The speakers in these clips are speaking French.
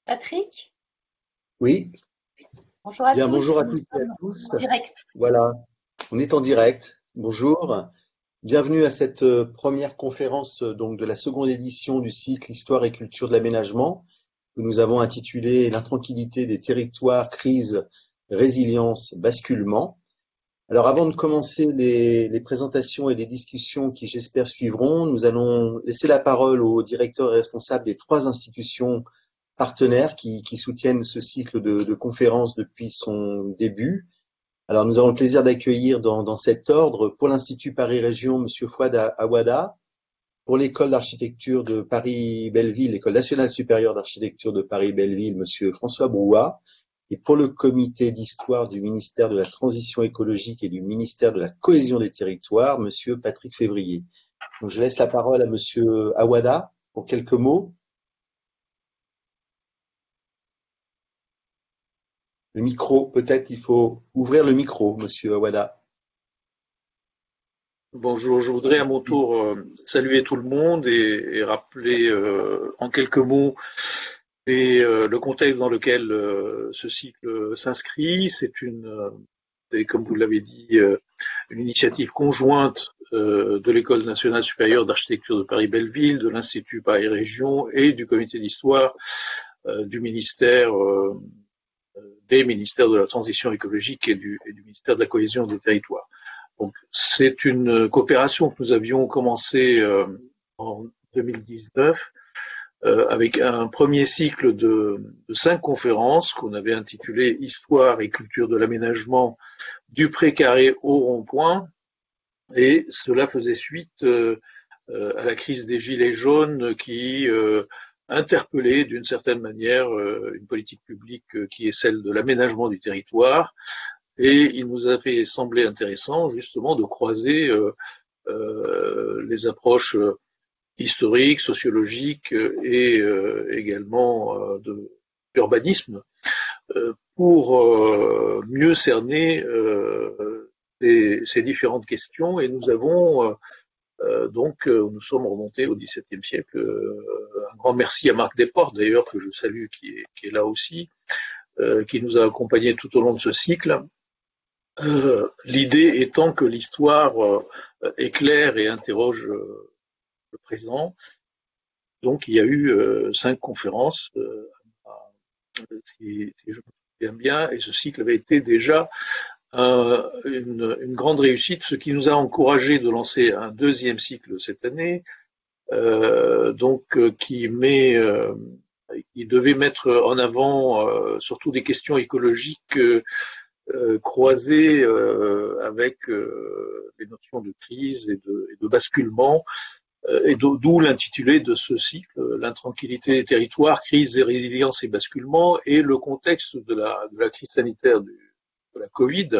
Patrick, Oui, bonjour à bien tous, bonjour à nous toutes et à sommes tous. en direct. Voilà, on est en direct. Bonjour, bienvenue à cette première conférence donc de la seconde édition du cycle Histoire et culture de l'aménagement que nous avons intitulé L'intranquillité des territoires, crise, résilience, basculement. Alors avant de commencer les présentations et les discussions qui j'espère suivront, nous allons laisser la parole au directeur et responsable des trois institutions partenaires qui soutiennent ce cycle de conférences depuis son début. Alors, nous avons le plaisir d'accueillir dans cet ordre, pour l'Institut Paris Région, Monsieur Fouad Awada, pour l'École d'architecture de Paris-Belleville, l'École nationale supérieure d'architecture de Paris-Belleville, Monsieur François Brouat, et pour le comité d'histoire du ministère de la Transition écologique et du ministère de la Cohésion des territoires, Monsieur Patrick Février. Donc, je laisse la parole à Monsieur Awada pour quelques mots. Le micro, peut-être il faut ouvrir le micro, Monsieur Awada. Bonjour, je voudrais à mon tour saluer tout le monde et rappeler en quelques mots le contexte dans lequel ce cycle s'inscrit. C'est comme vous l'avez dit, une initiative conjointe de l'École nationale supérieure d'architecture de Paris-Belleville, de l'Institut Paris Région et du comité d'histoire du ministère des ministères de la Transition écologique et du ministère de la Cohésion des territoires. Donc, c'est une coopération que nous avions commencée en 2019 avec un premier cycle de 5 conférences qu'on avait intitulé Histoire et culture de l'aménagement du pré-carré au rond-point. Et cela faisait suite à la crise des Gilets jaunes qui interpellait d'une certaine manière une politique publique qui est celle de l'aménagement du territoire. Et il nous avait semblé intéressant justement de croiser les approches historiques, sociologiques et également de l'urbanisme pour mieux cerner ces différentes questions. Et nous avons nous sommes remontés au XVIIe siècle. Un grand merci à Marc Desportes d'ailleurs, que je salue, qui est là aussi, qui nous a accompagnés tout au long de ce cycle. L'idée étant que l'histoire éclaire et interroge le présent. Donc il y a eu 5 conférences, si je me souviens bien, et ce cycle avait été déjà une grande réussite, ce qui nous a encouragé de lancer un deuxième cycle cette année, qui devait mettre en avant surtout des questions écologiques croisées avec les notions de crise et de basculement, et d'où l'intitulé de ce cycle, l'intranquillité des territoires, crise et résilience et basculement, et le contexte de la crise sanitaire de la Covid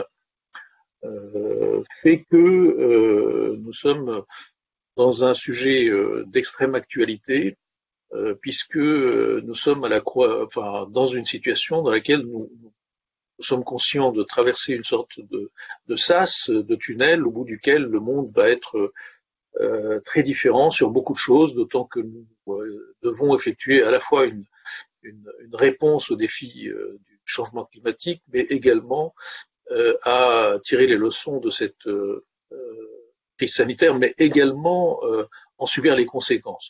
fait que nous sommes dans un sujet d'extrême actualité, puisque nous sommes dans une situation dans laquelle nous sommes conscients de traverser une sorte de sas, de tunnel, au bout duquel le monde va être très différent sur beaucoup de choses, d'autant que nous devons effectuer à la fois une réponse aux défis du changement climatique, mais également à tirer les leçons de cette crise sanitaire, mais également en subir les conséquences.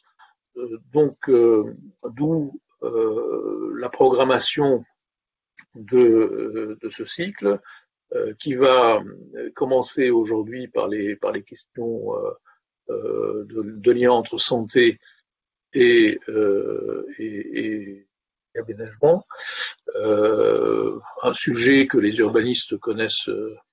D'où la programmation de ce cycle qui va commencer aujourd'hui par les questions de lien entre santé et aménagement, un sujet que les urbanistes connaissent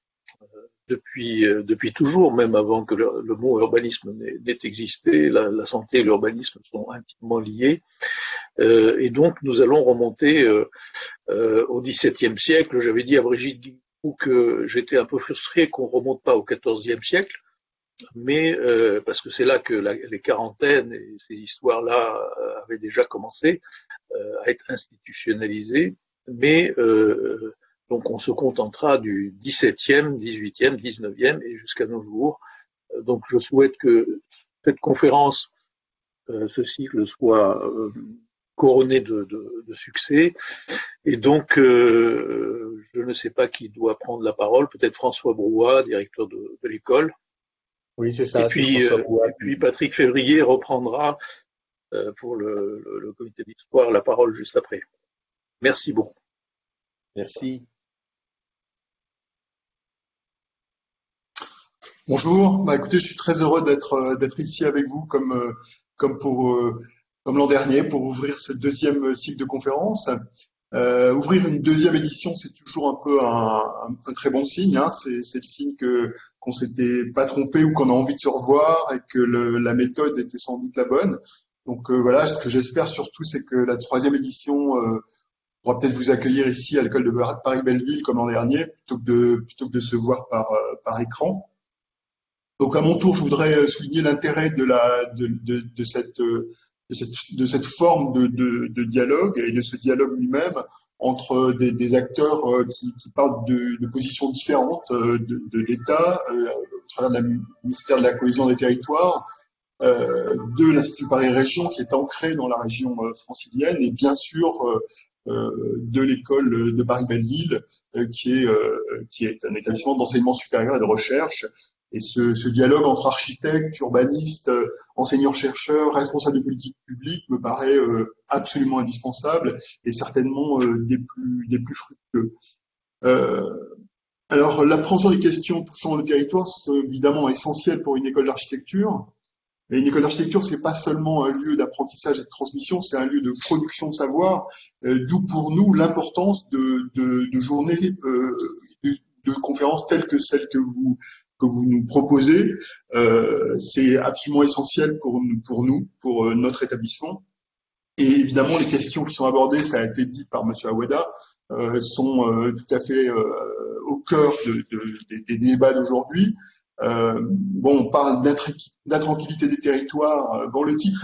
depuis toujours, même avant que le mot urbanisme n'ait existé. La santé et l'urbanisme sont intimement liés. Et donc, nous allons remonter au XVIIe siècle. J'avais dit à Brigitte Guilbault que j'étais un peu frustré qu'on ne remonte pas au XIVe siècle, mais parce que c'est là que les quarantaines et ces histoires-là avaient déjà commencé à être institutionnalisées. Mais donc on se contentera du XVIIe, XVIIIe, XIXe et jusqu'à nos jours. Donc je souhaite que cette conférence, ce cycle soit couronné de succès. Et donc, je ne sais pas qui doit prendre la parole, peut-être François Brouat, directeur de l'école. Oui, c'est ça, c'est François Brouat. Et puis Patrick Février reprendra pour le comité d'histoire la parole juste après. Merci beaucoup. Merci. Bonjour, écoutez, je suis très heureux d'être ici avec vous comme l'an dernier pour ouvrir ce deuxième cycle de conférences. Ouvrir une deuxième édition, c'est toujours un peu un très bon signe, hein. C'est le signe qu'on s'était pas trompé ou qu'on a envie de se revoir et que la méthode était sans doute la bonne. Donc voilà, ce que j'espère surtout, c'est que la troisième édition pourra peut-être vous accueillir ici à l'école de Paris-Belleville comme l'an dernier, plutôt que de se voir par écran. Donc à mon tour, je voudrais souligner l'intérêt de cette forme de dialogue et de ce dialogue lui-même entre des acteurs qui parlent de positions différentes de l'État, au travers du ministère de la cohésion des territoires, de l'Institut Paris Région qui est ancré dans la région francilienne et bien sûr de l'école de Paris-Belleville qui est un établissement d'enseignement supérieur et de recherche. Et ce dialogue entre architectes, urbanistes, enseignants-chercheurs, responsables de politique publique me paraît absolument indispensable et certainement des plus fructueux. Alors, l'appréhension des questions touchant le territoire, c'est évidemment essentiel pour une école d'architecture. Et une école d'architecture, c'est pas seulement un lieu d'apprentissage et de transmission, c'est un lieu de production de savoir, d'où pour nous l'importance de journées de conférences telles que celles que vous nous proposez. C'est absolument essentiel pour nous, pour notre établissement. Et évidemment, les questions qui sont abordées, ça a été dit par Monsieur Awada, sont tout à fait au cœur des débats d'aujourd'hui. On parle d'intranquillité des territoires. Bon, le titre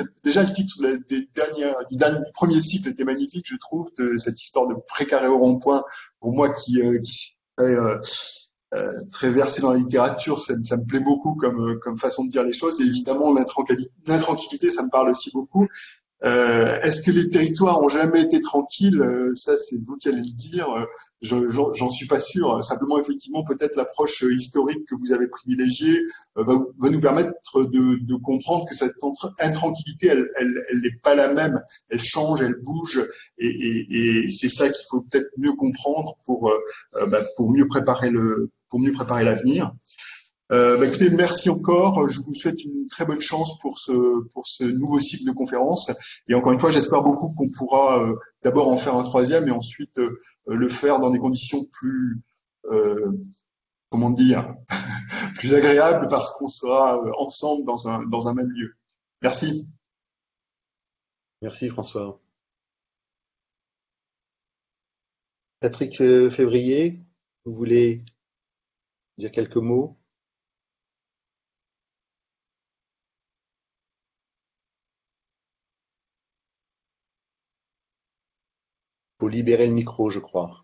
du premier cycle était magnifique, je trouve, de cette histoire de précaré au rond-point. Pour moi, qui suis très versé dans la littérature, ça me plaît beaucoup comme façon de dire les choses. Et évidemment, l'intranquillité, ça me parle aussi beaucoup. Est-ce que les territoires ont jamais été tranquilles? Ça, c'est vous qui allez le dire. J'en suis pas sûr. Simplement, effectivement, peut-être l'approche historique que vous avez privilégiée va nous permettre de comprendre que cette intranquillité, elle n'est pas la même. Elle change, elle bouge, et c'est ça qu'il faut peut-être mieux comprendre pour mieux préparer l'avenir. Écoutez, merci encore. Je vous souhaite une très bonne chance pour ce nouveau cycle de conférences. Et encore une fois, j'espère beaucoup qu'on pourra d'abord en faire un troisième et ensuite le faire dans des conditions plus, comment dire, plus agréables parce qu'on sera ensemble dans un même lieu. Merci. Merci François. Patrick Février, vous voulez dire quelques mots? Il faut libérer le micro, je crois.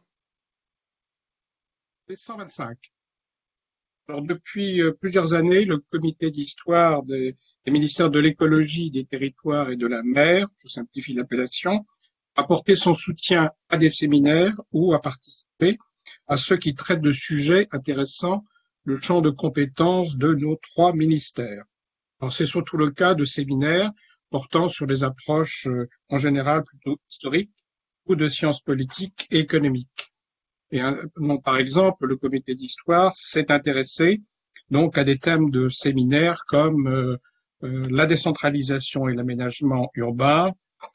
125. Alors, depuis plusieurs années, le comité d'histoire des ministères de l'écologie, des territoires et de la mer, je simplifie l'appellation, a porté son soutien à des séminaires ou a participé à ceux qui traitent de sujets intéressant le champ de compétences de nos 3 ministères. Alors, c'est surtout le cas de séminaires portant sur des approches en général plutôt historiques ou de sciences politiques et économiques. Et donc, par exemple, le comité d'histoire s'est intéressé donc à des thèmes de séminaires comme la décentralisation et l'aménagement urbain,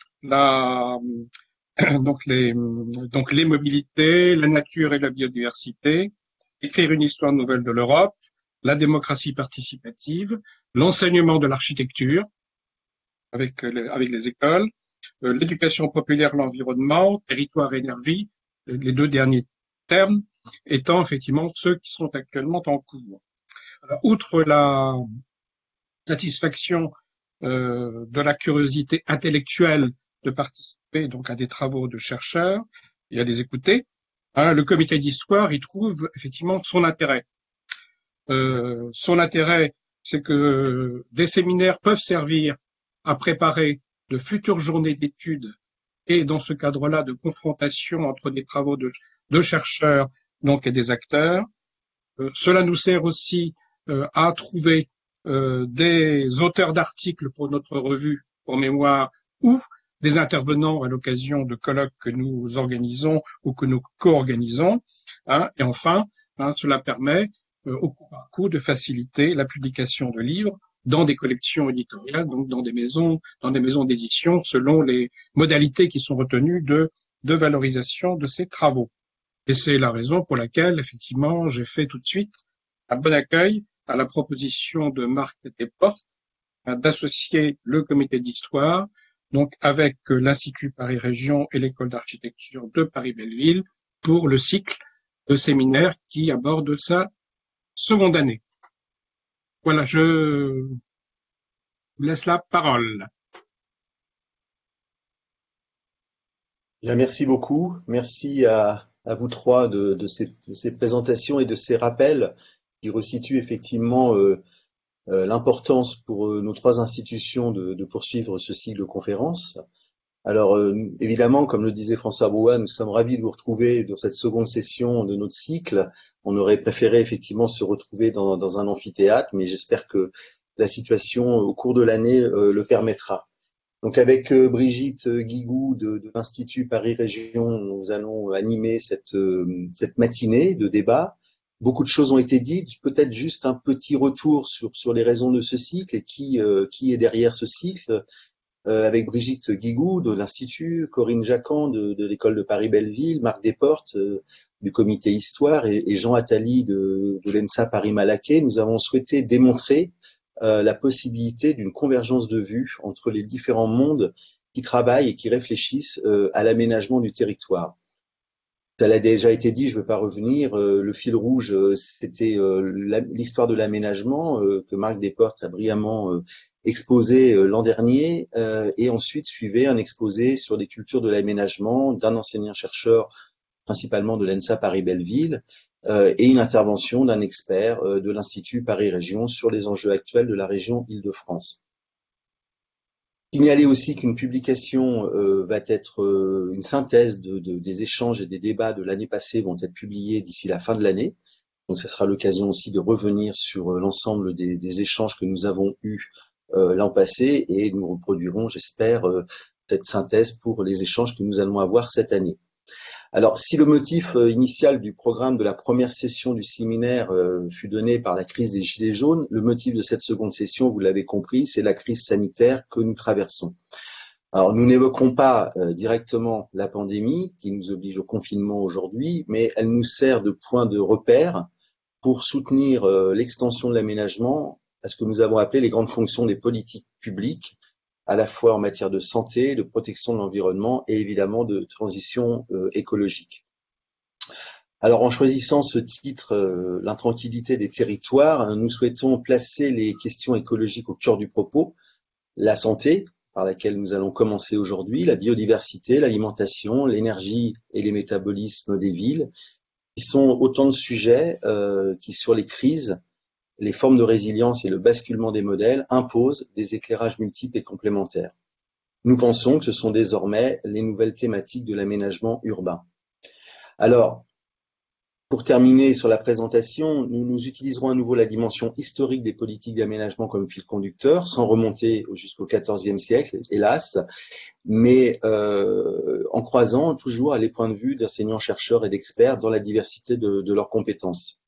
donc les mobilités, la nature et la biodiversité, écrire une histoire nouvelle de l'Europe, la démocratie participative, l'enseignement de l'architecture avec les écoles, l'éducation populaire, l'environnement, territoire, énergie, les 2 derniers termes étant effectivement ceux qui sont actuellement en cours. Alors, outre la satisfaction de la curiosité intellectuelle de participer donc à des travaux de chercheurs et à les écouter, le comité d'histoire y trouve effectivement son intérêt. Son intérêt, c'est que des séminaires peuvent servir à préparer de futures journées d'études et dans ce cadre-là de confrontation entre des travaux de chercheurs donc et des acteurs. Cela nous sert aussi à trouver des auteurs d'articles pour notre revue pour mémoire ou des intervenants à l'occasion de colloques que nous organisons ou que nous co-organisons. Et enfin, cela permet au coup par coup de faciliter la publication de livres dans des collections éditoriales, donc dans des maisons d'édition, selon les modalités qui sont retenues de valorisation de ces travaux. Et c'est la raison pour laquelle, effectivement, j'ai fait tout de suite un bon accueil à la proposition de Marc Desportes d'associer le comité d'histoire, donc avec l'Institut Paris Région et l'École d'architecture de Paris-Belleville pour le cycle de séminaires qui aborde sa seconde année. Voilà, je vous laisse la parole. Bien, merci beaucoup. Merci à vous trois de ces présentations et de ces rappels qui resituent effectivement l'importance pour nos trois institutions de poursuivre ce cycle de conférences. Alors, évidemment, comme le disait François Brouat, nous sommes ravis de vous retrouver dans cette seconde session de notre cycle. On aurait préféré effectivement se retrouver dans un amphithéâtre, mais j'espère que la situation au cours de l'année le permettra. Donc, avec Brigitte Guigou de l'Institut Paris Région, nous allons animer cette matinée de débat. Beaucoup de choses ont été dites, peut-être juste un petit retour sur les raisons de ce cycle et qui est derrière ce cycle. Avec Brigitte Guigou de l'Institut, Corinne Jacquan de l'École de Paris-Belleville, Marc Desportes du Comité Histoire et Jean Attali de l'ENSA Paris-Malaquais, nous avons souhaité démontrer la possibilité d'une convergence de vues entre les différents mondes qui travaillent et qui réfléchissent à l'aménagement du territoire. Ça l'a déjà été dit, je ne veux pas revenir. Le fil rouge, c'était l'histoire de l'aménagement que Marc Desportes a brillamment exposé l'an dernier, et ensuite suivait un exposé sur les cultures de l'aménagement d'un enseignant-chercheur, principalement de l'ENSA Paris-Belleville, et une intervention d'un expert de l'Institut Paris Région sur les enjeux actuels de la région Île-de-France. Signaler aussi qu'une publication va être une synthèse des échanges et des débats de l'année passée vont être publiés d'ici la fin de l'année. Donc, ça sera l'occasion aussi de revenir sur l'ensemble des échanges que nous avons eus l'an passé et nous reproduirons, j'espère, cette synthèse pour les échanges que nous allons avoir cette année. Alors, si le motif initial du programme de la première session du séminaire fut donné par la crise des Gilets jaunes, le motif de cette seconde session, vous l'avez compris, c'est la crise sanitaire que nous traversons. Alors, nous n'évoquerons pas directement la pandémie qui nous oblige au confinement aujourd'hui, mais elle nous sert de point de repère pour soutenir l'extension de l'aménagement à ce que nous avons appelé les grandes fonctions des politiques publiques, à la fois en matière de santé, de protection de l'environnement et évidemment de transition écologique. Alors, en choisissant ce titre, l'intranquillité des territoires, nous souhaitons placer les questions écologiques au cœur du propos, la santé, par laquelle nous allons commencer aujourd'hui, la biodiversité, l'alimentation, l'énergie et les métabolismes des villes, qui sont autant de sujets qui, sur les crises, les formes de résilience et le basculement des modèles imposent des éclairages multiples et complémentaires. Nous pensons que ce sont désormais les nouvelles thématiques de l'aménagement urbain. Alors, pour terminer sur la présentation, nous utiliserons à nouveau la dimension historique des politiques d'aménagement comme fil conducteur, sans remonter jusqu'au XIVe siècle, hélas, mais en croisant toujours les points de vue d'enseignants, chercheurs et d'experts dans la diversité de leurs compétences.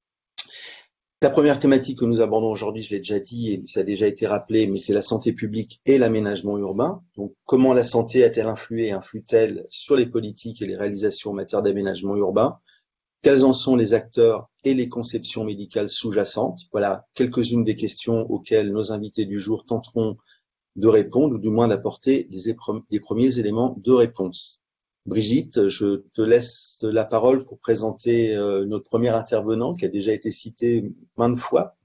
La première thématique que nous abordons aujourd'hui, je l'ai déjà dit et ça a déjà été rappelé, mais c'est la santé publique et l'aménagement urbain. Donc, comment la santé a-t-elle influé et influe-t-elle sur les politiques et les réalisations en matière d'aménagement urbain? Quels en sont les acteurs et les conceptions médicales sous-jacentes? Voilà quelques-unes des questions auxquelles nos invités du jour tenteront de répondre, ou du moins d'apporter des premiers éléments de réponse. Brigitte, je te laisse la parole pour présenter notre premier intervenant qui a déjà été cité maintes fois.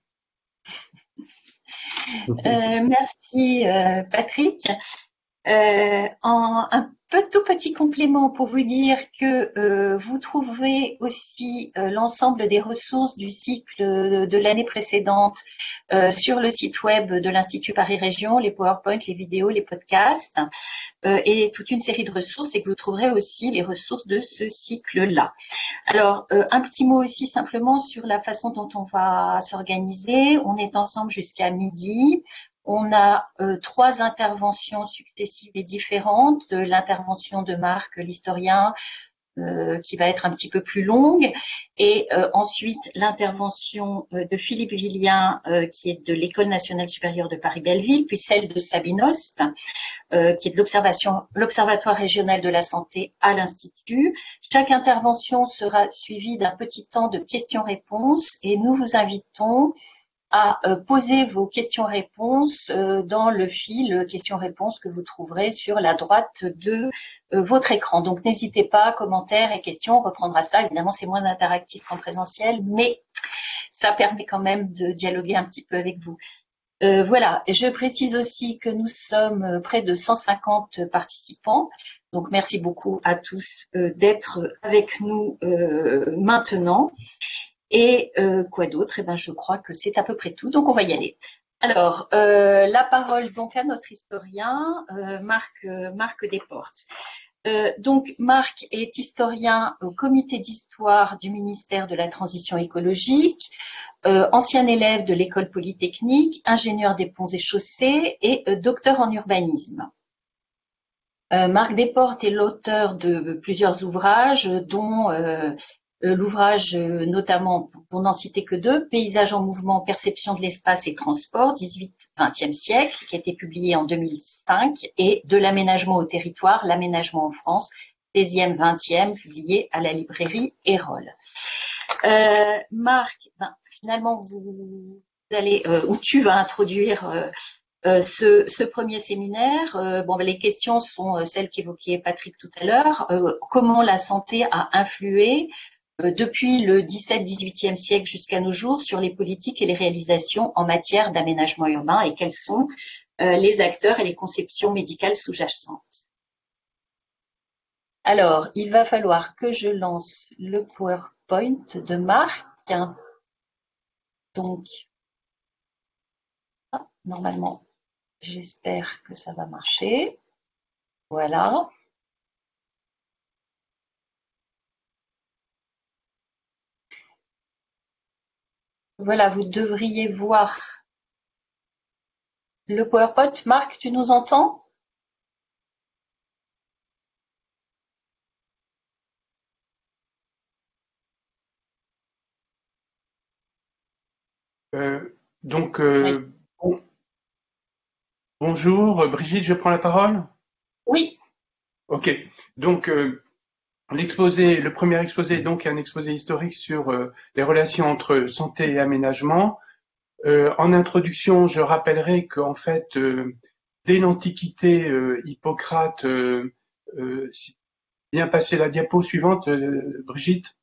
Merci Patrick. En un peu de tout petit complément pour vous dire que vous trouverez aussi l'ensemble des ressources du cycle de l'année précédente sur le site web de l'Institut Paris Région, les PowerPoint, les vidéos, les podcasts et toute une série de ressources, et que vous trouverez aussi les ressources de ce cycle-là. Alors, un petit mot aussi simplement sur la façon dont on va s'organiser. On est ensemble jusqu'à midi. On a 3 interventions successives et différentes. L'intervention de Marc, l'historien, qui va être un petit peu plus longue, et ensuite l'intervention de Philippe Villien, qui est de l'École nationale supérieure de Paris-Belleville, puis celle de Sabine Host, qui est de l'Observatoire régional de la santé à l'Institut. Chaque intervention sera suivie d'un petit temps de questions-réponses, et nous vous invitons à poser vos questions-réponses dans le fil questions-réponses que vous trouverez sur la droite de votre écran. Donc n'hésitez pas, commentaires et questions, on reprendra ça. Évidemment, c'est moins interactif qu'en présentiel, mais ça permet quand même de dialoguer un petit peu avec vous. Voilà, et je précise aussi que nous sommes près de 150 participants. Donc merci beaucoup à tous d'être avec nous maintenant. Et quoi d'autre? Eh ben, je crois que c'est à peu près tout, donc on va y aller. Alors, la parole donc à notre historien, Marc Desportes. Donc, Marc est historien au comité d'histoire du ministère de la Transition écologique, ancien élève de l'école polytechnique, ingénieur des ponts et chaussées et docteur en urbanisme. Marc Desportes est l'auteur de plusieurs ouvrages, dont l'ouvrage notamment, pour n'en citer que 2, Paysages en mouvement, perception de l'espace et transport, 18-20e siècle, qui a été publié en 2005, et De l'aménagement au territoire, l'aménagement en France, 16e, 20e, publié à la librairie Erol. Marc, finalement, vous allez, ou tu vas introduire ce premier séminaire. Les questions sont celles qu'évoquait Patrick tout à l'heure. Comment la santé a influé depuis le 17-18e siècle jusqu'à nos jours sur les politiques et les réalisations en matière d'aménagement urbain, et quels sont les acteurs et les conceptions médicales sous-jacentes. Alors, il va falloir que je lance le PowerPoint de Marc. Donc, normalement, j'espère que ça va marcher. Voilà. Voilà, vous devriez voir le PowerPoint. Marc, tu nous entends? Oui. Bonjour, Brigitte, je prends la parole? Oui. Ok, donc le premier exposé donc est un exposé historique sur les relations entre santé et aménagement. En introduction, je rappellerai qu'en fait, dès l'Antiquité, Hippocrate, bien passer la diapo suivante, Brigitte.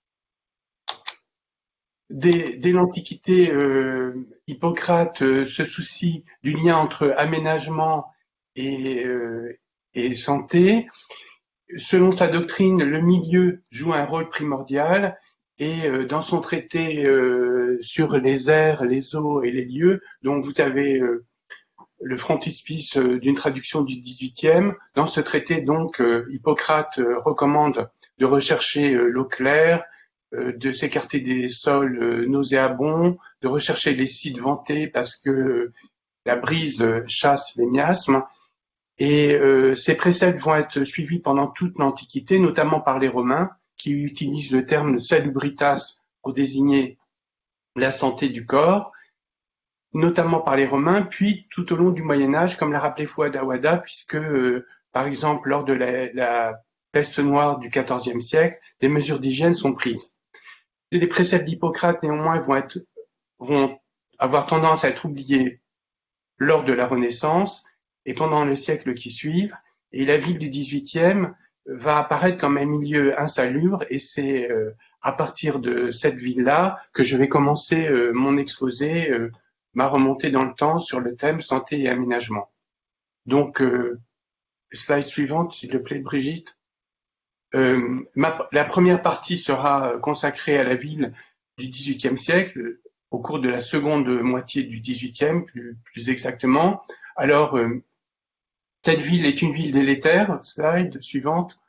Dès l'Antiquité, Hippocrate se soucie du lien entre aménagement et santé. Selon sa doctrine, le milieu joue un rôle primordial, et dans son traité sur les airs, les eaux et les lieux, dont vous avez le frontispice d'une traduction du XVIIIe, dans ce traité, donc, Hippocrate recommande de rechercher l'eau claire, de s'écarter des sols nauséabonds, de rechercher les sites ventés parce que la brise chasse les miasmes. Et ces préceptes vont être suivis pendant toute l'Antiquité, notamment par les Romains, qui utilisent le terme salubritas pour désigner la santé du corps, notamment par les Romains, puis tout au long du Moyen-Âge, comme l'a rappelé Fouad Awada, puisque, par exemple, lors de la peste noire du XIVe siècle, des mesures d'hygiène sont prises. Les préceptes d'Hippocrate, néanmoins, vont avoir tendance à être oubliés lors de la Renaissance et pendant les siècles qui suivent, et la ville du XVIIIe va apparaître comme un milieu insalubre, et c'est à partir de cette ville-là que je vais commencer mon exposé, ma remontée dans le temps sur le thème santé et aménagement. Donc, slide suivante, s'il te plaît, Brigitte. La première partie sera consacrée à la ville du XVIIIe siècle, au cours de la seconde moitié du XVIIIe, plus exactement. Alors, cette ville est une ville délétère. Slide suivante.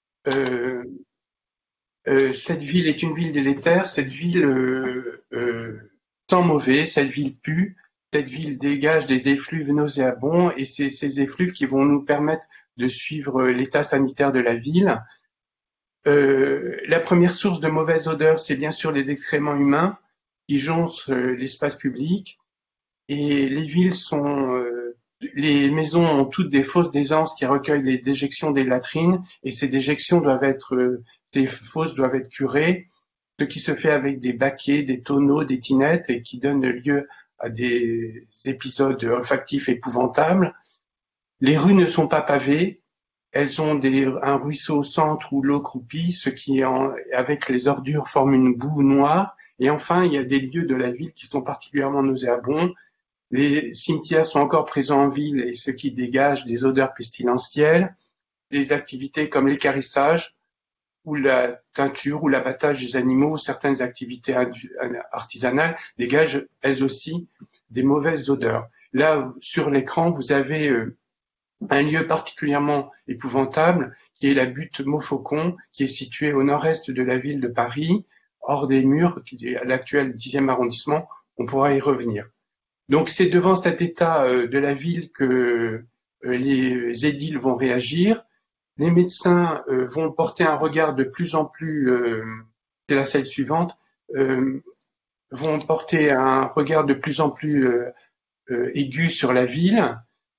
Cette ville est une ville délétère. Cette ville sent mauvais. Cette ville pue. Cette ville dégage des effluves nauséabonds, et c'est ces effluves qui vont nous permettre de suivre l'état sanitaire de la ville. La première source de mauvaise odeur, c'est bien sûr les excréments humains qui jonchent l'espace public. Et les villes les maisons ont toutes des fosses d'aisance qui recueillent les déjections des latrines, et ces déjections ces fosses doivent être curées, ce qui se fait avec des baquets, des tonneaux, des tinettes, et qui donne lieu à des épisodes olfactifs épouvantables. Les rues ne sont pas pavées, elles ont un ruisseau au centre où l'eau croupit, ce qui, avec les ordures, forme une boue noire. Et enfin, il y a des lieux de la ville qui sont particulièrement nauséabonds. Les cimetières sont encore présents en ville, et ce qui dégage des odeurs pestilentielles. Des activités comme l'équarrissage, ou la teinture, ou l'abattage des animaux, certaines activités artisanales dégagent elles aussi des mauvaises odeurs. Là, sur l'écran, vous avez un lieu particulièrement épouvantable, qui est la butte Montfaucon, qui est située au nord-est de la ville de Paris, hors des murs, qui est l'actuel 10e arrondissement. On pourra y revenir. Donc c'est devant cet état de la ville que les édiles vont réagir. Les médecins vont porter un regard de plus en plus, c'est la slide suivante, vont porter un regard de plus en plus aigu sur la ville.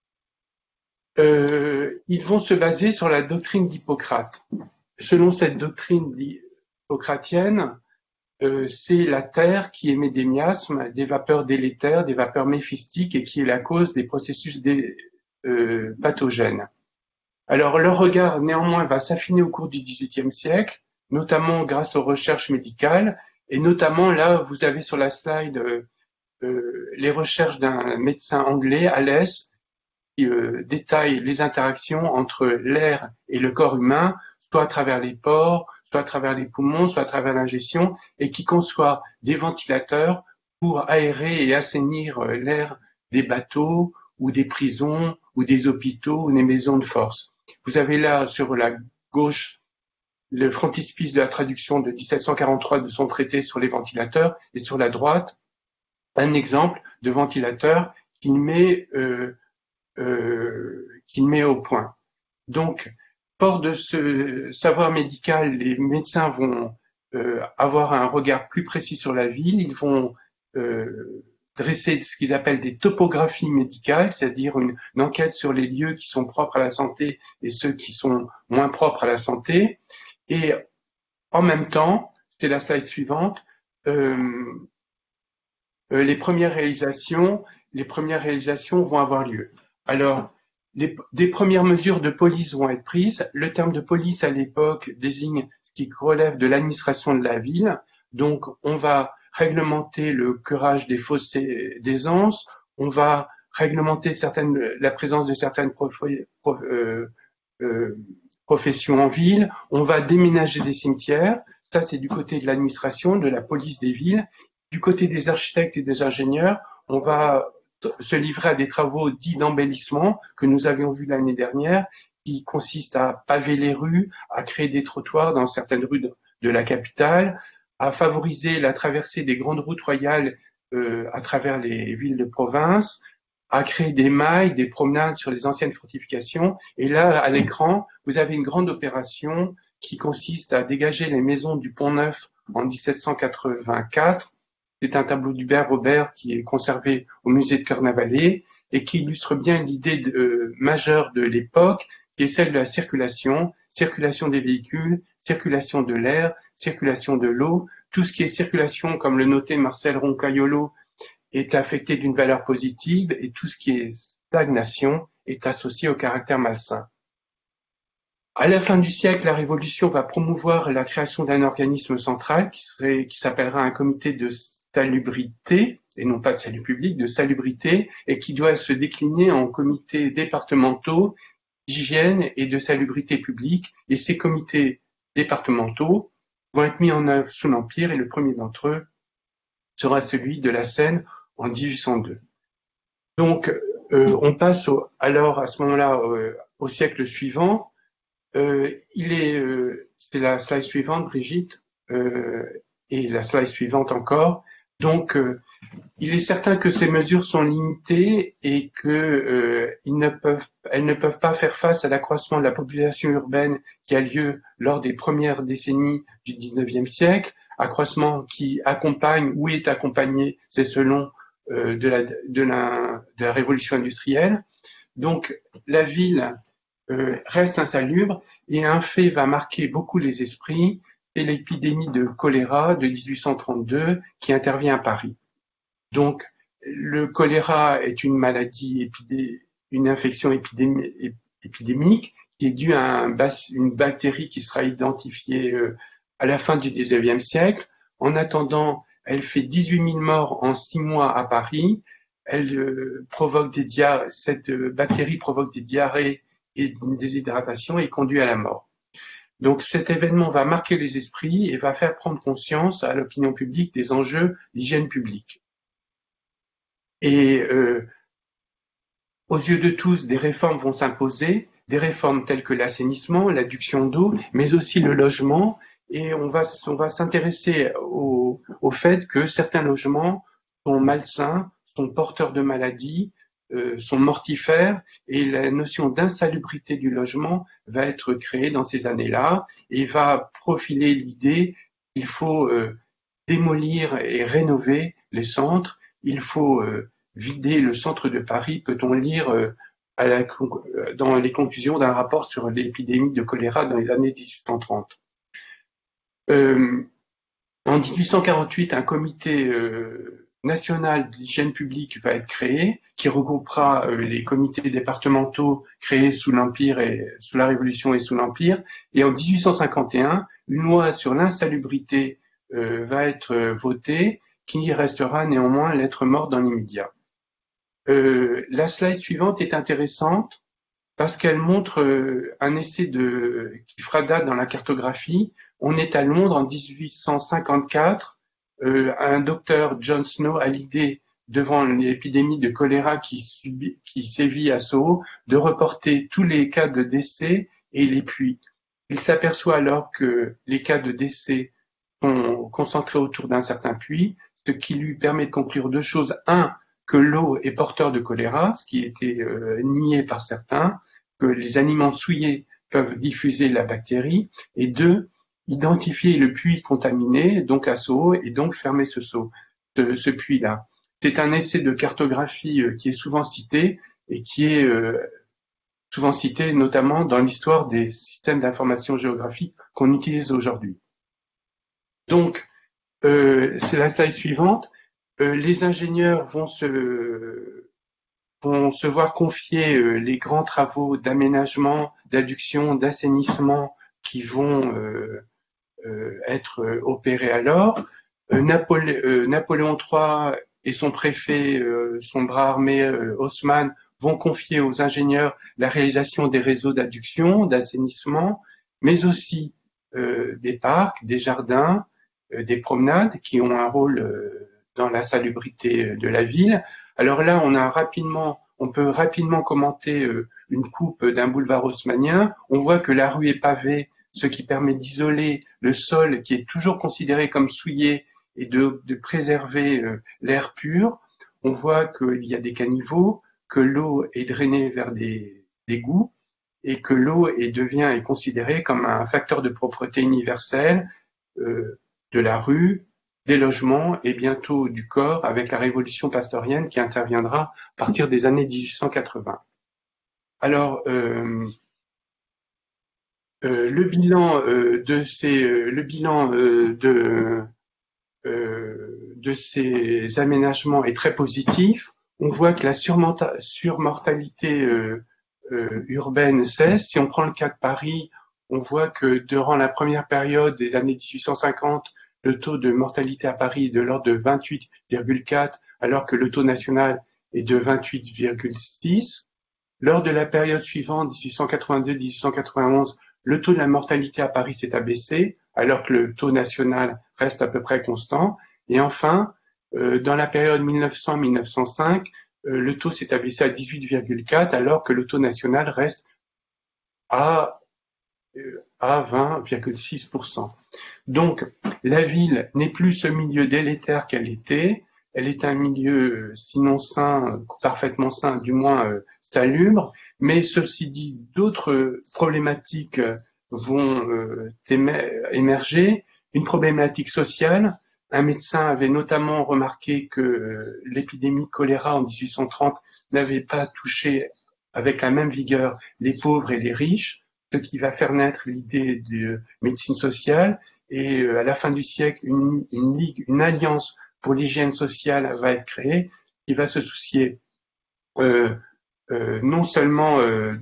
Ils vont se baser sur la doctrine d'Hippocrate. Selon cette doctrine hippocratienne, c'est la terre qui émet des miasmes, des vapeurs délétères, des vapeurs méphistiques, et qui est la cause des processus pathogènes. Alors leur regard néanmoins va s'affiner au cours du XVIIIe siècle, notamment grâce aux recherches médicales, et notamment là vous avez sur la slide les recherches d'un médecin anglais, Alès, qui détaille les interactions entre l'air et le corps humain, soit à travers les pores, soit à travers les poumons, soit à travers l'ingestion, et qui conçoit des ventilateurs pour aérer et assainir l'air des bateaux, ou des prisons, ou des hôpitaux, ou des maisons de force. Vous avez là, sur la gauche, le frontispice de la traduction de 1743 de son traité sur les ventilateurs, et sur la droite, un exemple de ventilateur qu'il met au point. Donc, fort de ce savoir médical, les médecins vont avoir un regard plus précis sur la ville. Ils vont dresser ce qu'ils appellent des topographies médicales, c'est-à-dire une enquête sur les lieux qui sont propres à la santé et ceux qui sont moins propres à la santé. Et en même temps, c'est la slide suivante, les premières réalisations vont avoir lieu. Alors, des premières mesures de police vont être prises. Le terme de police à l'époque désigne ce qui relève de l'administration de la ville. Donc, on va réglementer le curage des fosses d'aisance, on va réglementer la présence de certaines professions en ville, on va déménager des cimetières. Ça, c'est du côté de l'administration, de la police des villes. Du côté des architectes et des ingénieurs, on va se livrer à des travaux dits d'embellissement que nous avions vus l'année dernière, qui consistent à paver les rues, à créer des trottoirs dans certaines rues de la capitale, à favoriser la traversée des grandes routes royales à travers les villes de province, à créer des mailles, des promenades sur les anciennes fortifications. Et là, à l'écran, vous avez une grande opération qui consiste à dégager les maisons du Pont-Neuf en 1784. C'est un tableau d'Hubert Robert qui est conservé au musée de Carnavalet et qui illustre bien l'idée majeure de l'époque, qui est celle de la circulation des véhicules, circulation de l'air, circulation de l'eau. Tout ce qui est circulation, comme le notait Marcel Roncaiolo, est affecté d'une valeur positive, et tout ce qui est stagnation est associé au caractère malsain. À la fin du siècle, la Révolution va promouvoir la création d'un organisme central qui s'appellera un comité de salubrité, et non pas de salut public, de salubrité, et qui doit se décliner en comités départementaux d'hygiène et de salubrité publique. Et ces comités départementaux vont être mis en œuvre sous l'Empire, et le premier d'entre eux sera celui de la Seine en 1802. Donc, on passe alors à ce moment-là au siècle suivant. C'est la slide suivante, Brigitte, et la slide suivante encore. Donc, il est certain que ces mesures sont limitées et que elles ne peuvent pas faire face à l'accroissement de la population urbaine qui a lieu lors des premières décennies du XIXe siècle, accroissement qui accompagne ou est accompagné, c'est selon, de la révolution industrielle. Donc, la ville reste insalubre, et un fait va marquer beaucoup les esprits, c'est l'épidémie de choléra de 1832 qui intervient à Paris. Donc, le choléra est une maladie, une infection épidémique qui est due à une bactérie qui sera identifiée à la fin du XIXe siècle. En attendant, elle fait 18 000 morts en 6 mois à Paris. Cette bactérie provoque des diarrhées et une déshydratation et conduit à la mort. Donc cet événement va marquer les esprits et va faire prendre conscience à l'opinion publique des enjeux d'hygiène publique. Et aux yeux de tous, des réformes vont s'imposer, des réformes telles que l'assainissement, l'adduction d'eau, mais aussi le logement. Et on va s'intéresser au fait que certains logements sont malsains, sont porteurs de maladies, sont mortifères, et la notion d'insalubrité du logement va être créée dans ces années-là et va profiler l'idée qu'il faut démolir et rénover les centres, il faut vider le centre de Paris, peut-on lire dans les conclusions d'un rapport sur l'épidémie de choléra dans les années 1830. En 1848, un comité national d'hygiène publique va être créé, qui regroupera les comités départementaux créés sous l'Empire et sous la Révolution et sous l'Empire. Et en 1851, une loi sur l'insalubrité va être votée, qui restera néanmoins lettre morte dans l'immédiat. La slide suivante est intéressante parce qu'elle montre un essai qui fera date dans la cartographie. On est à Londres en 1854. Un docteur, John Snow, a l'idée, devant l'épidémie de choléra qui sévit à Soho, de reporter tous les cas de décès et les puits. Il s'aperçoit alors que les cas de décès sont concentrés autour d'un certain puits, ce qui lui permet de conclure deux choses. Un, que l'eau est porteur de choléra, ce qui était nié par certains, que les aliments souillés peuvent diffuser la bactérie, et deux, identifier le puits contaminé, donc à Soho, et donc fermer ce puits-là. C'est un essai de cartographie qui est souvent cité, et qui est souvent cité notamment dans l'histoire des systèmes d'information géographique qu'on utilise aujourd'hui. Donc, c'est la slide suivante. Les ingénieurs vont se voir confier les grands travaux d'aménagement, d'adduction, d'assainissement qui vont être opérés alors. Napoléon III et son préfet, son bras armé Haussmann, vont confier aux ingénieurs la réalisation des réseaux d'adduction, d'assainissement, mais aussi des parcs, des jardins, des promenades qui ont un rôle dans la salubrité de la ville. Alors là, on peut rapidement commenter une coupe d'un boulevard haussmannien. On voit que la rue est pavée, ce qui permet d'isoler le sol qui est toujours considéré comme souillé et de préserver l'air pur. On voit qu'il y a des caniveaux, que l'eau est drainée vers des égouts et que l'eau est considérée comme un facteur de propreté universel de la rue, des logements et bientôt du corps avec la révolution pastorienne qui interviendra à partir des années 1880. Alors, le bilan de ces aménagements est très positif. On voit que la surmortalité urbaine cesse. Si on prend le cas de Paris, on voit que durant la première période des années 1850, le taux de mortalité à Paris est de l'ordre de 28,4, alors que le taux national est de 28,6. Lors de la période suivante, 1882-1891, le taux de la mortalité à Paris s'est abaissé, alors que le taux national reste à peu près constant. Et enfin, dans la période 1900-1905, le taux s'est abaissé à 18,4, alors que le taux national reste à 20,6%. Donc, la ville n'est plus ce milieu délétère qu'elle était. Elle est un milieu, sinon sain, parfaitement sain, du moins salubre. Mais ceci dit, d'autres problématiques vont émerger. Une problématique sociale. Un médecin avait notamment remarqué que l'épidémie de choléra en 1830 n'avait pas touché avec la même vigueur les pauvres et les riches, ce qui va faire naître l'idée de médecine sociale. Et à la fin du siècle, une alliance pour l'hygiène sociale va être créée, qui va se soucier non seulement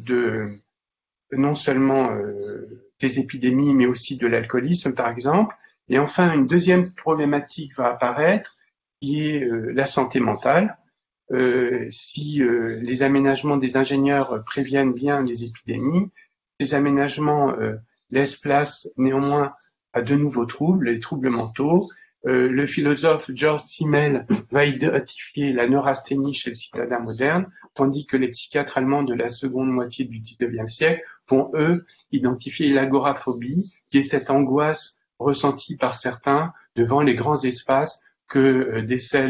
des épidémies, mais aussi de l'alcoolisme, par exemple. Et enfin, une deuxième problématique va apparaître, qui est la santé mentale. Si les aménagements des ingénieurs préviennent bien les épidémies, ces aménagements laissent place néanmoins à de nouveaux troubles, les troubles mentaux. Le philosophe George Simmel va identifier la neurasthénie chez le citadin moderne, tandis que les psychiatres allemands de la seconde moitié du XIXe siècle vont, eux, identifier l'agoraphobie, qui est cette angoisse ressentie par certains devant les grands espaces que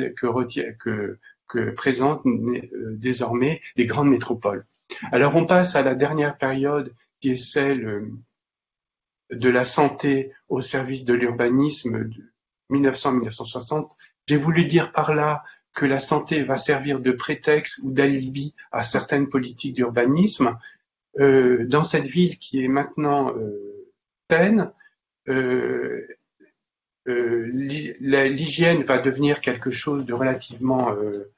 présentent désormais les grandes métropoles. Alors on passe à la dernière période, qui est celle de la santé au service de l'urbanisme, de 1900-1960. J'ai voulu dire par là que la santé va servir de prétexte ou d'alibi à certaines politiques d'urbanisme. Dans cette ville qui est maintenant saine, l'hygiène va devenir quelque chose de relativement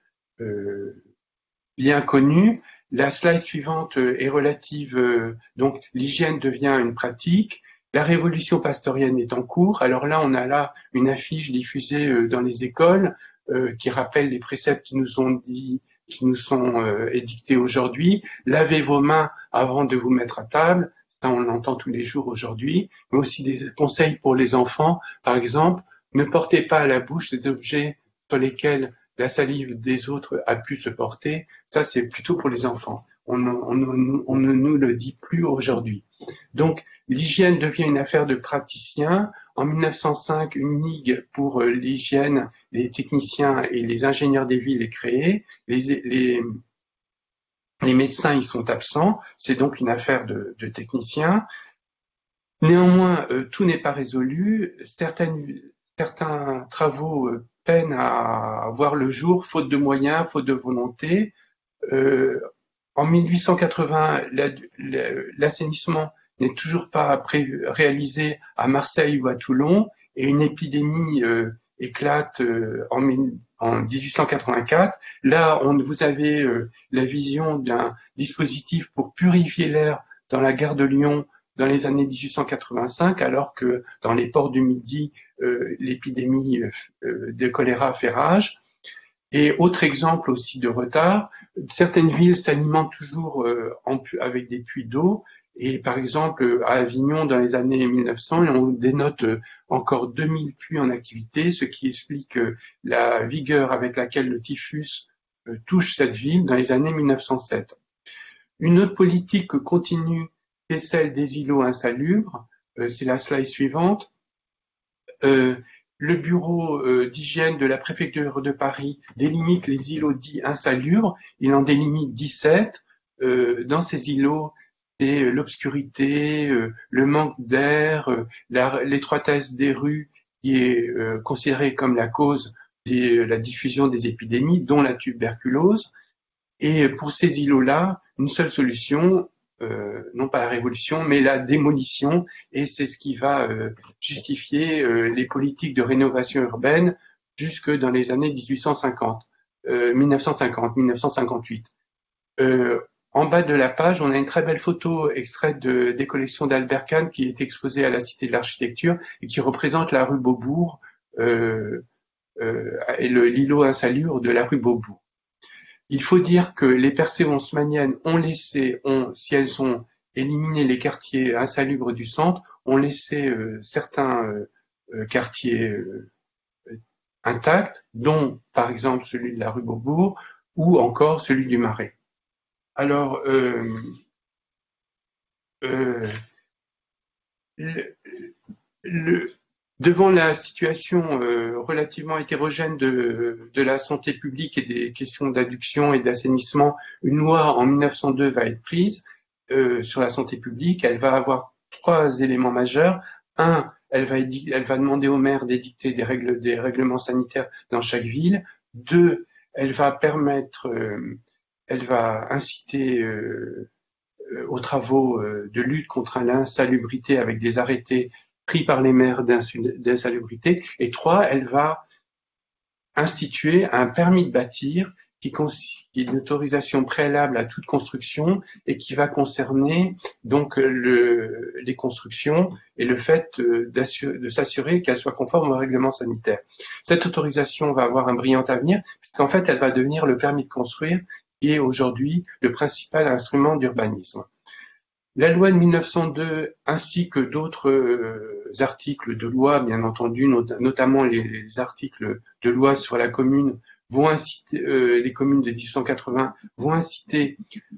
bien connu. La slide suivante est relative, donc l'hygiène devient une pratique. La révolution pastorienne est en cours. Alors là, on a là une affiche diffusée dans les écoles qui rappelle les préceptes qui nous sont édictés aujourd'hui. Lavez vos mains avant de vous mettre à table. Ça, on l'entend tous les jours aujourd'hui. Mais aussi des conseils pour les enfants. Par exemple, ne portez pas à la bouche des objets sur lesquels la salive des autres a pu se porter. Ça, c'est plutôt pour les enfants. On ne nous le dit plus aujourd'hui. Donc, l'hygiène devient une affaire de praticiens. En 1905, une ligue pour l'hygiène, les techniciens et les ingénieurs des villes est créée. Les médecins y sont absents. C'est donc une affaire de techniciens. Néanmoins, tout n'est pas résolu. Certains travaux peinent à voir le jour, faute de moyens, faute de volonté. En 1880, l'assainissement n'est toujours pas réalisé à Marseille ou à Toulon, et une épidémie éclate en 1884. Là, vous avez la vision d'un dispositif pour purifier l'air dans la gare de Lyon dans les années 1885, alors que dans les ports du Midi, l'épidémie de choléra fait rage. Et autre exemple aussi de retard, certaines villes s'alimentent toujours avec des puits d'eau. Et par exemple, à Avignon, dans les années 1900, on dénote encore 2000 puits en activité, ce qui explique la vigueur avec laquelle le typhus touche cette ville dans les années 1907. Une autre politique continue, c'est celle des îlots insalubres. C'est la slide suivante. Le bureau d'hygiène de la préfecture de Paris délimite les îlots dits insalubres. Il en délimite 17. Dans ces îlots, c'est l'obscurité, le manque d'air, l'étroitesse des rues qui est considérée comme la cause de la diffusion des épidémies, dont la tuberculose. Et pour ces îlots-là, une seule solution, non pas la révolution, mais la démolition, et c'est ce qui va justifier les politiques de rénovation urbaine jusque dans les années 1958. En bas de la page, on a une très belle photo extraite des collections d'Albert Kahn qui est exposée à la Cité de l'Architecture et qui représente la rue Beaubourg et l'îlot insalubre de la rue Beaubourg. Il faut dire que les percées haussmanniennes si elles ont éliminé les quartiers insalubres du centre, ont laissé certains quartiers intacts, dont par exemple celui de la rue Beaubourg ou encore celui du Marais. Alors, devant la situation relativement hétérogène de la santé publique et des questions d'adduction et d'assainissement, une loi en 1902 va être prise sur la santé publique. Elle va avoir 3 éléments majeurs. Un, elle va demander au maire d'édicter des règlements sanitaires dans chaque ville. 2, elle va inciter aux travaux de lutte contre l'insalubrité avec des arrêtés pris par les maires d'insalubrité. Et 3, elle va instituer un permis de bâtir qui est une autorisation préalable à toute construction et qui va concerner donc les constructions et le fait de s'assurer qu'elles soient conformes aux règlements sanitaires. Cette autorisation va avoir un brillant avenir puisqu'en fait elle va devenir le permis de construire qui est aujourd'hui le principal instrument d'urbanisme. La loi de 1902 ainsi que d'autres articles de loi, bien entendu, notamment les articles de loi sur la commune, vont inciter, les communes de 1880 vont inciter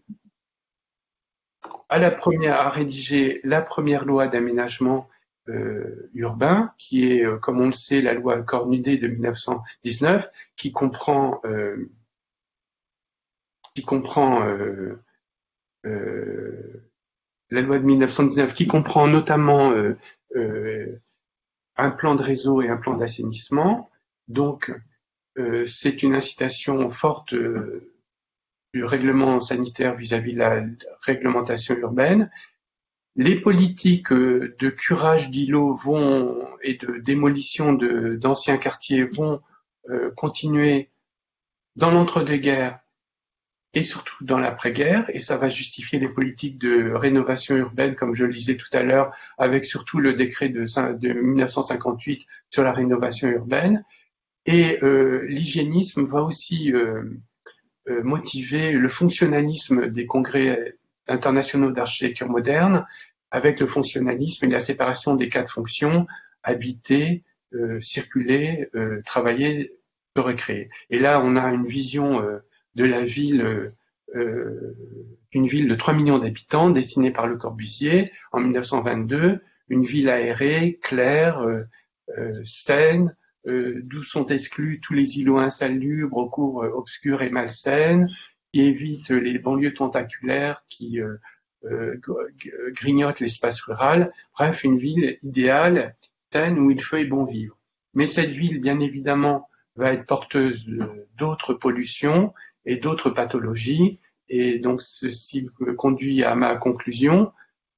à rédiger la première loi d'aménagement urbain, qui est, comme on le sait, la loi Cornudet de 1919, qui comprend la loi de 1919, qui comprend notamment un plan de réseau et un plan d'assainissement. Donc, c'est une incitation forte du règlement sanitaire vis-à-vis de la réglementation urbaine. Les politiques de curage d'îlots et de démolition d'anciens quartiers vont continuer dans l'entre-deux-guerres et surtout dans l'après-guerre, et ça va justifier les politiques de rénovation urbaine, comme je le disais tout à l'heure, avec surtout le décret de 1958 sur la rénovation urbaine. Et l'hygiénisme va aussi motiver le fonctionnalisme des congrès internationaux d'architecture moderne, avec le fonctionnalisme et la séparation des 4 fonctions, habiter, circuler, travailler, se recréer. Et là, on a une vision de la ville, une ville de 3 millions d'habitants, dessinée par Le Corbusier en 1922, une ville aérée, claire, saine, d'où sont exclus tous les îlots insalubres aux cours obscures et malsaines, qui évite les banlieues tentaculaires qui grignotent l'espace rural. Bref, une ville idéale, saine, où il fait bon vivre. Mais cette ville, bien évidemment, va être porteuse d'autres pollutions et d'autres pathologies. Et donc, ceci me conduit à ma conclusion.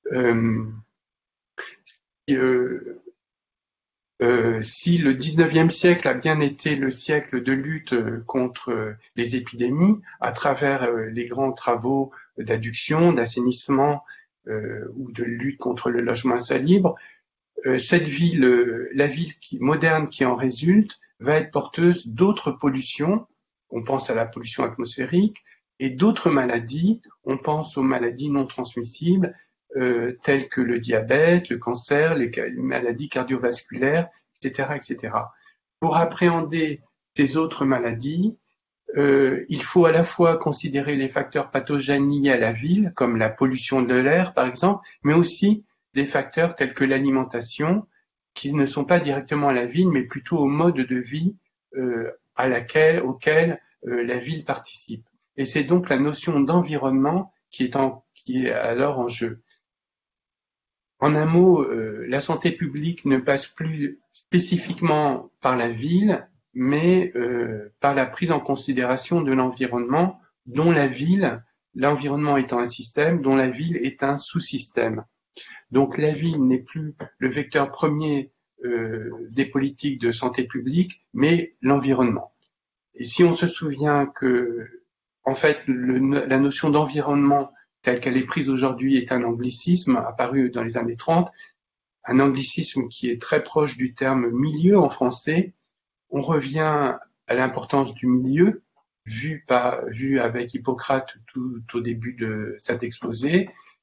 Si le 19e siècle a bien été le siècle de lutte contre les épidémies, à travers les grands travaux d'adduction, d'assainissement ou de lutte contre le logement insalubre, cette ville, la ville moderne qui en résulte, va être porteuse d'autres pollutions. On pense à la pollution atmosphérique et d'autres maladies. On pense aux maladies non transmissibles telles que le diabète, le cancer, les maladies cardiovasculaires, etc., etc. Pour appréhender ces autres maladies, il faut à la fois considérer les facteurs pathogènes liés à la ville, comme la pollution de l'air par exemple, mais aussi des facteurs tels que l'alimentation, qui ne sont pas directement à la ville, mais plutôt au mode de vie auquel la ville participe. Et c'est donc la notion d'environnement qui est alors en jeu. En un mot, la santé publique ne passe plus spécifiquement par la ville, mais par la prise en considération de l'environnement, dont l'environnement étant un système, dont la ville est un sous-système. Donc la ville n'est plus le vecteur premier des politiques de santé publique, mais l'environnement. Et si on se souvient que, en fait, la notion d'environnement telle qu'elle est prise aujourd'hui est un anglicisme apparu dans les années 30, un anglicisme qui est très proche du terme milieu en français. On revient à l'importance du milieu, vu avec Hippocrate tout au début de cet exposé,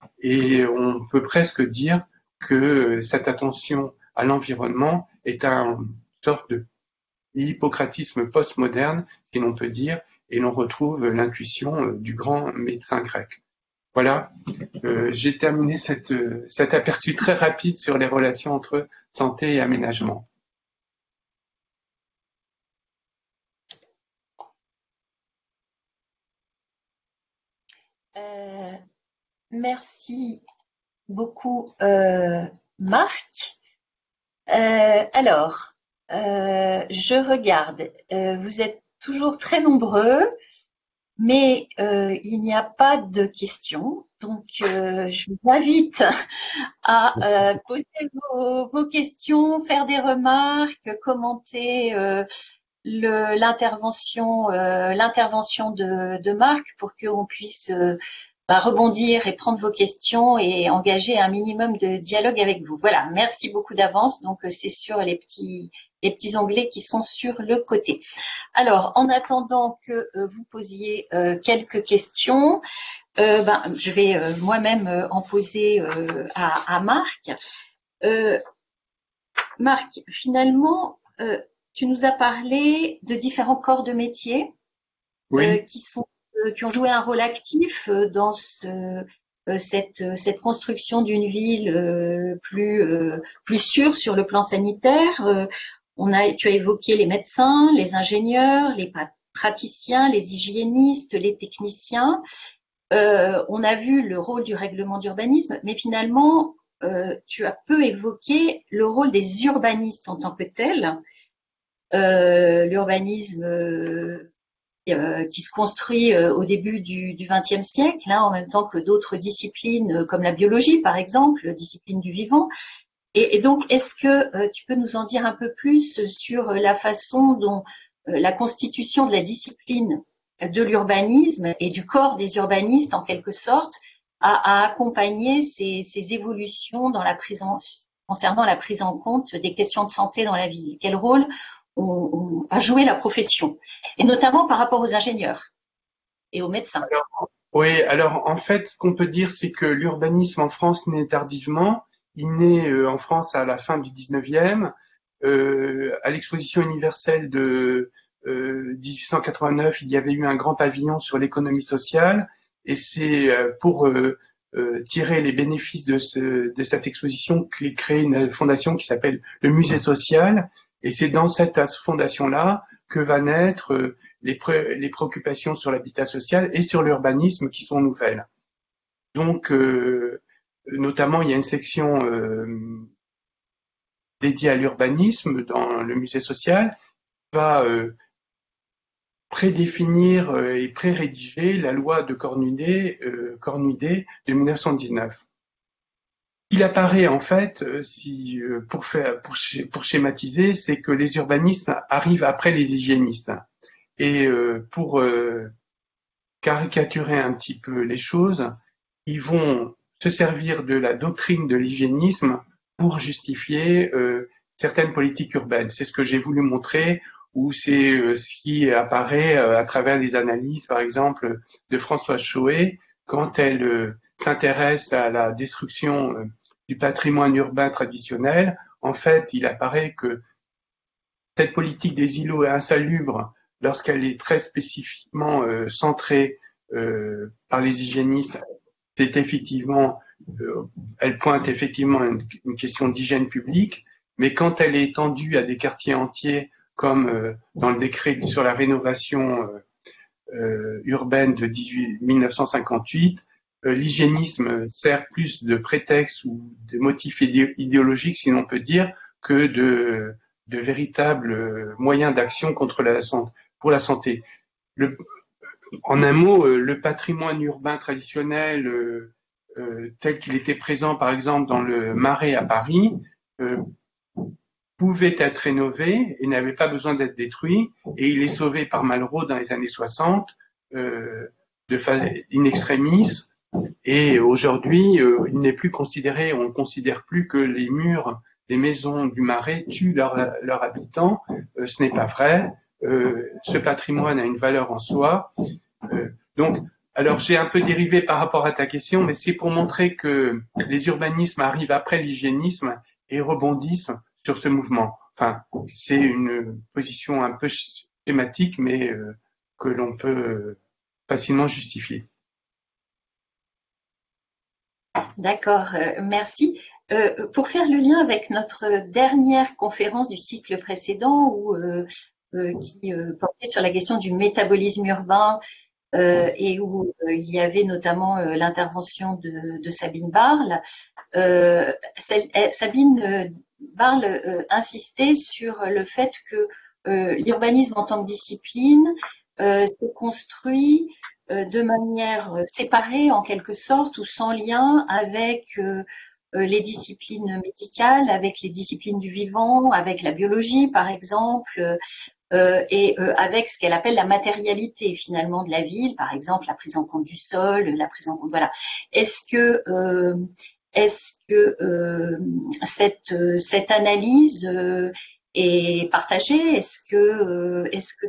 Et on peut presque dire que cette attention à l'environnement est une sorte de hippocratisme postmoderne, si l'on peut dire, et l'on retrouve l'intuition du grand médecin grec. Voilà, j'ai terminé cet aperçu très rapide sur les relations entre santé et aménagement. Merci beaucoup, Marc. Alors, je regarde. Vous êtes toujours très nombreux, mais il n'y a pas de questions. Donc, je vous invite à poser vos questions, faire des remarques, commenter l'intervention de Marc pour qu'on puisse rebondir et prendre vos questions et engager un minimum de dialogue avec vous. Voilà, merci beaucoup d'avance. Donc, c'est sur les petits onglets qui sont sur le côté. Alors, en attendant que vous posiez quelques questions, je vais moi-même en poser à Marc. Marc, finalement, tu nous as parlé de différents corps de métier Oui. qui ont joué un rôle actif dans cette construction d'une ville plus sûre sur le plan sanitaire. Tu as évoqué les médecins, les ingénieurs, les praticiens, les hygiénistes, les techniciens. On a vu le rôle du règlement d'urbanisme, mais finalement, tu as peu évoqué le rôle des urbanistes en tant que tel. L'urbanisme qui se construit au début du XXe siècle, en même temps que d'autres disciplines comme la biologie, par exemple, discipline du vivant. Et donc, est-ce que tu peux nous en dire un peu plus sur la façon dont la constitution de la discipline de l'urbanisme et du corps des urbanistes, en quelque sorte, a accompagné ces évolutions concernant la prise en compte des questions de santé dans la ville? Quel rôle a joué la profession, et notamment par rapport aux ingénieurs et aux médecins? Alors en fait, ce qu'on peut dire, c'est que l'urbanisme en France naît tardivement. Il naît en France à la fin du 19e, à l'exposition universelle de 1889, il y avait eu un grand pavillon sur l'économie sociale, et c'est pour tirer les bénéfices de cette exposition qu'est créée une fondation qui s'appelle le Musée social. Et c'est dans cette fondation-là que va naître les préoccupations sur l'habitat social et sur l'urbanisme qui sont nouvelles. Donc, notamment, il y a une section dédiée à l'urbanisme dans le musée social qui va prédéfinir et pré-rédiger la loi de Cornudet de 1919. Il apparaît en fait, pour schématiser, c'est que les urbanistes arrivent après les hygiénistes. Et pour caricaturer un petit peu les choses, ils vont se servir de la doctrine de l'hygiénisme pour justifier certaines politiques urbaines. C'est ce que j'ai voulu montrer, ou c'est ce qui apparaît à travers les analyses, par exemple, de Françoise Choët, quand elle s'intéresse à la destruction du patrimoine urbain traditionnel. En fait, il apparaît que cette politique des îlots insalubres, lorsqu'elle est très spécifiquement centrée par les hygiénistes, c'est effectivement, elle pointe effectivement une question d'hygiène publique, mais quand elle est étendue à des quartiers entiers, comme dans le décret sur la rénovation urbaine de 1958, l'hygiénisme sert plus de prétexte ou de motif idéologique, si l'on peut dire, que de véritables moyens d'action pour la santé. En un mot, le patrimoine urbain traditionnel tel qu'il était présent, par exemple, dans le Marais à Paris, pouvait être rénové et n'avait pas besoin d'être détruit, et il est sauvé par Malraux dans les années 60 in extremis. Et aujourd'hui, il n'est plus considéré, on ne considère plus que les murs des maisons du Marais tuent leurs habitants. Ce n'est pas vrai. Ce patrimoine a une valeur en soi. Donc, Alors, j'ai un peu dérivé par rapport à ta question, mais c'est pour montrer que les urbanismes arrivent après l'hygiénisme et rebondissent sur ce mouvement. Enfin, c'est une position un peu schématique, mais que l'on peut facilement justifier. D'accord, merci. Pour faire le lien avec notre dernière conférence du cycle précédent qui portait sur la question du métabolisme urbain et où il y avait notamment l'intervention de Sabine Barle. Sabine Barle insistait sur le fait que l'urbanisme en tant que discipline se construit de manière séparée en quelque sorte ou sans lien avec les disciplines médicales, avec les disciplines du vivant, avec la biologie par exemple, et avec ce qu'elle appelle la matérialité finalement de la ville, par exemple la prise en compte du sol, la prise en compte, voilà. Est-ce que cette analyse est partagée? Est-ce que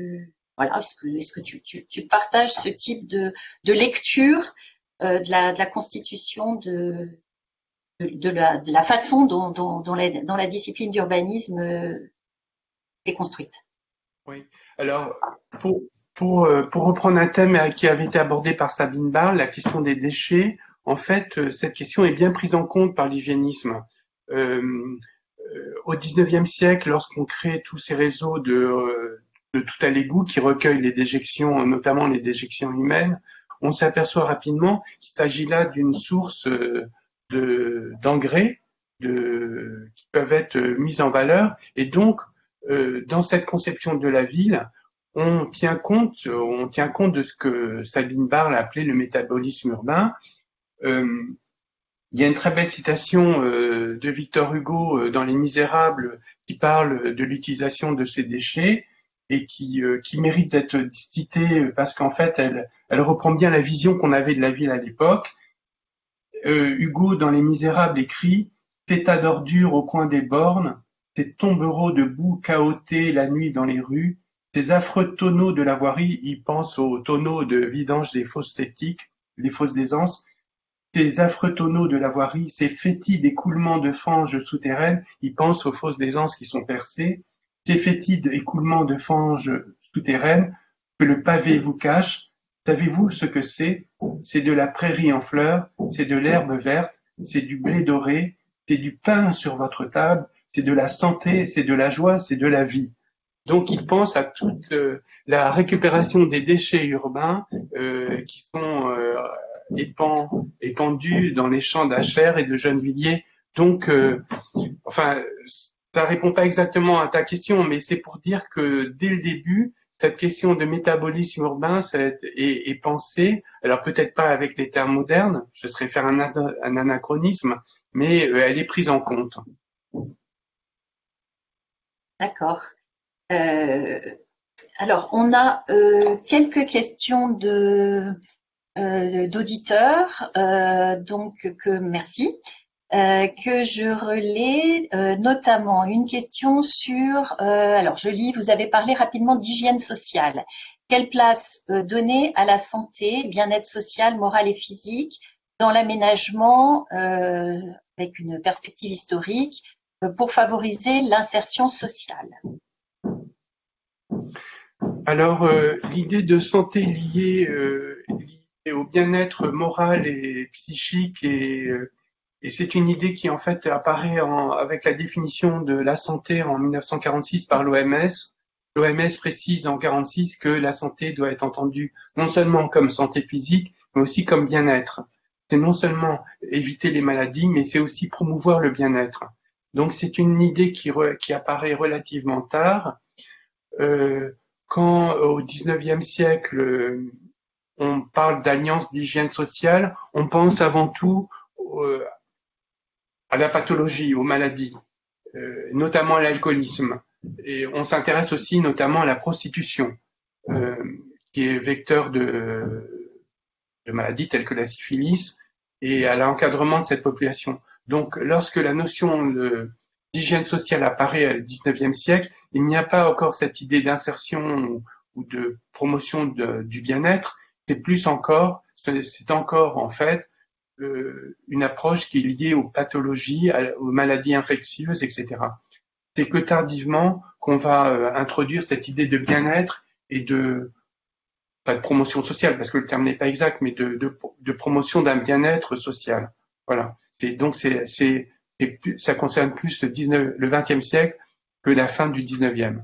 tu partages ce type de lecture de la constitution de la façon dont la discipline d'urbanisme est construite? Oui. Alors, pour reprendre un thème qui avait été abordé par Sabine Barle, la question des déchets, en fait, cette question est bien prise en compte par l'hygiénisme. Au XIXe siècle, lorsqu'on crée tous ces réseaux de tout à l'égout qui recueillent les déjections, notamment les déjections humaines, on s'aperçoit rapidement qu'il s'agit là d'une source d'engrais qui peuvent être mis en valeur. Et donc, dans cette conception de la ville, on tient compte de ce que Sabine Barle a appelé le métabolisme urbain. Il y a une très belle citation de Victor Hugo dans Les Misérables qui parle de l'utilisation de ces déchets et qui mérite d'être citée parce qu'en fait, elle reprend bien la vision qu'on avait de la ville à l'époque. Hugo, dans Les Misérables, écrit « Ces tas d'ordures au coin des bornes, ces tombereaux de boue cahotés la nuit dans les rues, ces affreux tonneaux de la voirie », il pense aux tonneaux de vidange des fosses septiques, des fosses d'aisance, ces affreux tonneaux de la voirie, ces fétides écoulements de fanges souterraines, il pense aux fosses d'aisance qui sont percées, ces fétides écoulements de fanges souterraines que le pavé vous cache. Savez-vous ce que c'est? C'est de la prairie en fleurs, c'est de l'herbe verte, c'est du blé doré, c'est du pain sur votre table, c'est de la santé, c'est de la joie, c'est de la vie. Donc il pense à toute la récupération des déchets urbains qui sont épandus dans les champs d'Acher et de Gennevilliers. Donc, enfin, ça répond pas exactement à ta question, mais c'est pour dire que dès le début, cette question de métabolisme urbain est pensée, alors peut-être pas avec les termes modernes, ce serait faire un anachronisme, mais elle est prise en compte. D'accord. Alors, on a quelques questions d'auditeurs, donc merci. Que je relais, notamment une question sur, alors je lis, vous avez parlé rapidement d'hygiène sociale. Quelle place donner à la santé, bien-être social, moral et physique dans l'aménagement avec une perspective historique pour favoriser l'insertion sociale? Alors, l'idée de santé liée au bien-être moral et psychique et c'est une idée qui en fait apparaît avec la définition de la santé en 1946 par l'OMS. L'OMS précise en 1946 que la santé doit être entendue non seulement comme santé physique, mais aussi comme bien-être. C'est non seulement éviter les maladies, mais c'est aussi promouvoir le bien-être. Donc c'est une idée qui apparaît relativement tard. Quand au XIXe siècle, on parle d'alliance d'hygiène sociale, on pense avant tout à la pathologie, aux maladies, notamment à l'alcoolisme. Et on s'intéresse aussi notamment à la prostitution, qui est vecteur de maladies telles que la syphilis, et à l'encadrement de cette population. Donc, lorsque la notion d'hygiène sociale apparaît au XIXe siècle, il n'y a pas encore cette idée d'insertion ou de promotion du bien-être, c'est encore en fait une approche qui est liée aux pathologies, aux maladies infectieuses, etc. C'est que tardivement qu'on va introduire cette idée de bien-être et pas de promotion sociale, parce que le terme n'est pas exact, mais de promotion d'un bien-être social. Voilà. Ça concerne plus le XXe siècle que la fin du XIXe.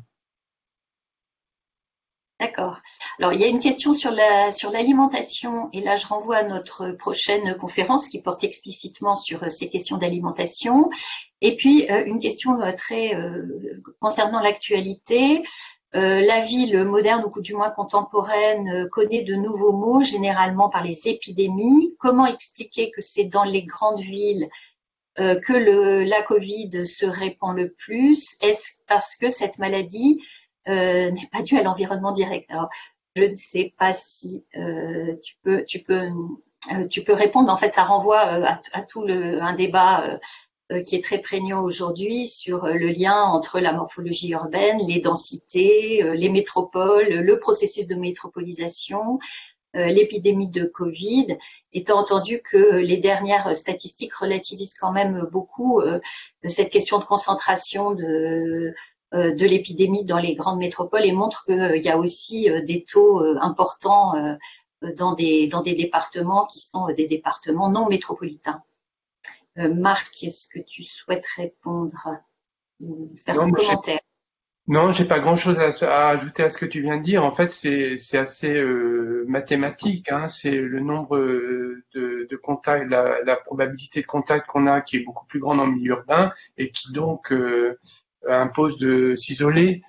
D'accord. Alors, il y a une question sur l'alimentation, et là, je renvoie à notre prochaine conférence qui porte explicitement sur ces questions d'alimentation. Et puis, une question très concernant l'actualité. La ville moderne, ou du moins contemporaine, connaît de nouveaux maux, généralement par les épidémies. Comment expliquer que c'est dans les grandes villes que la Covid se répand le plus? Est-ce parce que cette maladie n'est pas due à l'environnement direct? Alors, je ne sais pas si tu peux répondre. En fait, ça renvoie à tout un débat qui est très prégnant aujourd'hui sur le lien entre la morphologie urbaine, les densités, les métropoles, le processus de métropolisation, l'épidémie de Covid, étant entendu que les dernières statistiques relativisent quand même beaucoup cette question de concentration de l'épidémie dans les grandes métropoles et montrent qu'il y a aussi des taux importants dans des départements qui sont des départements non métropolitains. Marc, est-ce que tu souhaites répondre ou faire un commentaire? Non, j'ai pas grand-chose à ajouter à ce que tu viens de dire. En fait, c'est assez mathématique. Hein. C'est le nombre de contacts, la probabilité de contact qu'on a qui est beaucoup plus grande en milieu urbain et qui donc impose de s'isoler.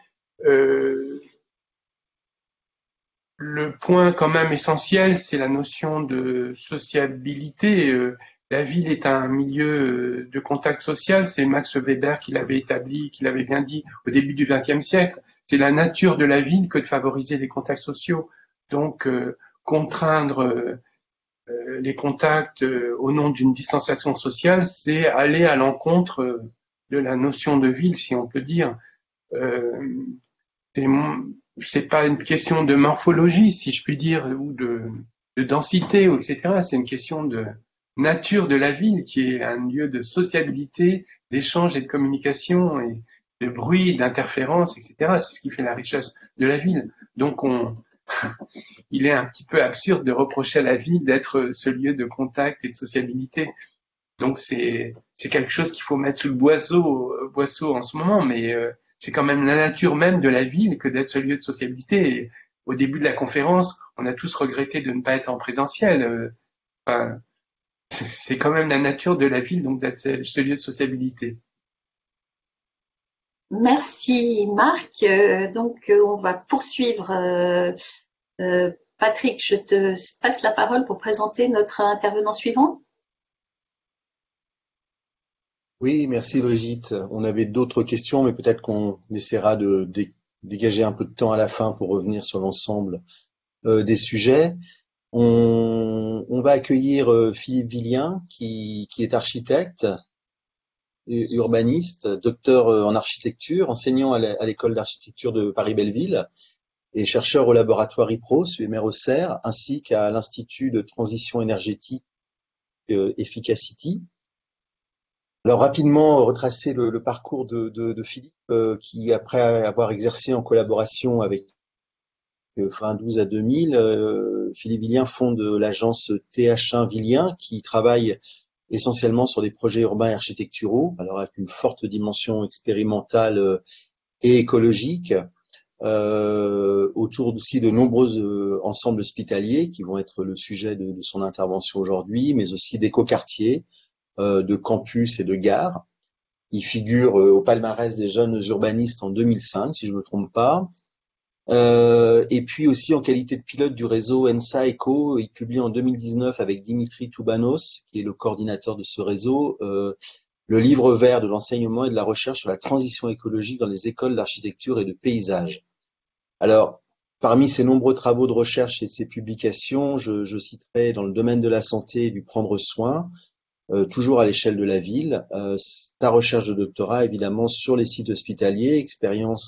Le point quand même essentiel, c'est la notion de sociabilité. La ville est un milieu de contact social. C'est Max Weber qui l'avait établi, qui l'avait bien dit au début du XXe siècle. C'est la nature de la ville que de favoriser les contacts sociaux. Donc, contraindre les contacts au nom d'une distanciation sociale, c'est aller à l'encontre de la notion de ville, si on peut dire. C'est pas une question de morphologie, si je puis dire, ou de densité, etc. C'est une question de nature de la ville, qui est un lieu de sociabilité, d'échange et de communication, et de bruit, d'interférence, etc. C'est ce qui fait la richesse de la ville. Donc, il est un petit peu absurde de reprocher à la ville d'être ce lieu de contact et de sociabilité. Donc, c'est quelque chose qu'il faut mettre sous le boisseau en ce moment, mais c'est quand même la nature même de la ville que d'être ce lieu de sociabilité. Et au début de la conférence, on a tous regretté de ne pas être en présentiel. C'est quand même la nature de la ville, donc d'être ce lieu de sociabilité. Merci Marc. Donc on va poursuivre. Patrick, je te passe la parole pour présenter notre intervenant suivant. Oui, merci Brigitte. On avait d'autres questions, mais peut-être qu'on essaiera de dégager un peu de temps à la fin pour revenir sur l'ensemble des sujets. On va accueillir Philippe Villien, qui est architecte, urbaniste, docteur en architecture, enseignant à l'école d'architecture de Paris-Belleville et chercheur au laboratoire IPROS, UMR Auxerre, ainsi qu'à l'Institut de transition énergétique Efficacity. Alors rapidement retracer le parcours de Philippe, qui après avoir exercé en collaboration avec fin 12 à 2000, Philippe Villien fonde l'agence TH1 Villien, qui travaille essentiellement sur des projets urbains et architecturaux, alors avec une forte dimension expérimentale et écologique, autour aussi de nombreux ensembles hospitaliers qui vont être le sujet de son intervention aujourd'hui, mais aussi d'écoquartiers, de campus et de gares. Il figure au palmarès des jeunes urbanistes en 2005, si je ne me trompe pas. Et puis aussi en qualité de pilote du réseau ENSA Eco, il publie en 2019 avec Dimitri Toubanos, qui est le coordinateur de ce réseau, le livre vert de l'enseignement et de la recherche sur la transition écologique dans les écoles d'architecture et de paysage. Alors, parmi ces nombreux travaux de recherche et de ces publications, je citerai dans le domaine de la santé et du prendre soin, toujours à l'échelle de la ville, sa recherche de doctorat évidemment sur les sites hospitaliers, expérience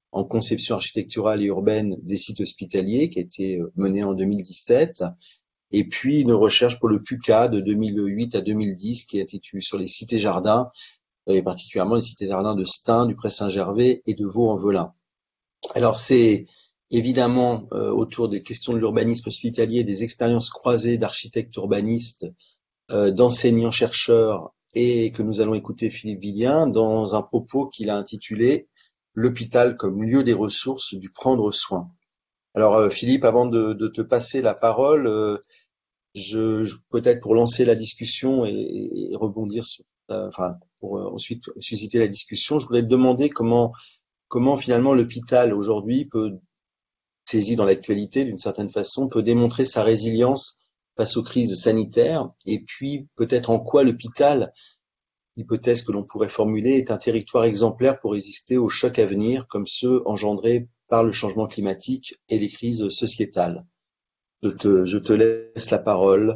en conception architecturale et urbaine des sites hospitaliers, qui a été menée en 2017. Et puis une recherche pour le PUCA de 2008 à 2010, qui est intitulée sur les cités-jardins, et particulièrement les cités-jardins de Stein, du Pré-Saint-Gervais et de Vaux-en-Velin. Alors c'est évidemment autour des questions de l'urbanisme hospitalier, des expériences croisées d'architectes urbanistes, d'enseignants-chercheurs, et que nous allons écouter Philippe Villien dans un propos qu'il a intitulé « L'hôpital comme lieu des ressources du prendre soin ». Alors Philippe, avant de te passer la parole, peut-être pour lancer la discussion et rebondir sur, pour ensuite susciter la discussion, je voudrais te demander comment finalement l'hôpital aujourd'hui peut, saisi dans l'actualité d'une certaine façon, peut démontrer sa résilience face aux crises sanitaires, et puis peut-être en quoi l'hôpital, l'hypothèse que l'on pourrait formuler, est un territoire exemplaire pour résister aux chocs à venir, comme ceux engendrés par le changement climatique et les crises sociétales. Je te laisse la parole.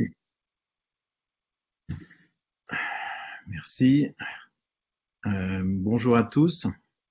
Merci. Bonjour à tous.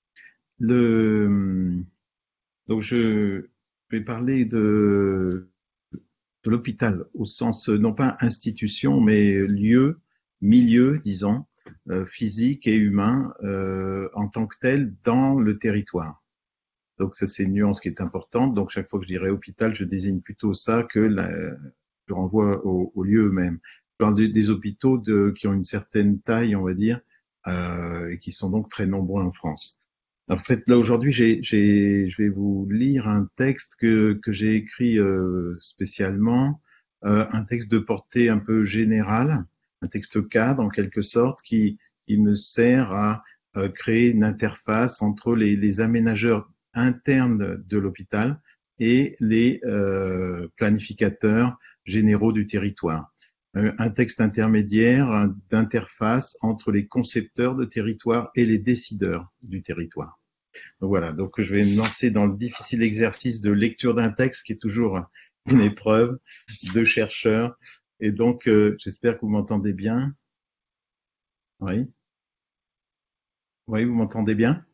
Donc je vais parler de l'hôpital au sens non pas institution mais lieu, milieu, disons, physique et humain en tant que tel dans le territoire. Donc ça c'est une nuance qui est importante. Donc chaque fois que je dirais hôpital, je désigne plutôt ça que je renvoie aux lieux eux-mêmes. Je parle des hôpitaux qui ont une certaine taille, on va dire, et qui sont donc très nombreux en France. En fait, là aujourd'hui, je vais vous lire un texte que j'ai écrit spécialement, un texte de portée un peu générale, un texte cadre en quelque sorte, qui me sert à créer une interface entre les aménageurs internes de l'hôpital et les planificateurs généraux du territoire. Un texte intermédiaire d'interface entre les concepteurs de territoire et les décideurs du territoire. Donc voilà, donc je vais me lancer dans le difficile exercice de lecture d'un texte qui est toujours une épreuve de chercheur. Et donc j'espère que vous m'entendez bien. Oui. Oui, vous m'entendez bien?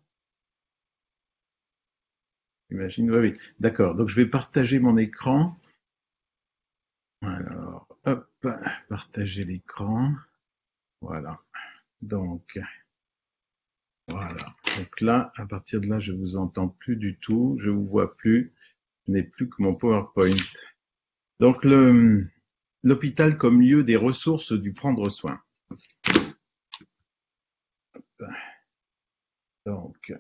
J'imagine, oui. D'accord, donc je vais partager mon écran. Alors, hop, partager l'écran. Voilà. Donc, voilà. Donc là, à partir de là, je vous entends plus du tout. Je vous vois plus. Je n'ai plus que mon PowerPoint. Donc, l'hôpital comme lieu des ressources du prendre soin. Donc,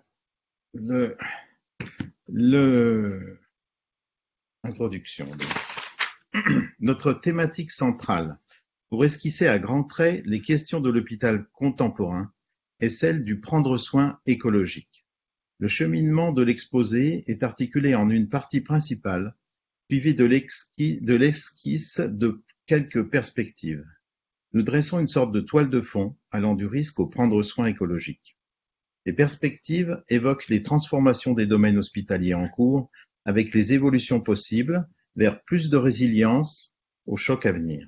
introduction. Donc. Notre thématique centrale, pour esquisser à grands traits les questions de l'hôpital contemporain, est celle du prendre soin écologique. Le cheminement de l'exposé est articulé en une partie principale, suivie de l'esquisse de quelques perspectives. Nous dressons une sorte de toile de fond allant du risque au prendre soin écologique. Les perspectives évoquent les transformations des domaines hospitaliers en cours avec les évolutions possibles vers plus de résilience aux chocs à venir.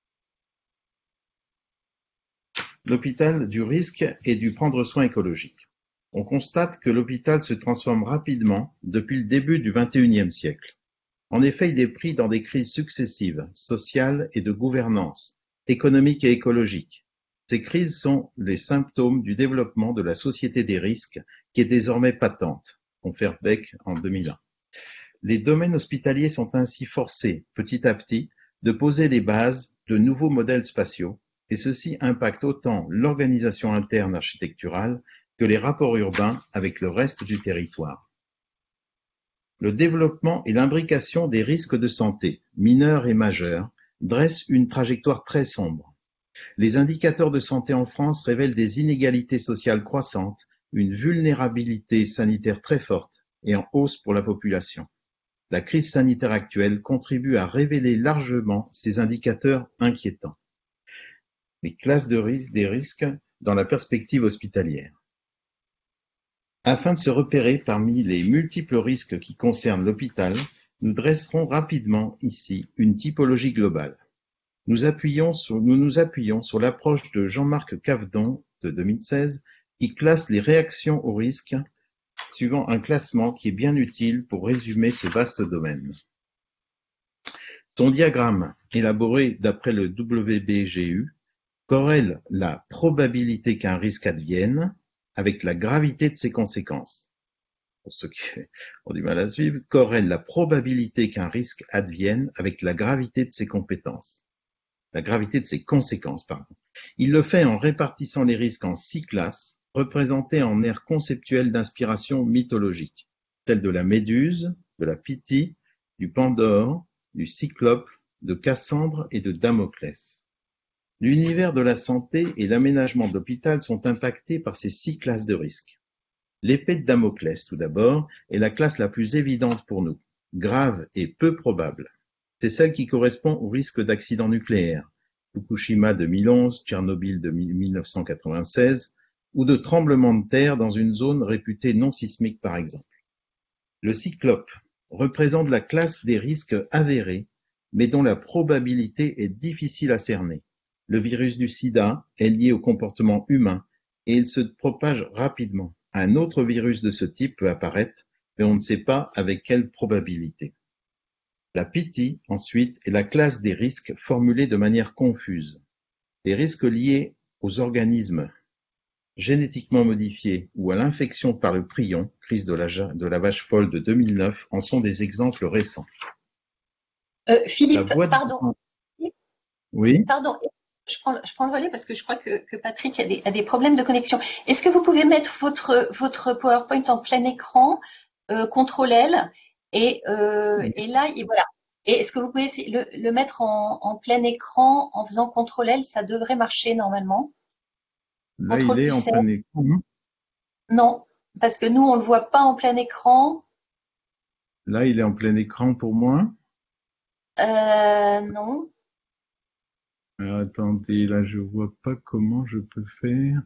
L'hôpital du risque et du prendre soin écologique. On constate que l'hôpital se transforme rapidement depuis le début du XXIe siècle. En effet, il est pris dans des crises successives, sociales et de gouvernance, économiques et écologiques. Ces crises sont les symptômes du développement de la société des risques qui est désormais patente, confère Beck en 2001. Les domaines hospitaliers sont ainsi forcés, petit à petit, de poser les bases de nouveaux modèles spatiaux, et ceci impacte autant l'organisation interne architecturale que les rapports urbains avec le reste du territoire. Le développement et l'imbrication des risques de santé, mineurs et majeurs, dressent une trajectoire très sombre. Les indicateurs de santé en France révèlent des inégalités sociales croissantes, une vulnérabilité sanitaire très forte et en hausse pour la population. La crise sanitaire actuelle contribue à révéler largement ces indicateurs inquiétants. Les classes de risque des risques dans la perspective hospitalière. Afin de se repérer parmi les multiples risques qui concernent l'hôpital, nous dresserons rapidement ici une typologie globale. Nous nous appuyons sur l'approche de Jean-Marc Cavedon de 2016 qui classe les réactions au risque suivant un classement qui est bien utile pour résumer ce vaste domaine. Son diagramme, élaboré d'après le WBGU, corrèle la probabilité qu'un risque advienne avec la gravité de ses conséquences. Pour ceux qui ont du mal à suivre, corrèle la probabilité qu'un risque advienne avec la gravité de ses compétences. La gravité de ses conséquences, pardon. Il le fait en répartissant les risques en 6 classes, représentées en aires conceptuelles d'inspiration mythologique, telles de la Méduse, de la Pythie, du Pandore, du Cyclope, de Cassandre et de Damoclès. L'univers de la santé et l'aménagement de l'hôpital sont impactés par ces 6 classes de risques. L'épée de Damoclès, tout d'abord, est la classe la plus évidente pour nous, grave et peu probable. C'est celle qui correspond au risque d'accident nucléaire, Fukushima 2011, Tchernobyl de 1996, ou de tremblement de terre dans une zone réputée non sismique par exemple. Le Cyclope représente la classe des risques avérés, mais dont la probabilité est difficile à cerner. Le virus du sida est lié au comportement humain et il se propage rapidement. Un autre virus de ce type peut apparaître, mais on ne sait pas avec quelle probabilité. La Pythie, ensuite, est la classe des risques formulés de manière confuse. Les risques liés aux organismes génétiquement modifiés ou à l'infection par le prion, crise de la vache folle de 2009, en sont des exemples récents. Philippe, pardon. Oui. Pardon, je prends le relais parce que je crois que Patrick a des problèmes de connexion. Est-ce que vous pouvez mettre votre PowerPoint en plein écran, CTRL-L, et là, et voilà. Et est-ce que vous pouvez le mettre en plein écran en faisant CTRL-L? Ça devrait marcher normalement. Là, il est en plein écran. Non, parce que nous, on ne le voit pas en plein écran. Là, il est en plein écran pour moi. Non. Attendez, là, je vois pas comment je peux faire.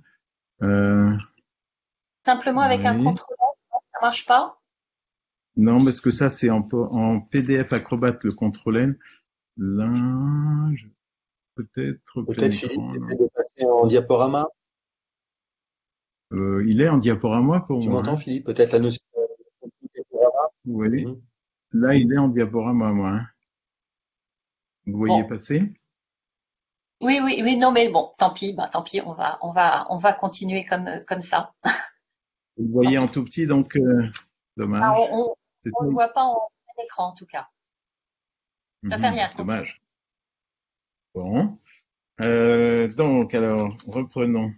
Simplement avec un CTRL, ça marche pas? Non, parce que ça, c'est en PDF Acrobat, le CTRL-N. Là, peut-être Philippe, essaie de passer en diaporama. Il est en diaporama pour moi. Tu m'entends, Philippe? Peut-être la notion de diaporama. Oui. Là, il est en diaporama, moi. Vous voyez passer? Oui, non, mais bon, tant pis, on va continuer comme ça. Vous le voyez en tout petit, donc dommage. On ne le voit pas en plein écran, en tout cas. Ça fait rien. Dommage. Bon. Donc, alors, reprenons.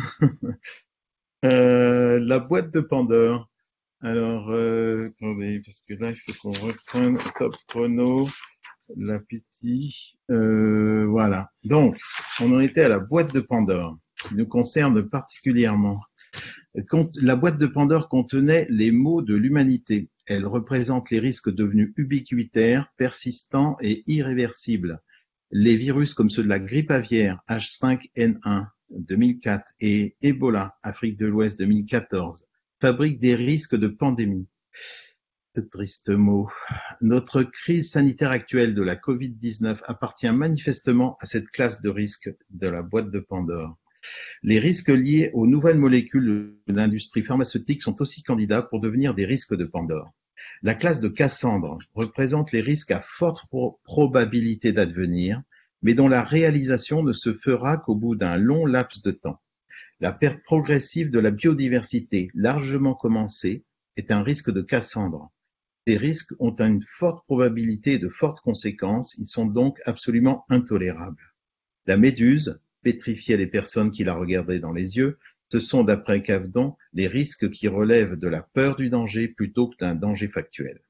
La boîte de Pandore. Alors, attendez, parce que là, il faut qu'on reprenne top chrono. La Pythie, voilà. Donc, on en était à la boîte de Pandore, qui nous concerne particulièrement. La boîte de Pandore contenait les maux de l'humanité. Elle représente les risques devenus ubiquitaires, persistants et irréversibles. Les virus comme ceux de la grippe aviaire H5N1 2004 et Ebola, Afrique de l'Ouest 2014, fabriquent des risques de pandémie. Ce triste mot. Notre crise sanitaire actuelle de la Covid-19 appartient manifestement à cette classe de risques de la boîte de Pandore. Les risques liés aux nouvelles molécules de l'industrie pharmaceutique sont aussi candidats pour devenir des risques de Pandore. La classe de Cassandre représente les risques à forte probabilité d'advenir, mais dont la réalisation ne se fera qu'au bout d'un long laps de temps. La perte progressive de la biodiversité, largement commencée, est un risque de Cassandre. Ces risques ont une forte probabilité et de fortes conséquences, ils sont donc absolument intolérables. La méduse pétrifiait les personnes qui la regardaient dans les yeux, ce sont, d'après Cavdon, les risques qui relèvent de la peur du danger plutôt que d'un danger factuel.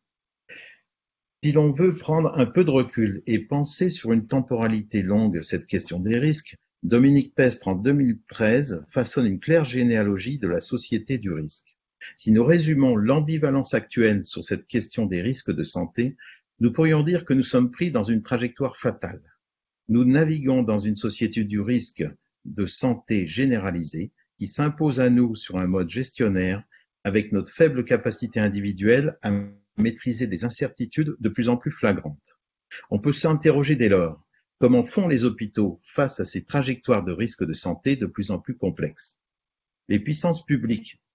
Si l'on veut prendre un peu de recul et penser sur une temporalité longue cette question des risques, Dominique Pestre, en 2013, façonne une claire généalogie de la société du risque. Si nous résumons l'ambivalence actuelle sur cette question des risques de santé, nous pourrions dire que nous sommes pris dans une trajectoire fatale. Nous naviguons dans une société du risque de santé généralisée qui s'impose à nous sur un mode gestionnaire avec notre faible capacité individuelle à maîtriser des incertitudes de plus en plus flagrantes. On peut s'interroger dès lors, comment font les hôpitaux face à ces trajectoires de risque de santé de plus en plus complexes? Les puissances publiques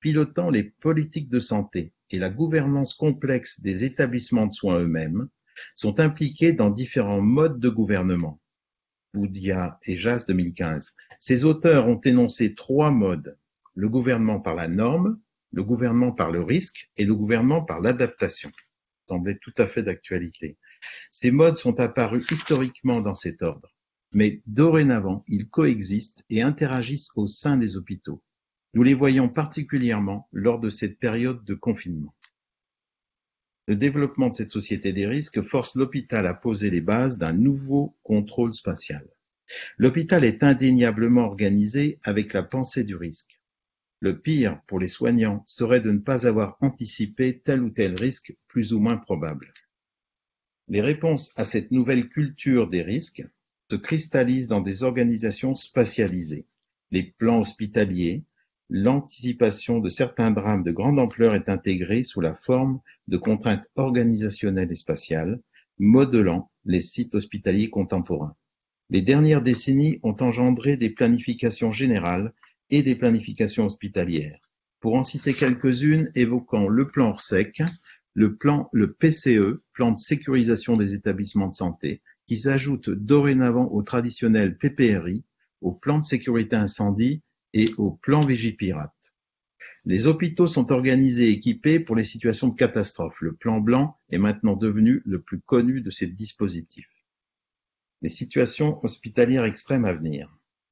pilotant les politiques de santé et la gouvernance complexe des établissements de soins eux-mêmes, sont impliqués dans différents modes de gouvernement. Boudia et Jas 2015. Ces auteurs ont énoncé 3 modes: le gouvernement par la norme, le gouvernement par le risque et le gouvernement par l'adaptation. Ça semblait tout à fait d'actualité. Ces modes sont apparus historiquement dans cet ordre, mais dorénavant, ils coexistent et interagissent au sein des hôpitaux. Nous les voyons particulièrement lors de cette période de confinement. Le développement de cette société des risques force l'hôpital à poser les bases d'un nouveau contrôle spatial. L'hôpital est indéniablement organisé avec la pensée du risque. Le pire pour les soignants serait de ne pas avoir anticipé tel ou tel risque plus ou moins probable. Les réponses à cette nouvelle culture des risques se cristallisent dans des organisations spatialisées. Les plans hospitaliers, l'anticipation de certains drames de grande ampleur est intégrée sous la forme de contraintes organisationnelles et spatiales, modelant les sites hospitaliers contemporains. Les dernières décennies ont engendré des planifications générales et des planifications hospitalières. Pour en citer quelques-unes, évoquant le plan Orsec, le PCE, plan de sécurisation des établissements de santé, qui s'ajoute dorénavant au traditionnel PPRI, au plan de sécurité incendie et au plan Vigipirate. Les hôpitaux sont organisés et équipés pour les situations de catastrophe. Le plan blanc est maintenant devenu le plus connu de ces dispositifs. Les situations hospitalières extrêmes à venir.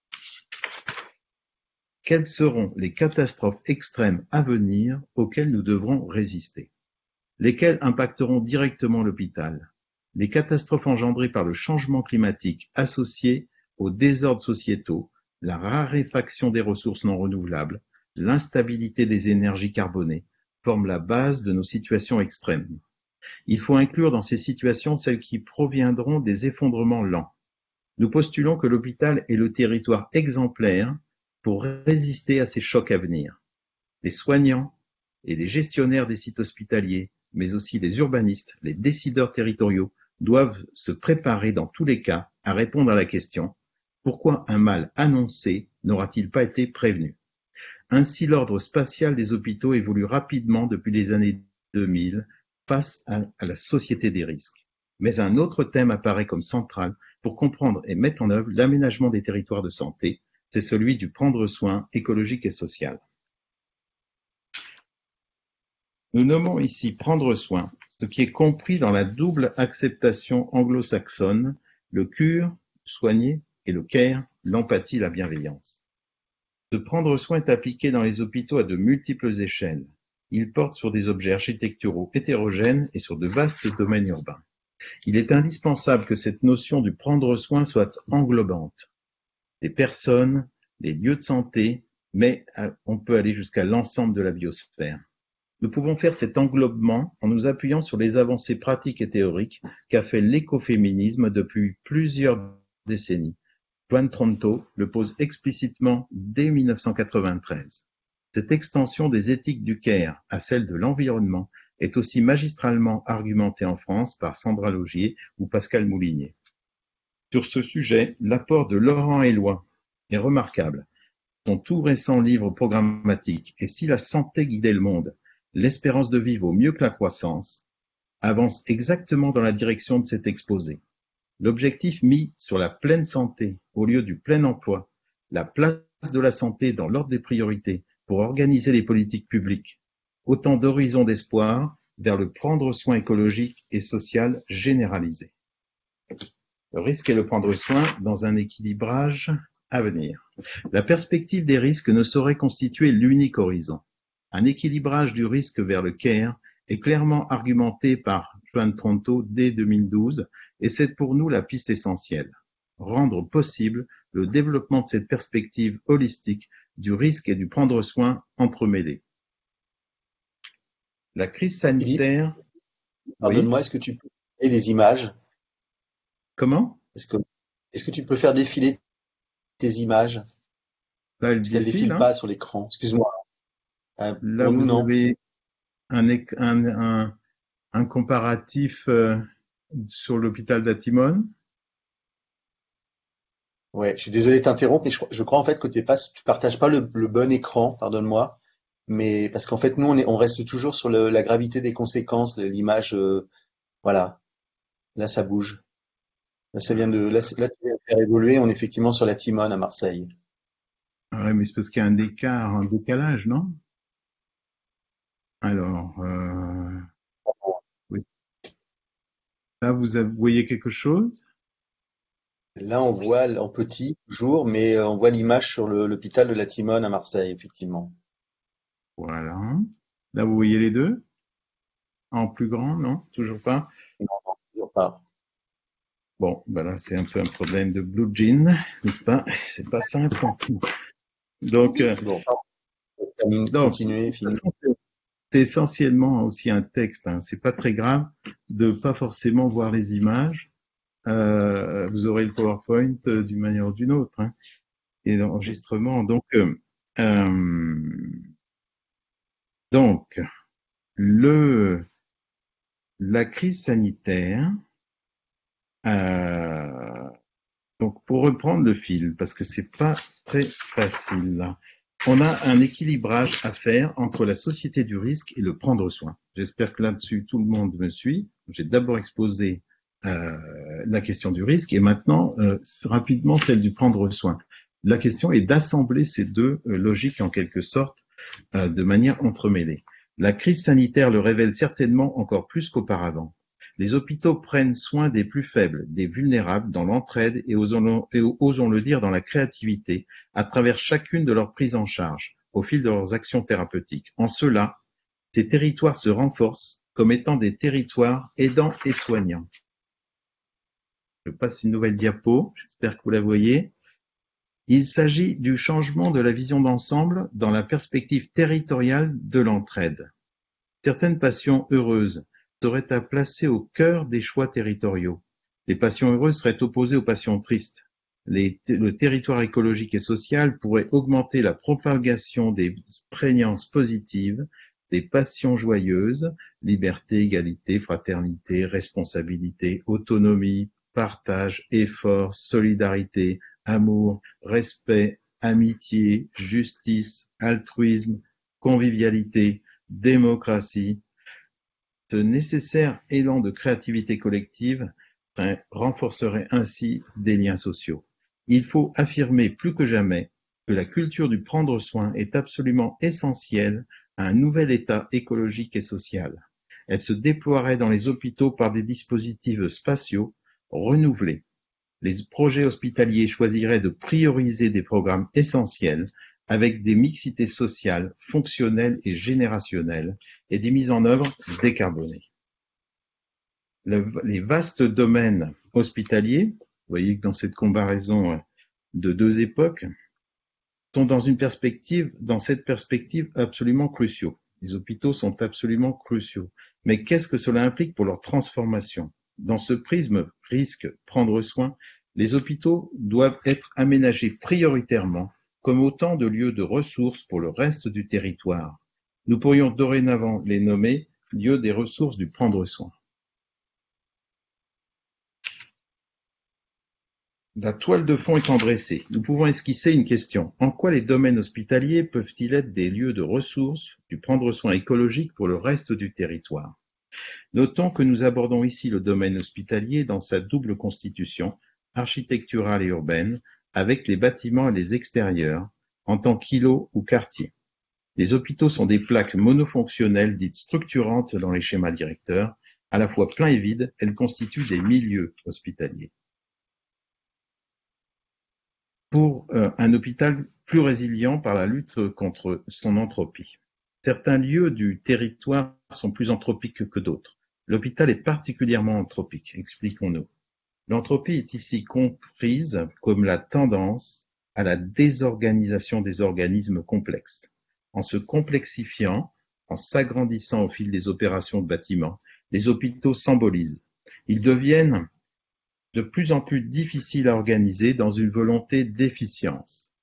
Quelles seront les catastrophes extrêmes à venir auxquelles nous devrons résister? Lesquelles impacteront directement l'hôpital? Les catastrophes engendrées par le changement climatique associées aux désordres sociétaux, la raréfaction des ressources non renouvelables, l'instabilité des énergies carbonées forment la base de nos situations extrêmes. Il faut inclure dans ces situations celles qui proviendront des effondrements lents. Nous postulons que l'hôpital est le territoire exemplaire pour résister à ces chocs à venir. Les soignants et les gestionnaires des sites hospitaliers, mais aussi les urbanistes, les décideurs territoriaux, doivent se préparer dans tous les cas à répondre à la question: pourquoi un mal annoncé n'aura-t-il pas été prévenu? Ainsi, l'ordre spatial des hôpitaux évolue rapidement depuis les années 2000 face à la société des risques. Mais un autre thème apparaît comme central pour comprendre et mettre en œuvre l'aménagement des territoires de santé, c'est celui du prendre soin écologique et social. Nous nommons ici prendre soin ce qui est compris dans la double acceptation anglo-saxonne, le cure, soigner, et le care, l'empathie, la bienveillance. Ce prendre soin est appliqué dans les hôpitaux à de multiples échelles. Il porte sur des objets architecturaux hétérogènes et sur de vastes domaines urbains. Il est indispensable que cette notion du prendre soin soit englobante. Les personnes, les lieux de santé, mais on peut aller jusqu'à l'ensemble de la biosphère. Nous pouvons faire cet englobement en nous appuyant sur les avancées pratiques et théoriques qu'a fait l'écoféminisme depuis plusieurs décennies. Juan Tronto le pose explicitement dès 1993. Cette extension des éthiques du care à celle de l'environnement est aussi magistralement argumentée en France par Sandra Laugier ou Pascal Moulinier. Sur ce sujet, l'apport de Laurent Éloi est remarquable. Son tout récent livre programmatique « Et si la santé guidait le monde ? L'espérance de vie vaut mieux que la croissance » avance exactement dans la direction de cet exposé. L'objectif mis sur la pleine santé au lieu du plein emploi, la place de la santé dans l'ordre des priorités pour organiser les politiques publiques, autant d'horizons d'espoir vers le prendre soin écologique et social généralisé. Le risque est le prendre soin dans un équilibrage à venir. La perspective des risques ne saurait constituer l'unique horizon. Un équilibrage du risque vers le care est clairement argumenté par Juan Tronto dès 2012 et c'est pour nous la piste essentielle. Rendre possible le développement de cette perspective holistique du risque et du prendre soin entremêlés. La crise sanitaire... Pardonne-moi, Est-ce que tu peux faire des images? Comment? Est-ce que tu peux faire défiler tes images? Là, Parce qu'elles ne défilent pas sur l'écran. Excuse-moi. Là, vous avez un comparatif sur l'hôpital d'Atimone. Ouais, je suis désolé de t'interrompre, mais je crois en fait que tu partages pas le bon écran, pardonne-moi. mais parce qu'en fait, nous, on reste toujours sur la gravité des conséquences, l'image, voilà. Là, ça bouge. Là, là, tu viens de faire évoluer. On est effectivement sur la Timone à Marseille. Ouais, mais c'est parce qu'il y a un décalage, non? Alors, oui. Là, vous voyez quelque chose? Là, on voit en petit, toujours, mais on voit l'image sur l'hôpital de la Timone à Marseille, effectivement. Voilà. Là, vous voyez les deux? En plus grand, non? Toujours pas? Non, non, toujours pas. Bon, ben là, c'est un peu un problème de blue jean, n'est-ce pas? C'est pas simple. Donc, Bon, donc, continuez, de toute finissez. façon, c'est essentiellement aussi un texte, hein. C'est pas très grave de pas forcément voir les images. Vous aurez le PowerPoint d'une manière ou d'une autre, hein, et l'enregistrement. Donc, la crise sanitaire. Donc, pour reprendre le fil, parce que c'est pas très facile, on a un équilibrage à faire entre la société du risque et le prendre soin. J'espère que là-dessus, tout le monde me suit. J'ai d'abord exposé la question du risque et maintenant, rapidement, celle du prendre soin. La question est d'assembler ces deux logiques en quelque sorte de manière entremêlée. La crise sanitaire le révèle certainement encore plus qu'auparavant. Les hôpitaux prennent soin des plus faibles, des vulnérables, dans l'entraide et osons le dire, dans la créativité, à travers chacune de leurs prises en charge, au fil de leurs actions thérapeutiques. En cela, ces territoires se renforcent comme étant des territoires aidants et soignants. Je passe une nouvelle diapo, j'espère que vous la voyez. Il s'agit du changement de la vision d'ensemble dans la perspective territoriale de l'entraide. Certaines passions heureuses seraient à placer au cœur des choix territoriaux. Les passions heureuses seraient opposées aux passions tristes. Le territoire écologique et social pourrait augmenter la propagation des prégnances positives, des passions joyeuses, liberté, égalité, fraternité, responsabilité, autonomie, partage, effort, solidarité, amour, respect, amitié, justice, altruisme, convivialité, démocratie. Ce nécessaire élan de créativité collective renforcerait ainsi des liens sociaux. Il faut affirmer plus que jamais que la culture du prendre soin est absolument essentielle à un nouvel état écologique et social. Elle se déploierait dans les hôpitaux par des dispositifs spatiaux renouvelés. Les projets hospitaliers choisiraient de prioriser des programmes essentiels avec des mixités sociales, fonctionnelles et générationnelles et des mises en œuvre décarbonées. Les vastes domaines hospitaliers, vous voyez que dans cette comparaison de deux époques, sont dans cette perspective absolument cruciaux. Les hôpitaux sont absolument cruciaux. Mais qu'est-ce que cela implique pour leur transformation? Dans ce prisme risque prendre soin, les hôpitaux doivent être aménagés prioritairement comme autant de lieux de ressources pour le reste du territoire. Nous pourrions dorénavant les nommer lieux des ressources du prendre soin. La toile de fond étant dressée, nous pouvons esquisser une question. En quoi les domaines hospitaliers peuvent-ils être des lieux de ressources du prendre soin écologique pour le reste du territoire? Notons que nous abordons ici le domaine hospitalier dans sa double constitution, architecturale et urbaine, avec les bâtiments et les extérieurs, en tant qu'îlots ou quartiers. Les hôpitaux sont des plaques monofonctionnelles dites structurantes dans les schémas directeurs. À la fois pleins et vides, elles constituent des milieux hospitaliers. Pour un hôpital plus résilient par la lutte contre son entropie. Certains lieux du territoire sont plus anthropiques que d'autres. L'hôpital est particulièrement anthropique, expliquons-nous. L'entropie est ici comprise comme la tendance à la désorganisation des organismes complexes. En se complexifiant, en s'agrandissant au fil des opérations de bâtiment, les hôpitaux s'embolisent. Ils deviennent de plus en plus difficiles à organiser dans une volonté d'efficience.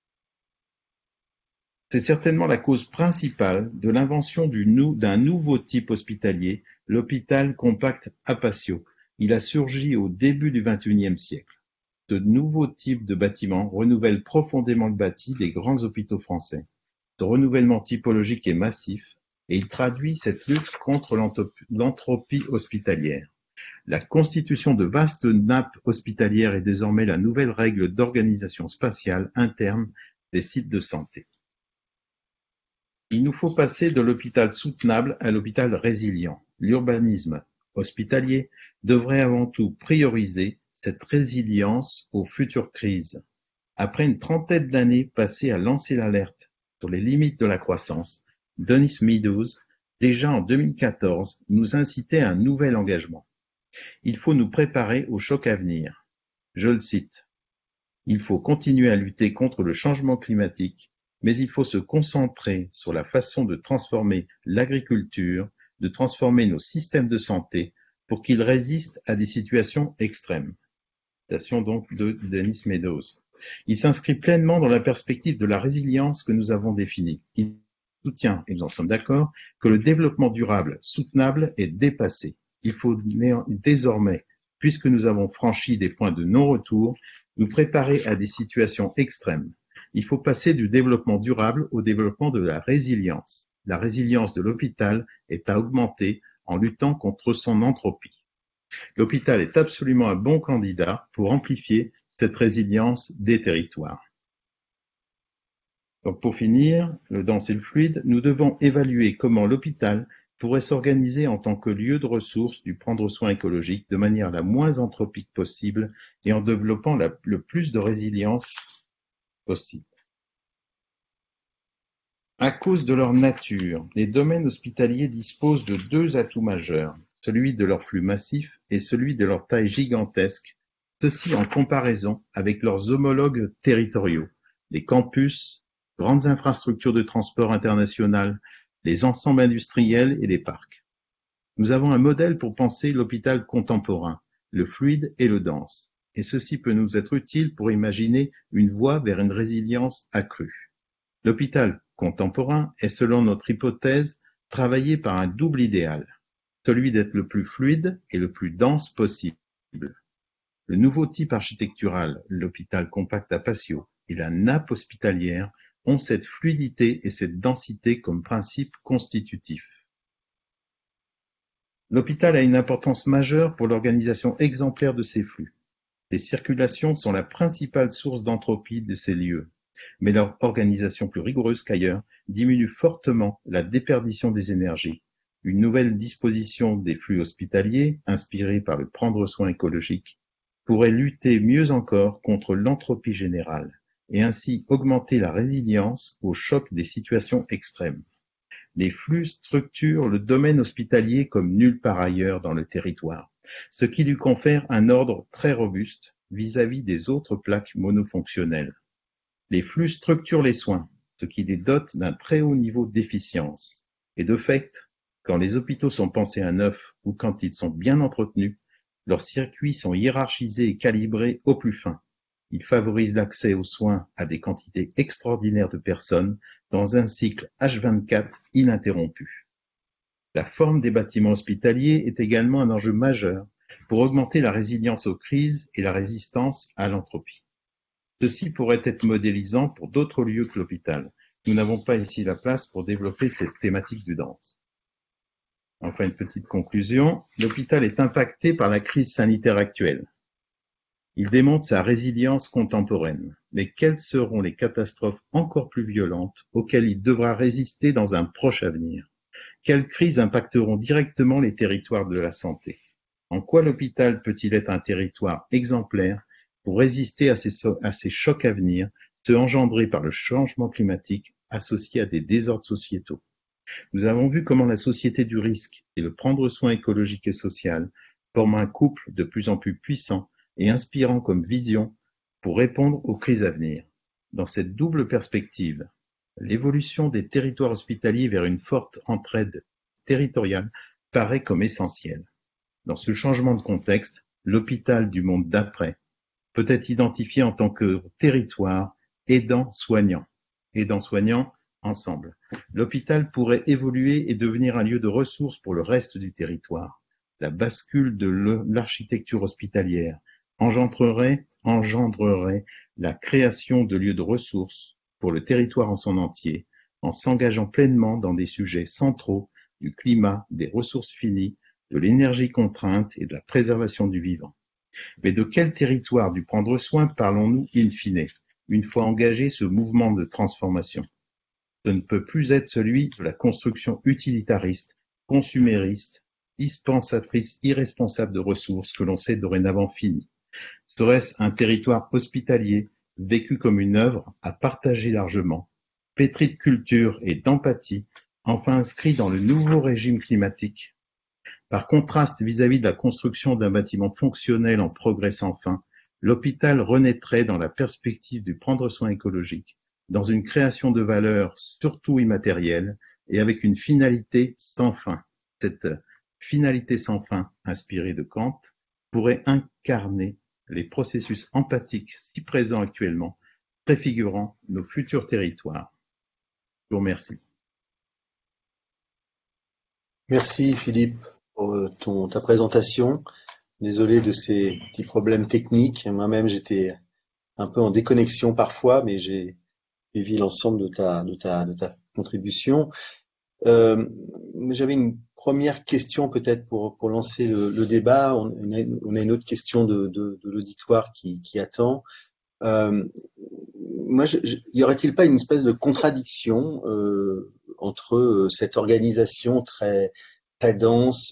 C'est certainement la cause principale de l'invention d'un nouveau type hospitalier, l'hôpital compact à patio. Il a surgi au début du XXIe siècle. Ce nouveau type de bâtiment renouvelle profondément le bâti des grands hôpitaux français. Ce renouvellement typologique est massif et il traduit cette lutte contre l'entropie hospitalière. La constitution de vastes nappes hospitalières est désormais la nouvelle règle d'organisation spatiale interne des sites de santé. Il nous faut passer de l'hôpital soutenable à l'hôpital résilient. L'urbanisme hospitalier devrait avant tout prioriser cette résilience aux futures crises. Après une trentaine d'années passées à lancer l'alerte sur les limites de la croissance, Denis Meadows, déjà en 2014, nous incitait à un nouvel engagement. Il faut nous préparer au choc à venir. Je le cite. Il faut continuer à lutter contre le changement climatique, mais il faut se concentrer sur la façon de transformer l'agriculture, de transformer nos systèmes de santé pour qu'ils résistent à des situations extrêmes. Citation donc de Denis Meadows. Il s'inscrit pleinement dans la perspective de la résilience que nous avons définie. Il soutient, et nous en sommes d'accord, que le développement durable soutenable est dépassé. Il faut désormais, puisque nous avons franchi des points de non-retour, nous préparer à des situations extrêmes. Il faut passer du développement durable au développement de la résilience. La résilience de l'hôpital est à augmenter en luttant contre son entropie. L'hôpital est absolument un bon candidat pour amplifier cette résilience des territoires. Donc pour finir, le dense et le fluide, nous devons évaluer comment l'hôpital pourrait s'organiser en tant que lieu de ressources du prendre soin écologique de manière la moins anthropique possible et en développant le plus de résilience possible. À cause de leur nature, les domaines hospitaliers disposent de deux atouts majeurs, celui de leur flux massif et celui de leur taille gigantesque, ceci en comparaison avec leurs homologues territoriaux, les campus, grandes infrastructures de transport international, les ensembles industriels et les parcs. Nous avons un modèle pour penser l'hôpital contemporain, le fluide et le dense, et ceci peut nous être utile pour imaginer une voie vers une résilience accrue. L'hôpital contemporain est, selon notre hypothèse, travaillé par un double idéal, celui d'être le plus fluide et le plus dense possible. Le nouveau type architectural, l'hôpital compact à patio et la nappe hospitalière ont cette fluidité et cette densité comme principe constitutif. L'hôpital a une importance majeure pour l'organisation exemplaire de ces flux. Les circulations sont la principale source d'entropie de ces lieux, mais leur organisation plus rigoureuse qu'ailleurs diminue fortement la déperdition des énergies. Une nouvelle disposition des flux hospitaliers, inspirée par le prendre soin écologique, pourrait lutter mieux encore contre l'entropie générale et ainsi augmenter la résilience au choc des situations extrêmes. Les flux structurent le domaine hospitalier comme nulle part ailleurs dans le territoire, ce qui lui confère un ordre très robuste vis-à-vis des autres plaques monofonctionnelles. Les flux structurent les soins, ce qui les dote d'un très haut niveau d'efficience. Et de fait, quand les hôpitaux sont pensés à neuf ou quand ils sont bien entretenus, leurs circuits sont hiérarchisés et calibrés au plus fin. Ils favorisent l'accès aux soins à des quantités extraordinaires de personnes dans un cycle H24 ininterrompu. La forme des bâtiments hospitaliers est également un enjeu majeur pour augmenter la résilience aux crises et la résistance à l'entropie. Ceci pourrait être modélisant pour d'autres lieux que l'hôpital. Nous n'avons pas ici la place pour développer cette thématique du dense. Enfin, une petite conclusion. L'hôpital est impacté par la crise sanitaire actuelle. Il démontre sa résilience contemporaine. Mais quelles seront les catastrophes encore plus violentes auxquelles il devra résister dans un proche avenir? Quelles crises impacteront directement les territoires de la santé? En quoi l'hôpital peut-il être un territoire exemplaire pour résister à ces chocs à venir, ceux engendrés par le changement climatique associé à des désordres sociétaux? Nous avons vu comment la société du risque et le prendre soin écologique et social forment un couple de plus en plus puissant et inspirant comme vision pour répondre aux crises à venir. Dans cette double perspective, l'évolution des territoires hospitaliers vers une forte entraide territoriale paraît comme essentielle. Dans ce changement de contexte, l'hôpital du monde d'après peut être identifié en tant que territoire aidant-soignant ensemble. L'hôpital pourrait évoluer et devenir un lieu de ressources pour le reste du territoire. La bascule de l'architecture hospitalière engendrerait la création de lieux de ressources pour le territoire en son entier, en s'engageant pleinement dans des sujets centraux du climat, des ressources finies, de l'énergie contrainte et de la préservation du vivant. Mais de quel territoire du prendre soin parlons-nous in fine, une fois engagé ce mouvement de transformation? Ce ne peut plus être celui de la construction utilitariste, consumériste, dispensatrice, irresponsable de ressources que l'on sait dorénavant finies. Serait-ce un territoire hospitalier, vécu comme une œuvre à partager largement, pétri de culture et d'empathie, enfin inscrit dans le nouveau régime climatique? Par contraste vis-à-vis de la construction d'un bâtiment fonctionnel en progrès sans fin, l'hôpital renaîtrait dans la perspective du prendre soin écologique, dans une création de valeur surtout immatérielle et avec une finalité sans fin. Cette finalité sans fin, inspirée de Kant, pourrait incarner les processus empathiques si présents actuellement, préfigurant nos futurs territoires. Je vous remercie. Merci Philippe pour ta présentation. Désolé de ces petits problèmes techniques. Moi-même, j'étais un peu en déconnexion parfois, mais j'ai suivi l'ensemble de ta contribution. J'avais une première question peut-être pour lancer le débat. On a une autre question de l'auditoire qui attend. Y aurait-il pas une espèce de contradiction entre cette organisation très très dense,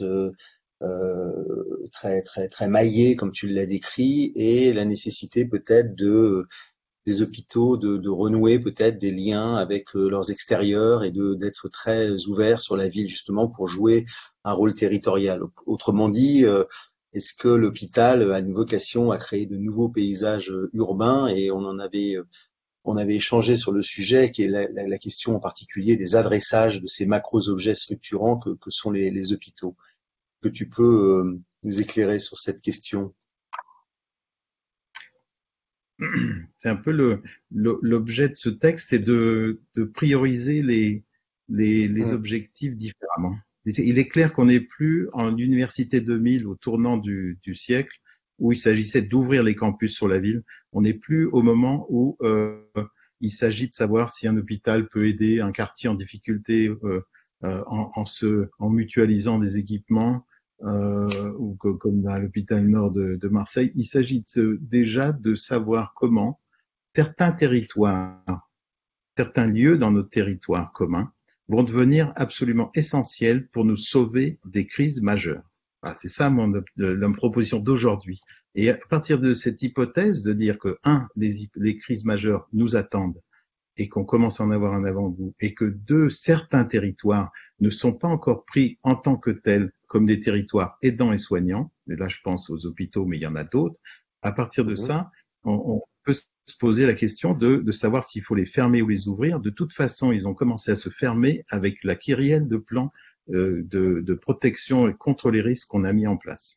très maillée, comme tu l'as décrit, et la nécessité peut-être des hôpitaux de renouer peut-être des liens avec leurs extérieurs et d'être très ouverts sur la ville justement pour jouer un rôle territorial. Autrement dit, est-ce que l'hôpital a une vocation à créer de nouveaux paysages urbains? Et on avait échangé sur le sujet, qui est la question en particulier des adressages de ces macros-objets structurants que sont les hôpitaux. Que tu peux nous éclairer sur cette question? C'est un peu l'objet de ce texte, c'est de prioriser les objectifs différemment. Il est clair qu'on n'est plus en Université 2000 au tournant du siècle où il s'agissait d'ouvrir les campus sur la ville. On n'est plus au moment où il s'agit de savoir si un hôpital peut aider un quartier en difficulté en mutualisant des équipements, ou comme à l'hôpital nord de Marseille. Il s'agit déjà de savoir comment certains territoires, certains lieux dans notre territoire commun vont devenir absolument essentiels pour nous sauver des crises majeures. Voilà, c'est ça la proposition d'aujourd'hui. Et à partir de cette hypothèse de dire que, les crises majeures nous attendent et qu'on commence à en avoir un avant-goût, et que certains territoires ne sont pas encore pris en tant que tels comme des territoires aidants et soignants, et là je pense aux hôpitaux, mais il y en a d'autres. À partir de ça, on peut se poser la question de savoir s'il faut les fermer ou les ouvrir. De toute façon, ils ont commencé à se fermer avec la kyrielle de plans de protection contre les risques qu'on a mis en place.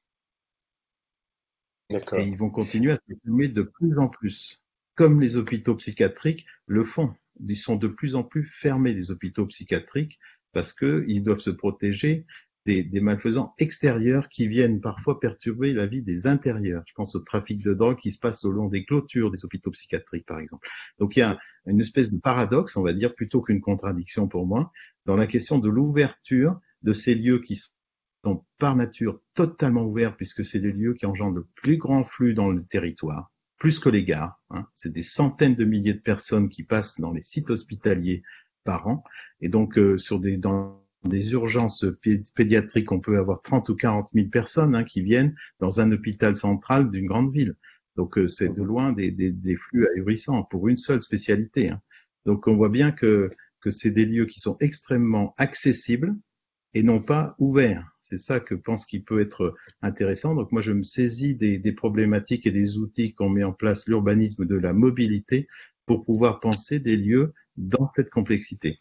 D'accord. Et ils vont continuer à se fermer de plus en plus, comme les hôpitaux psychiatriques le font. Ils sont de plus en plus fermés, les hôpitaux psychiatriques, parce qu'ils doivent se protéger des malfaisants extérieurs qui viennent parfois perturber la vie des intérieurs. Je pense au trafic de drogue qui se passe au long des clôtures des hôpitaux psychiatriques, par exemple. Donc il y a une espèce de paradoxe, on va dire, plutôt qu'une contradiction pour moi, dans la question de l'ouverture de ces lieux qui sont par nature totalement ouverts, puisque c'est des lieux qui engendrent le plus grand flux dans le territoire, plus que les gares. C'est des centaines de milliers de personnes qui passent dans les sites hospitaliers par an. Et donc, dans des urgences pédiatriques, on peut avoir 30 ou 40 000 personnes qui viennent dans un hôpital central d'une grande ville. Donc, c'est de loin des flux ahurissants pour une seule spécialité. Donc, on voit bien que c'est des lieux qui sont extrêmement accessibles et non pas ouverts. C'est ça que je pense qui peut être intéressant. Donc moi, je me saisis des problématiques et des outils qu'on met en place, l'urbanisme de la mobilité, pour pouvoir penser des lieux dans cette complexité.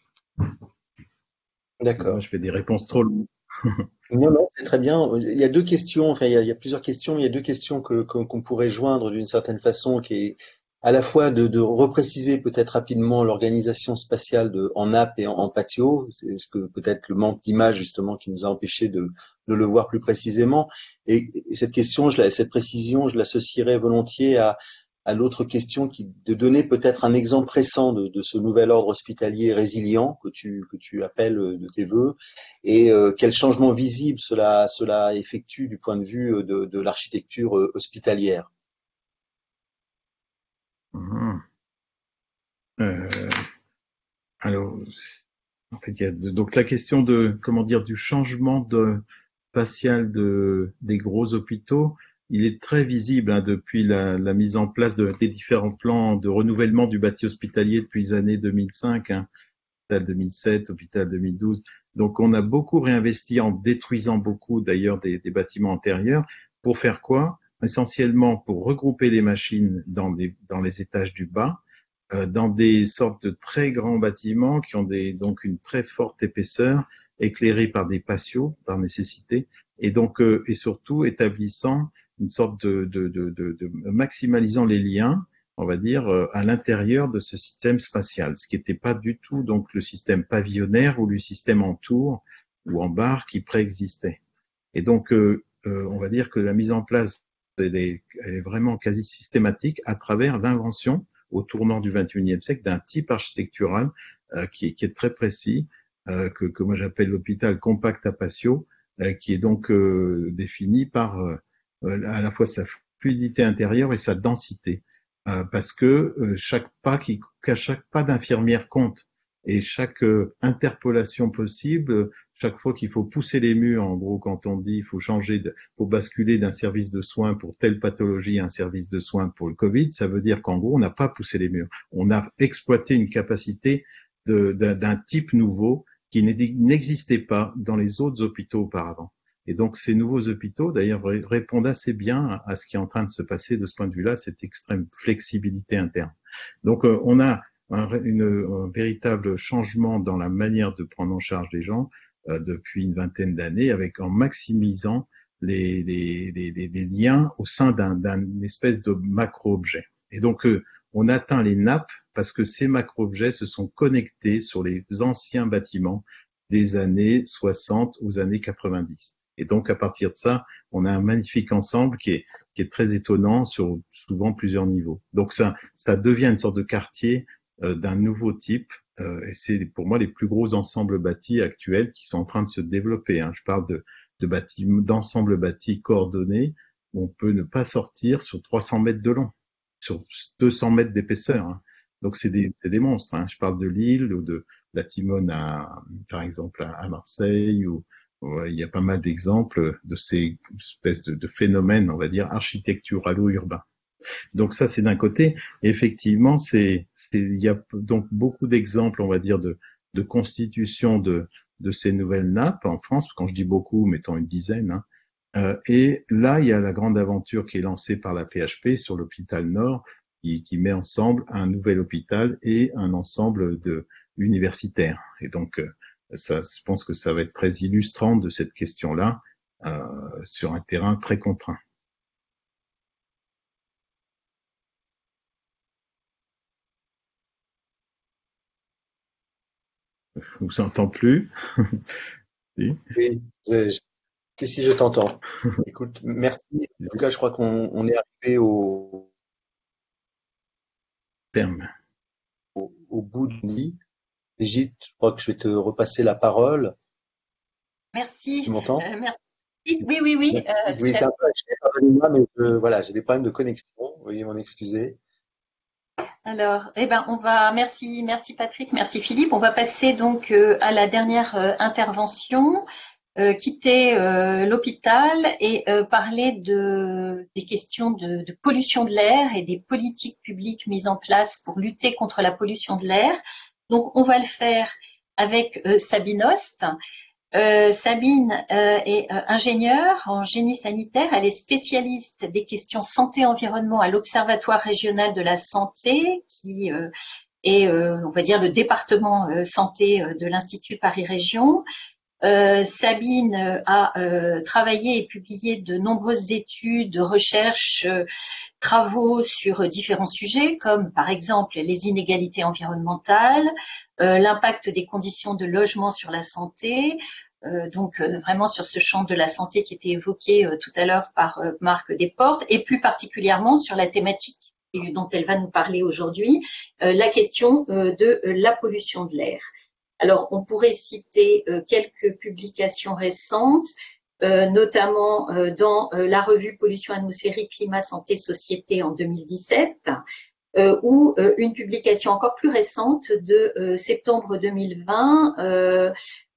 D'accord. Moi, je fais des réponses trop longues. Non, c'est très bien. Il y a deux questions, enfin, il y a plusieurs questions. Il y a deux questions qu'on pourrait joindre d'une certaine façon, qui est à la fois de repréciser peut-être rapidement l'organisation spatiale en nappe et en patio, c'est ce que peut-être le manque d'image justement qui nous a empêché de le voir plus précisément. Et cette question, cette précision, je l'associerais volontiers à à l'autre question de donner peut-être un exemple récent de ce nouvel ordre hospitalier résilient que tu appelles de tes voeux, et quel changement visible cela effectue du point de vue de l'architecture hospitalière. Alors, en fait, il y a donc la question du changement spatial des gros hôpitaux. Il est très visible depuis la mise en place des différents plans de renouvellement du bâti hospitalier depuis les années 2005, hôpital 2007, hôpital 2012. Donc, on a beaucoup réinvesti en détruisant beaucoup d'ailleurs des bâtiments antérieurs. Pour faire quoi? Essentiellement pour regrouper les machines dans les étages du bas, dans des sortes de très grands bâtiments qui ont donc une très forte épaisseur, éclairés par des patios par nécessité, et donc et surtout établissant une sorte de maximalisant les liens, on va dire, à l'intérieur de ce système spatial, ce qui n'était pas du tout donc le système pavillonnaire ou le système en tour ou en barre qui préexistait. Et donc on va dire que la mise en place elle est vraiment quasi systématique à travers l'invention au tournant du XXIe siècle d'un type architectural qui est très précis, que moi j'appelle l'hôpital compact à patio, qui est donc défini par à la fois sa fluidité intérieure et sa densité, parce que chaque pas d'infirmière compte, et chaque interpolation possible, chaque fois qu'il faut pousser les murs, en gros, quand on dit il faut basculer d'un service de soins pour telle pathologie à un service de soins pour le Covid, ça veut dire qu'en gros, on n'a pas poussé les murs. On a exploité une capacité d'un type nouveau qui n'existait pas dans les autres hôpitaux auparavant. Et donc, ces nouveaux hôpitaux, d'ailleurs, répondent assez bien à ce qui est en train de se passer de ce point de vue-là, cette extrême flexibilité interne. Donc, on a un véritable changement dans la manière de prendre en charge les gens depuis une vingtaine d'années, en maximisant les liens au sein d'un espèce de macro-objet. Et donc, on atteint les nappes parce que ces macro-objets se sont connectés sur les anciens bâtiments des années 60 aux années 90. Et donc, à partir de ça, on a un magnifique ensemble qui est très étonnant sur souvent plusieurs niveaux. Donc, ça devient une sorte de quartier d'un nouveau type, et c'est pour moi les plus gros ensembles bâtis actuels qui sont en train de se développer. Je parle d'ensembles bâtis coordonnés où on peut ne pas sortir sur 300 mètres de long, sur 200 mètres d'épaisseur. Donc c'est des monstres. Je parle de Lille ou de la Timone par exemple à Marseille, où il y a pas mal d'exemples de ces espèces de phénomènes, on va dire, architecturalo-urbains. Donc ça, c'est d'un côté. Et effectivement, il y a donc beaucoup d'exemples, on va dire, de constitution de ces nouvelles nappes en France. Quand je dis beaucoup, mettons une dizaine. Et là, il y a la grande aventure qui est lancée par la PHP sur l'hôpital Nord, qui met ensemble un nouvel hôpital et un ensemble universitaire. Et donc, je pense que ça va être très illustrant de cette question-là sur un terrain très contraint. Je vous entends plus. Si. Oui, si je t'entends. Écoute, merci. En tout cas, je crois qu'on est arrivé au terme. Au bout du lit. Brigitte, je crois que je vais te repasser la parole. Merci. Tu m'entends? Merci. Oui. Oui, c'est un peu haché, pardonnez-moi, mais voilà, j'ai des problèmes de connexion. Veuillez m'en excuser. Alors, merci Patrick, merci Philippe. On va passer donc à la dernière intervention, quitter l'hôpital et parler des questions de pollution de l'air et des politiques publiques mises en place pour lutter contre la pollution de l'air. Donc, on va le faire avec Sabine Ost. Sabine est ingénieure en génie sanitaire. Elle est spécialiste des questions santé-environnement à l'Observatoire régional de la santé, qui est, on va dire, le département santé de l'Institut Paris Région. Sabine a travaillé et publié de nombreuses études, recherches, travaux sur différents sujets, comme par exemple les inégalités environnementales, l'impact des conditions de logement sur la santé, donc vraiment sur ce champ de la santé qui était évoqué tout à l'heure par Marc Desportes, et plus particulièrement sur la thématique dont elle va nous parler aujourd'hui, la question de la pollution de l'air. Alors, on pourrait citer quelques publications récentes, notamment dans la revue Pollution atmosphérique, climat, santé, société en 2017, ou une publication encore plus récente de septembre 2020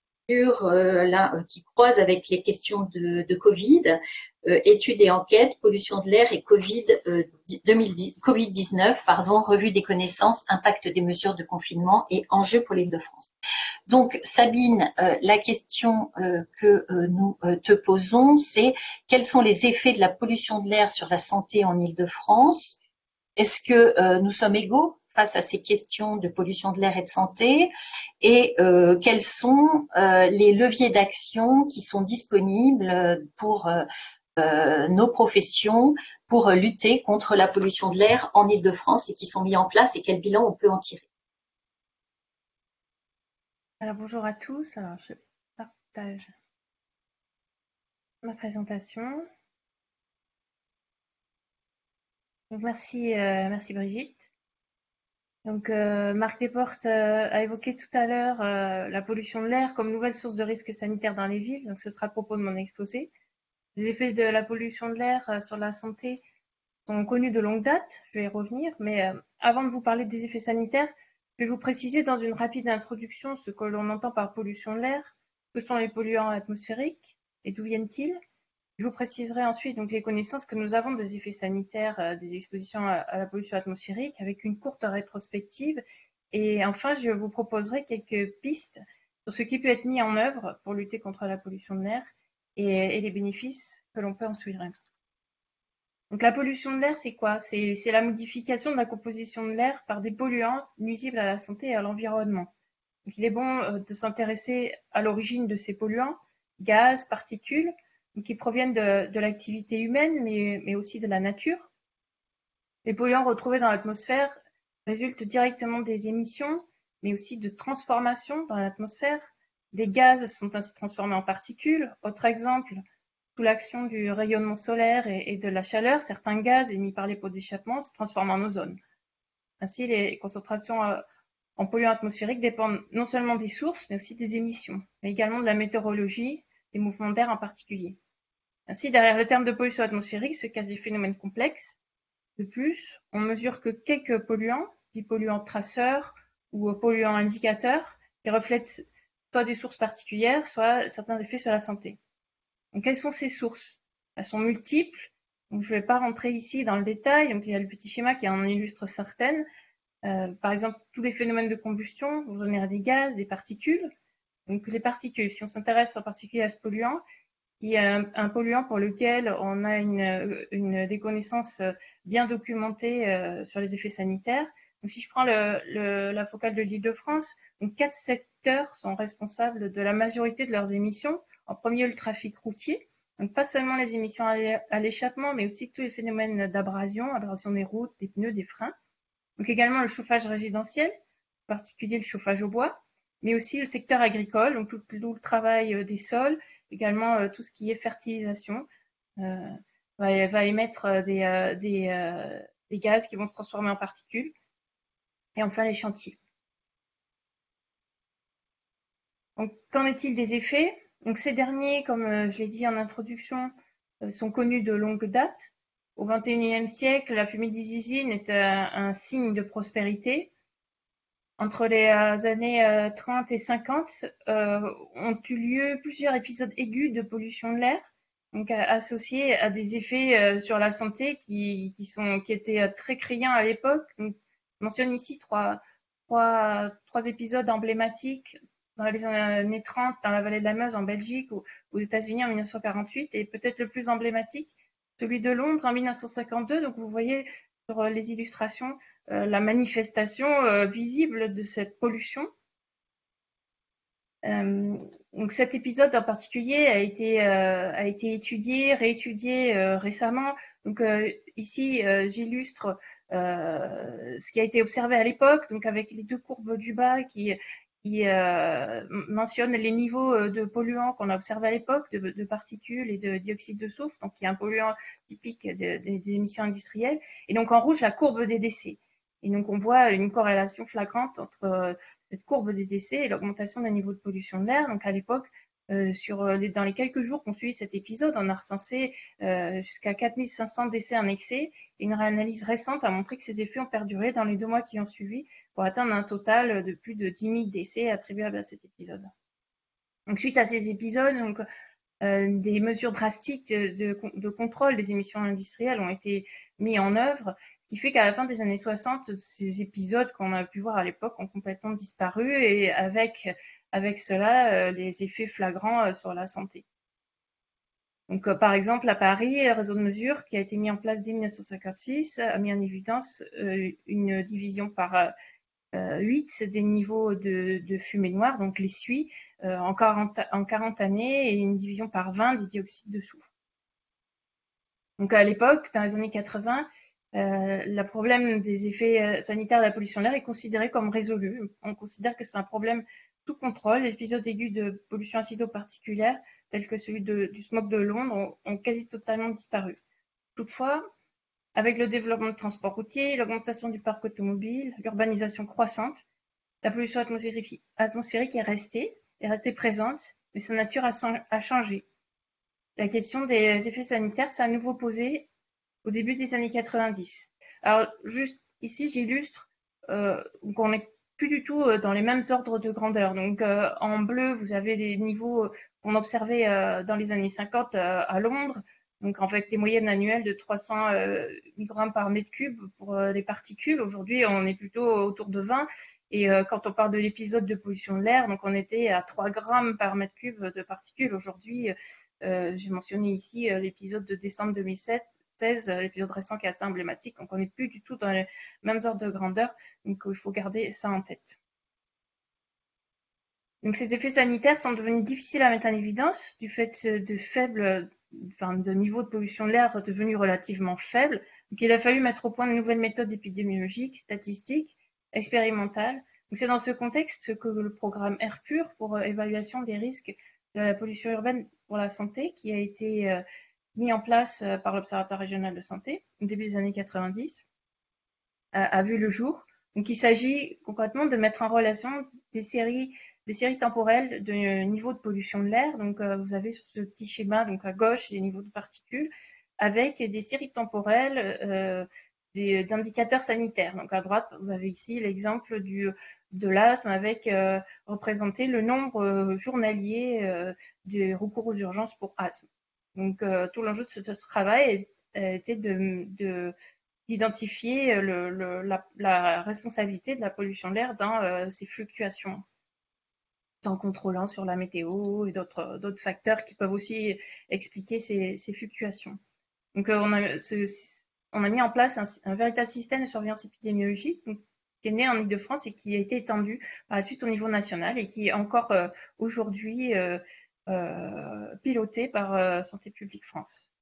qui croise avec les questions de Covid, études et enquêtes, pollution de l'air et Covid-19, revue des connaissances, impact des mesures de confinement et enjeux pour l'Île-de-France. Donc, Sabine, la question que nous te posons, c'est quels sont les effets de la pollution de l'air sur la santé en Île-de-France? Est-ce que nous sommes égaux face à ces questions de pollution de l'air et de santé, et quels sont les leviers d'action qui sont disponibles pour nos professions pour lutter contre la pollution de l'air en Île-de-France et qui sont mis en place, et quel bilan on peut en tirer? Alors bonjour à tous, alors je partage ma présentation. Donc merci Brigitte. Donc Marc Desportes a évoqué tout à l'heure la pollution de l'air comme nouvelle source de risque sanitaire dans les villes, donc ce sera le propos de mon exposé. Les effets de la pollution de l'air sur la santé sont connus de longue date, je vais y revenir, mais avant de vous parler des effets sanitaires, je vais vous préciser dans une rapide introduction ce que l'on entend par pollution de l'air, que sont les polluants atmosphériques et d'où viennent-ils. Je vous préciserai ensuite donc les connaissances que nous avons des effets sanitaires des expositions à la pollution atmosphérique avec une courte rétrospective. Et enfin, je vous proposerai quelques pistes sur ce qui peut être mis en œuvre pour lutter contre la pollution de l'air et les bénéfices que l'on peut en tirer. Donc la pollution de l'air, c'est quoi? C'est la modification de la composition de l'air par des polluants nuisibles à la santé et à l'environnement. Donc il est bon de s'intéresser à l'origine de ces polluants, gaz, particules, qui proviennent de l'activité humaine, mais aussi de la nature. Les polluants retrouvés dans l'atmosphère résultent directement des émissions, mais aussi de transformations dans l'atmosphère. Des gaz sont ainsi transformés en particules. Autre exemple, sous l'action du rayonnement solaire et de la chaleur, certains gaz émis par les pots d'échappement se transforment en ozone. Ainsi, les concentrations en polluants atmosphériques dépendent non seulement des sources, mais aussi des émissions, mais également de la météorologie, des mouvements d'air en particulier. Ainsi, derrière le terme de pollution atmosphérique se cachent des phénomènes complexes. De plus, on mesure que quelques polluants, dits polluants traceurs ou polluants indicateurs, qui reflètent soit des sources particulières, soit certains effets sur la santé. Donc, quelles sont ces sources? Elles sont multiples. Donc, je ne vais pas rentrer ici dans le détail. Donc, il y a le petit schéma qui en illustre certaines. Par exemple, tous les phénomènes de combustion vont générer des gaz, des particules. Donc, les particules, si on s'intéresse en particulier à ce polluant, qui est un polluant pour lequel on a des connaissances bien documentées sur les effets sanitaires. Donc, si je prends la focale de l'Île-de-France, 4 secteurs sont responsables de la majorité de leurs émissions. En premier, le trafic routier, donc pas seulement les émissions à l'échappement, mais aussi tous les phénomènes d'abrasion, abrasion des routes, des pneus, des freins. Donc également le chauffage résidentiel, en particulier le chauffage au bois, mais aussi le secteur agricole, donc tout le travail des sols, également tout ce qui est fertilisation, va émettre des gaz qui vont se transformer en particules. Et enfin les chantiers. Donc qu'en est-il des effets? Donc ces derniers, comme je l'ai dit en introduction, sont connus de longue date. Au XXIe siècle, la fumée des usines est un signe de prospérité. Entre les années 30 et 50 ont eu lieu plusieurs épisodes aigus de pollution de l'air, donc associés à des effets sur la santé qui étaient très criants à l'époque. Je mentionne ici trois épisodes emblématiques dans les années 30 dans la vallée de la Meuse en Belgique ou aux États-Unis en 1948, et peut-être le plus emblématique, celui de Londres en 1952. Donc vous voyez sur les illustrations la manifestation visible de cette pollution. Donc cet épisode en particulier a été étudié, réétudié récemment. Donc ici j'illustre ce qui a été observé à l'époque, donc avec les deux courbes du bas qui qui mentionne les niveaux de polluants qu'on a observés à l'époque, de particules et de dioxyde de soufre, donc qui est un polluant typique des émissions industrielles. Et donc en rouge, la courbe des décès. Et donc on voit une corrélation flagrante entre cette courbe des décès et l'augmentation des niveaux de pollution de l'air. Donc à l'époque, dans les quelques jours qu'on suivi cet épisode, on a recensé jusqu'à 4500 décès en excès. Et une réanalyse récente a montré que ces effets ont perduré dans les 2 mois qui ont suivi pour atteindre un total de plus de 10 000 décès attribuables à cet épisode. Donc suite à ces épisodes, des mesures drastiques de contrôle des émissions industrielles ont été mises en œuvre, ce qui fait qu'à la fin des années 60, ces épisodes qu'on a pu voir à l'époque ont complètement disparu et avec cela, les effets flagrants sur la santé. Donc, par exemple, à Paris, le réseau de mesure qui a été mis en place dès 1956 a mis en évidence une division par 8 des niveaux de fumée noire, donc les SUI, en 40 années, et une division par 20 des dioxydes de soufre. Donc à l'époque, dans les années 80, le problème des effets sanitaires de la pollution de l'air est considéré comme résolu. On considère que c'est un problème sous contrôle. Les épisodes aigus de pollution acido-particulière, tels que celui du smog de Londres, ont quasi totalement disparu. Toutefois, avec le développement du transport routier, l'augmentation du parc automobile, l'urbanisation croissante, la pollution atmosphérique est restée présente, mais sa nature a changé. La question des effets sanitaires s'est à nouveau posée au début des années 90. Alors, juste ici, j'illustre qu'on n'est plus du tout dans les mêmes ordres de grandeur. Donc, en bleu, vous avez les niveaux qu'on observait dans les années 50 à Londres, donc avec des moyennes annuelles de 300 microgrammes par mètre cube pour les particules. Aujourd'hui, on est plutôt autour de 20. Et quand on parle de l'épisode de pollution de l'air, donc on était à 3 grammes par mètre cube de particules. Aujourd'hui, j'ai mentionné ici l'épisode de décembre 2016, l'épisode récent qui est assez emblématique. Donc on n'est plus du tout dans les mêmes ordres de grandeur. Donc il faut garder ça en tête. Donc ces effets sanitaires sont devenus difficiles à mettre en évidence du fait de niveaux de pollution de l'air devenus relativement faibles. Donc il a fallu mettre au point de nouvelles méthodes épidémiologiques, statistiques, expérimentales. Donc c'est dans ce contexte que le programme Air Pur pour évaluation des risques de la pollution urbaine pour la santé, qui a été mis en place par l'Observatoire régional de santé au début des années 90, a vu le jour. Donc il s'agit concrètement de mettre en relation des séries temporelles de niveaux de pollution de l'air. Donc vous avez sur ce petit schéma, donc à gauche, les niveaux de particules, avec des séries temporelles d'indicateurs sanitaires. Donc à droite, vous avez ici l'exemple de l'asthme avec représenté le nombre journalier de recours aux urgences pour asthme. Donc tout l'enjeu de ce travail était d'identifier la responsabilité de la pollution de l'air dans ces fluctuations, en contrôlant sur la météo et d'autres facteurs qui peuvent aussi expliquer ces fluctuations. Donc on a mis en place un véritable système de surveillance épidémiologique qui est né en Île-de-France et qui a été étendu par la suite au niveau national et qui est encore aujourd'hui piloté par Santé publique France.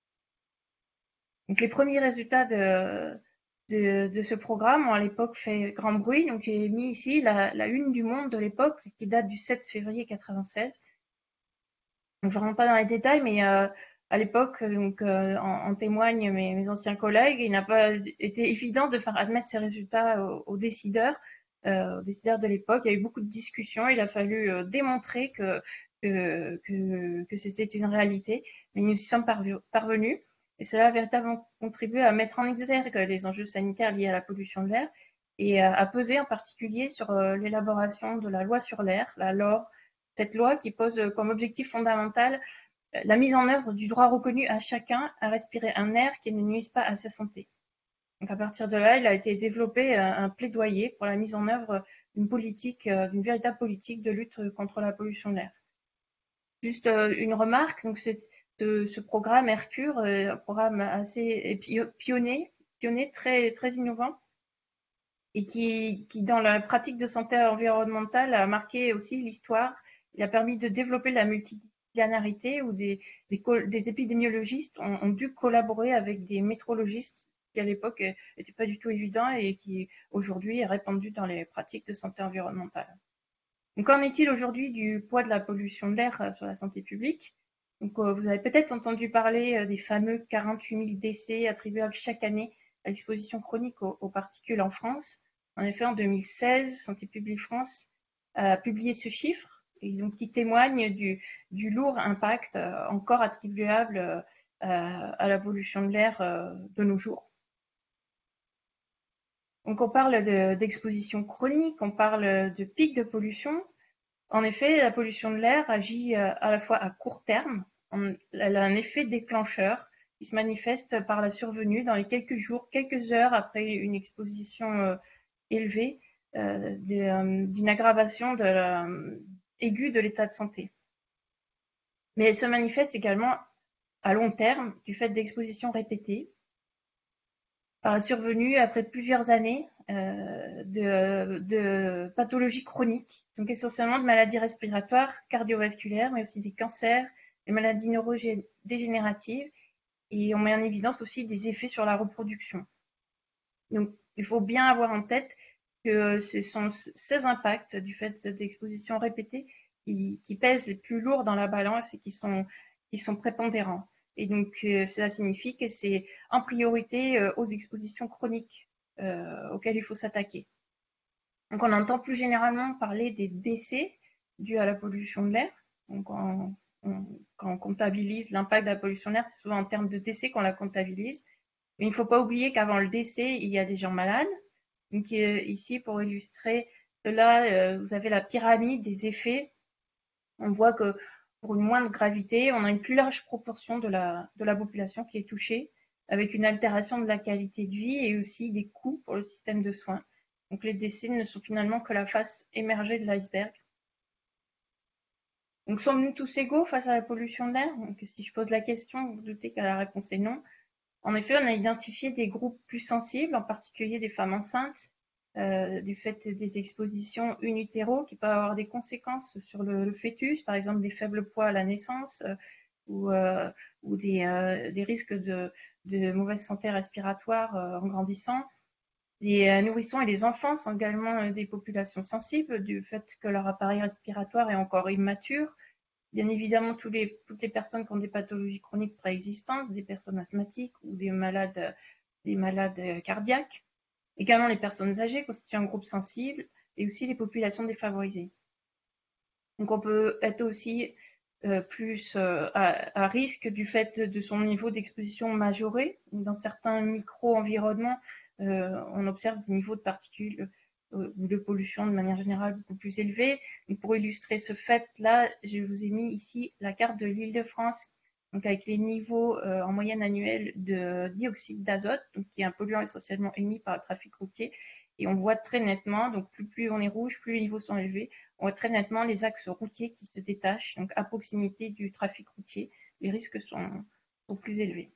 Donc les premiers résultats de ce programme ont à l'époque fait grand bruit. Donc j'ai mis ici la une du Monde de l'époque qui date du 7 février 96. Donc je ne rentre pas dans les détails, mais à l'époque, en témoignent mes anciens collègues, il n'a pas été évident de faire admettre ces résultats aux décideurs de l'époque. Il y a eu beaucoup de discussions, il a fallu démontrer que c'était une réalité, mais nous y sommes parvenus. Et cela a véritablement contribué à mettre en exergue les enjeux sanitaires liés à la pollution de l'air et à peser en particulier sur l'élaboration de la loi sur l'air, la LOR, cette loi qui pose comme objectif fondamental la mise en œuvre du droit reconnu à chacun à respirer un air qui ne nuise pas à sa santé. Donc à partir de là, il a été développé un plaidoyer pour la mise en œuvre d'une véritable politique de lutte contre la pollution de l'air. Juste une remarque, donc ce programme Air Pur, un programme assez pionnier, très, très innovant, et qui, dans la pratique de santé environnementale, a marqué aussi l'histoire. Il a permis de développer la multidisciplinarité où des épidémiologistes ont dû collaborer avec des météorologistes qui, à l'époque, n'était pas du tout évident et qui, aujourd'hui, est répandu dans les pratiques de santé environnementale. Donc, qu'en est-il aujourd'hui du poids de la pollution de l'air sur la santé publique? Donc, vous avez peut-être entendu parler des fameux 48 000 décès attribuables chaque année à l'exposition chronique aux particules en France. En effet, en 2016, Santé publique France a publié ce chiffre, et donc qui témoigne du lourd impact encore attribuable à la pollution de l'air de nos jours. Donc, on parle d'exposition chronique, on parle de pic de pollution. En effet, la pollution de l'air agit à la fois à court terme. Elle a un effet déclencheur qui se manifeste par la survenue dans les quelques jours, quelques heures après une exposition élevée d'une aggravation aiguë de l'état de santé. Mais elle se manifeste également à long terme du fait d'expositions répétées, par la survenue après plusieurs années de pathologies chroniques, donc essentiellement de maladies respiratoires, cardiovasculaires, mais aussi des cancers, des maladies neurodégénératives, et on met en évidence aussi des effets sur la reproduction. Donc il faut bien avoir en tête que ce sont ces impacts du fait d'expositions répétées qui pèsent les plus lourds dans la balance et qui sont prépondérants. Et donc, cela signifie que c'est en priorité aux expositions chroniques auxquelles il faut s'attaquer. Donc, on entend plus généralement parler des décès dus à la pollution de l'air. Donc, quand on comptabilise l'impact de la pollution de l'air, c'est souvent en termes de décès qu'on la comptabilise. Mais il ne faut pas oublier qu'avant le décès, il y a des gens malades. Donc, ici, pour illustrer cela, vous avez la pyramide des effets. On voit que pour une moindre gravité, on a une plus large proportion de la population qui est touchée, avec une altération de la qualité de vie et aussi des coûts pour le système de soins. Donc les décès ne sont finalement que la face émergée de l'iceberg. Donc sommes-nous tous égaux face à la pollution de l'air? Donc si je pose la question, vous vous doutez que la réponse est non. En effet, on a identifié des groupes plus sensibles, en particulier des femmes enceintes, du fait des expositions in utero qui peuvent avoir des conséquences sur le fœtus, par exemple des faibles poids à la naissance ou des risques de mauvaise santé respiratoire en grandissant. Les nourrissons et les enfants sont également des populations sensibles du fait que leur appareil respiratoire est encore immature. Bien évidemment, toutes les personnes qui ont des pathologies chroniques préexistantes, des personnes asthmatiques ou des malades cardiaques. Également, les personnes âgées constituent un groupe sensible et aussi les populations défavorisées. Donc, on peut être aussi plus à risque du fait de son niveau d'exposition majoré. Dans certains micro-environnements, on observe des niveaux de particules ou de pollution de manière générale beaucoup plus élevés. Donc, pour illustrer ce fait-là, je vous ai mis ici la carte de l'Île-de-France, donc avec les niveaux en moyenne annuelle de dioxyde d'azote, qui est un polluant essentiellement émis par le trafic routier. Et on voit très nettement, donc plus on est rouge, plus les niveaux sont élevés, on voit très nettement les axes routiers qui se détachent, donc à proximité du trafic routier, les risques sont plus élevés.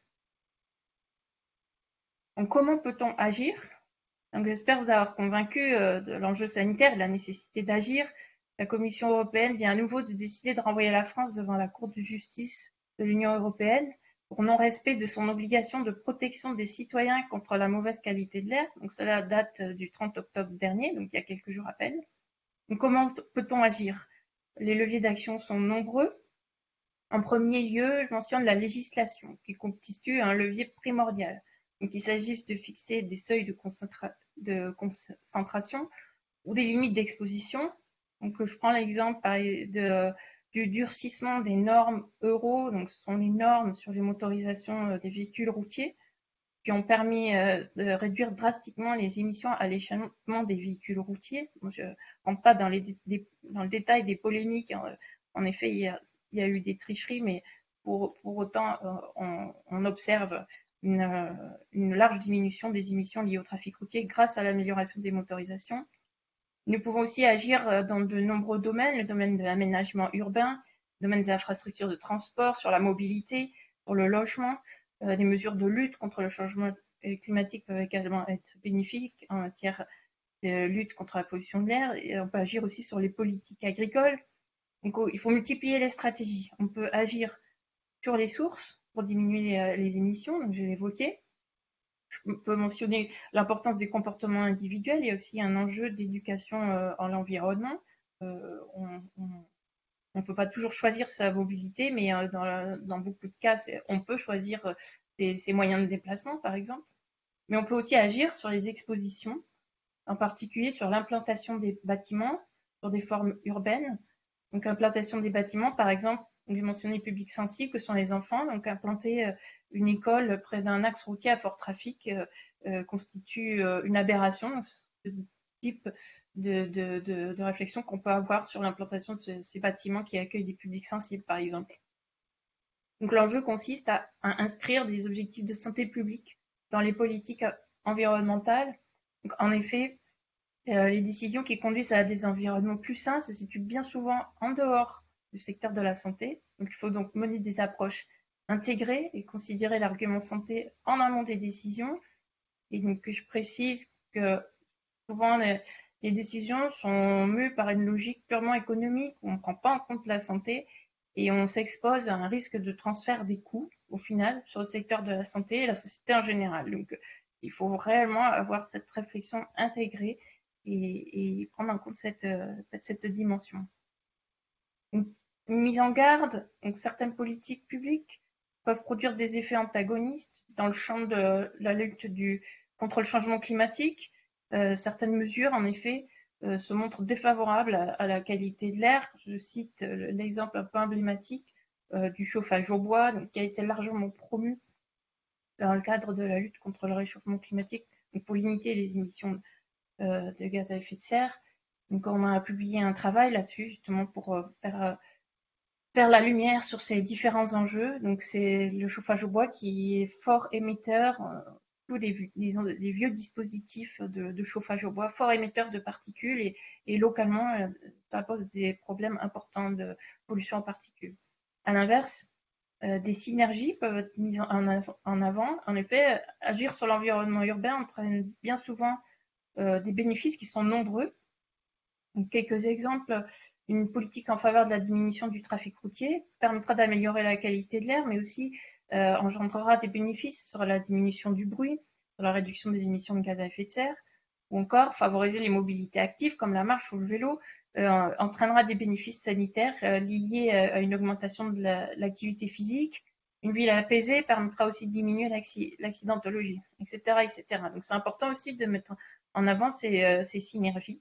Donc comment peut-on agir? Donc j'espère vous avoir convaincu de l'enjeu sanitaire et de la nécessité d'agir. La Commission européenne vient à nouveau de décider de renvoyer la France devant la Cour de justice de l'Union européenne pour non-respect de son obligation de protection des citoyens contre la mauvaise qualité de l'air. Donc cela date du 30 octobre dernier, donc il y a quelques jours à peine. Donc comment peut-on agir? Les leviers d'action sont nombreux. En premier lieu, je mentionne la législation qui constitue un levier primordial. Donc il s'agisse de fixer des seuils de concentration ou des limites d'exposition. Donc je prends l'exemple du durcissement des normes Euro, donc ce sont les normes sur les motorisations des véhicules routiers qui ont permis de réduire drastiquement les émissions à l'échappement des véhicules routiers. Je ne rentre pas dans le détail des polémiques. En effet, il y a eu des tricheries, mais pour autant, on observe une large diminution des émissions liées au trafic routier grâce à l'amélioration des motorisations. Nous pouvons aussi agir dans de nombreux domaines, le domaine de l'aménagement urbain, le domaine des infrastructures de transport, sur la mobilité, sur le logement. Les mesures de lutte contre le changement climatique peuvent également être bénéfiques en matière de lutte contre la pollution de l'air. Et on peut agir aussi sur les politiques agricoles. Donc, il faut multiplier les stratégies. On peut agir sur les sources pour diminuer les émissions, donc je l'ai évoqué. Je peux mentionner l'importance des comportements individuels. Il y a aussi un enjeu d'éducation en l'environnement. on ne peut pas toujours choisir sa mobilité, mais dans beaucoup de cas, on peut choisir ses moyens de déplacement, par exemple. Mais on peut aussi agir sur les expositions, en particulier sur l'implantation des bâtiments, sur des formes urbaines. Donc, l'implantation des bâtiments, par exemple, j'ai mentionné le public sensible que sont les enfants. Donc, implanter une école près d'un axe routier à fort trafic constitue une aberration. Ce type de réflexion qu'on peut avoir sur l'implantation de ces bâtiments qui accueillent des publics sensibles, par exemple. Donc, l'enjeu consiste à inscrire des objectifs de santé publique dans les politiques environnementales. Donc, en effet, les décisions qui conduisent à des environnements plus sains se situent bien souvent en dehors du secteur de la santé. Donc, il faut donc mener des approches intégrées et considérer l'argument santé en amont des décisions. Et donc, je précise que souvent, les décisions sont mues par une logique purement économique où on ne prend pas en compte la santé et on s'expose à un risque de transfert des coûts, au final, sur le secteur de la santé et la société en général. Donc, il faut réellement avoir cette réflexion intégrée et prendre en compte cette dimension. Une mise en garde, donc certaines politiques publiques peuvent produire des effets antagonistes dans le champ de la lutte contre le changement climatique. Certaines mesures, en effet, se montrent défavorables à la qualité de l'air. Je cite l'exemple un peu emblématique du chauffage au bois, donc, qui a été largement promu dans le cadre de la lutte contre le réchauffement climatique, donc pour limiter les émissions de gaz à effet de serre. Donc, on a publié un travail là-dessus, justement, pour faire la lumière sur ces différents enjeux. Donc, c'est le chauffage au bois qui est fort émetteur, tous les vieux dispositifs de chauffage au bois, fort émetteurs de particules et localement, ça pose des problèmes importants de pollution en particules. À l'inverse, des synergies peuvent être mises en avant. En effet, agir sur l'environnement urbain entraîne bien souvent des bénéfices qui sont nombreux. Donc, quelques exemples. Une politique en faveur de la diminution du trafic routier permettra d'améliorer la qualité de l'air, mais aussi engendrera des bénéfices sur la diminution du bruit, sur la réduction des émissions de gaz à effet de serre, ou encore favoriser les mobilités actives comme la marche ou le vélo entraînera des bénéfices sanitaires liés à une augmentation de l'activité physique. Une ville apaisée permettra aussi de diminuer l'accidentologie, etc., etc. Donc, c'est important aussi de mettre en avant ces synergies.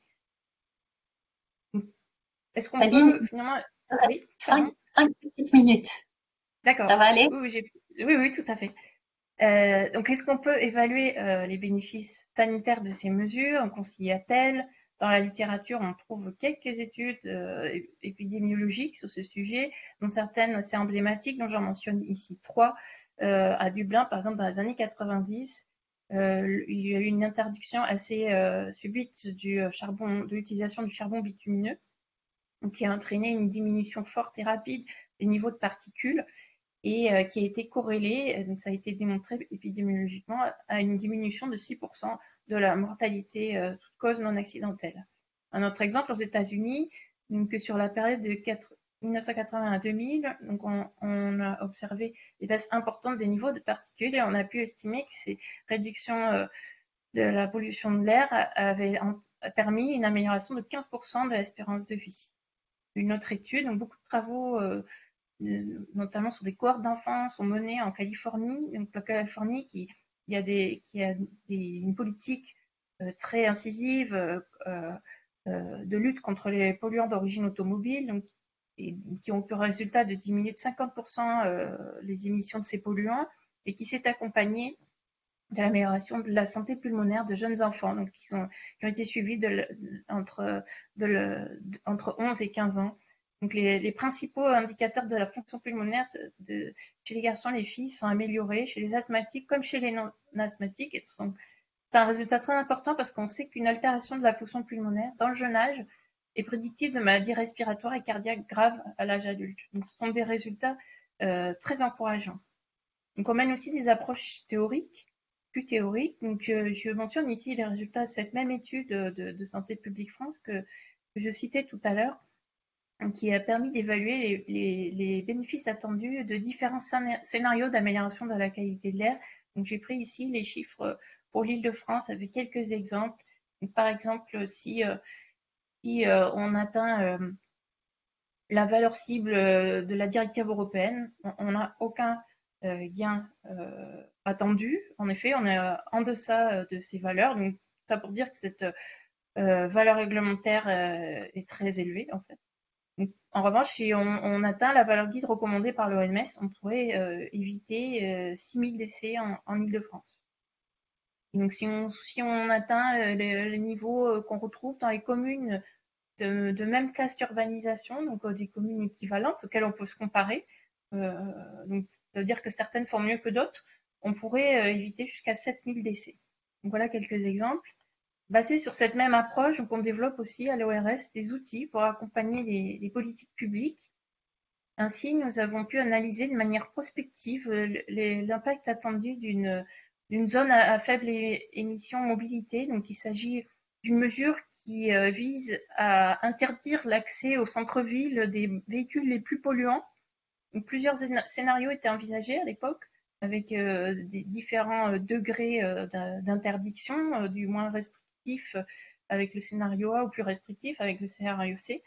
Est-ce qu'on peut finalement... Oui, 5 petites minutes. D'accord. Ça va aller? Oui, tout à fait. Donc, est-ce qu'on peut évaluer les bénéfices sanitaires de ces mesures? On s'y attelle. Dans la littérature, on trouve quelques études épidémiologiques sur ce sujet, dont certaines assez emblématiques, dont j'en mentionne ici 3. À Dublin, par exemple, dans les années 90, il y a eu une interdiction assez subite de l'utilisation du charbon bitumineux, qui a entraîné une diminution forte et rapide des niveaux de particules et qui a été corrélée, donc ça a été démontré épidémiologiquement, à une diminution de 6% de la mortalité toute cause non accidentelle. Un autre exemple, aux États-Unis, donc sur la période de 1980 à 2000, donc on a observé des baisses importantes des niveaux de particules et on a pu estimer que ces réductions de la pollution de l'air avaient permis une amélioration de 15% de l'espérance de vie. Une autre étude, donc beaucoup de travaux, notamment sur des cohortes d'enfants, sont menés en Californie. Donc la Californie qui a une politique très incisive de lutte contre les polluants d'origine automobile, donc, qui ont pour résultat de diminuer de 50% les émissions de ces polluants et qui s'est accompagnée de l'amélioration de la santé pulmonaire de jeunes enfants, donc qui ont été suivis entre 11 et 15 ans. Donc les principaux indicateurs de la fonction pulmonaire chez les garçons et les filles sont améliorés, chez les asthmatiques comme chez les non-asthmatiques. C'est un résultat très important parce qu'on sait qu'une altération de la fonction pulmonaire dans le jeune âge est prédictive de maladies respiratoires et cardiaques graves à l'âge adulte. Donc ce sont des résultats très encourageants. Donc on mène aussi des approches plus théoriques. Donc je mentionne ici les résultats de cette même étude de Santé publique France que je citais tout à l'heure, qui a permis d'évaluer les bénéfices attendus de différents scénarios d'amélioration de la qualité de l'air. Donc j'ai pris ici les chiffres pour l'Île-de-France avec quelques exemples. Donc, par exemple, si si on atteint la valeur cible de la directive européenne. On n'a aucun gain attendu. En effet, on est en deçà de ces valeurs. Donc, ça pour dire que cette valeur réglementaire est très élevée, en fait. Donc, en revanche, si on atteint la valeur guide recommandée par l'OMS, on pourrait éviter 6000 décès en Île-de-France. Donc, si on atteint les niveaux qu'on retrouve dans les communes de même classe d'urbanisation, donc des communes équivalentes auxquelles on peut se comparer, donc ça veut dire que certaines font mieux que d'autres, on pourrait éviter jusqu'à 7000 décès. Donc voilà quelques exemples. Basé sur cette même approche, donc on développe aussi à l'ORS des outils pour accompagner les politiques publiques. Ainsi, nous avons pu analyser de manière prospective l'impact attendu d'une zone à faible émission mobilité. Donc il s'agit d'une mesure qui vise à interdire l'accès au centre-ville des véhicules les plus polluants. Donc, plusieurs scénarios étaient envisagés à l'époque, avec des différents degrés d'interdiction, du moins restrictif avec le scénario A au plus restrictif avec le scénario C.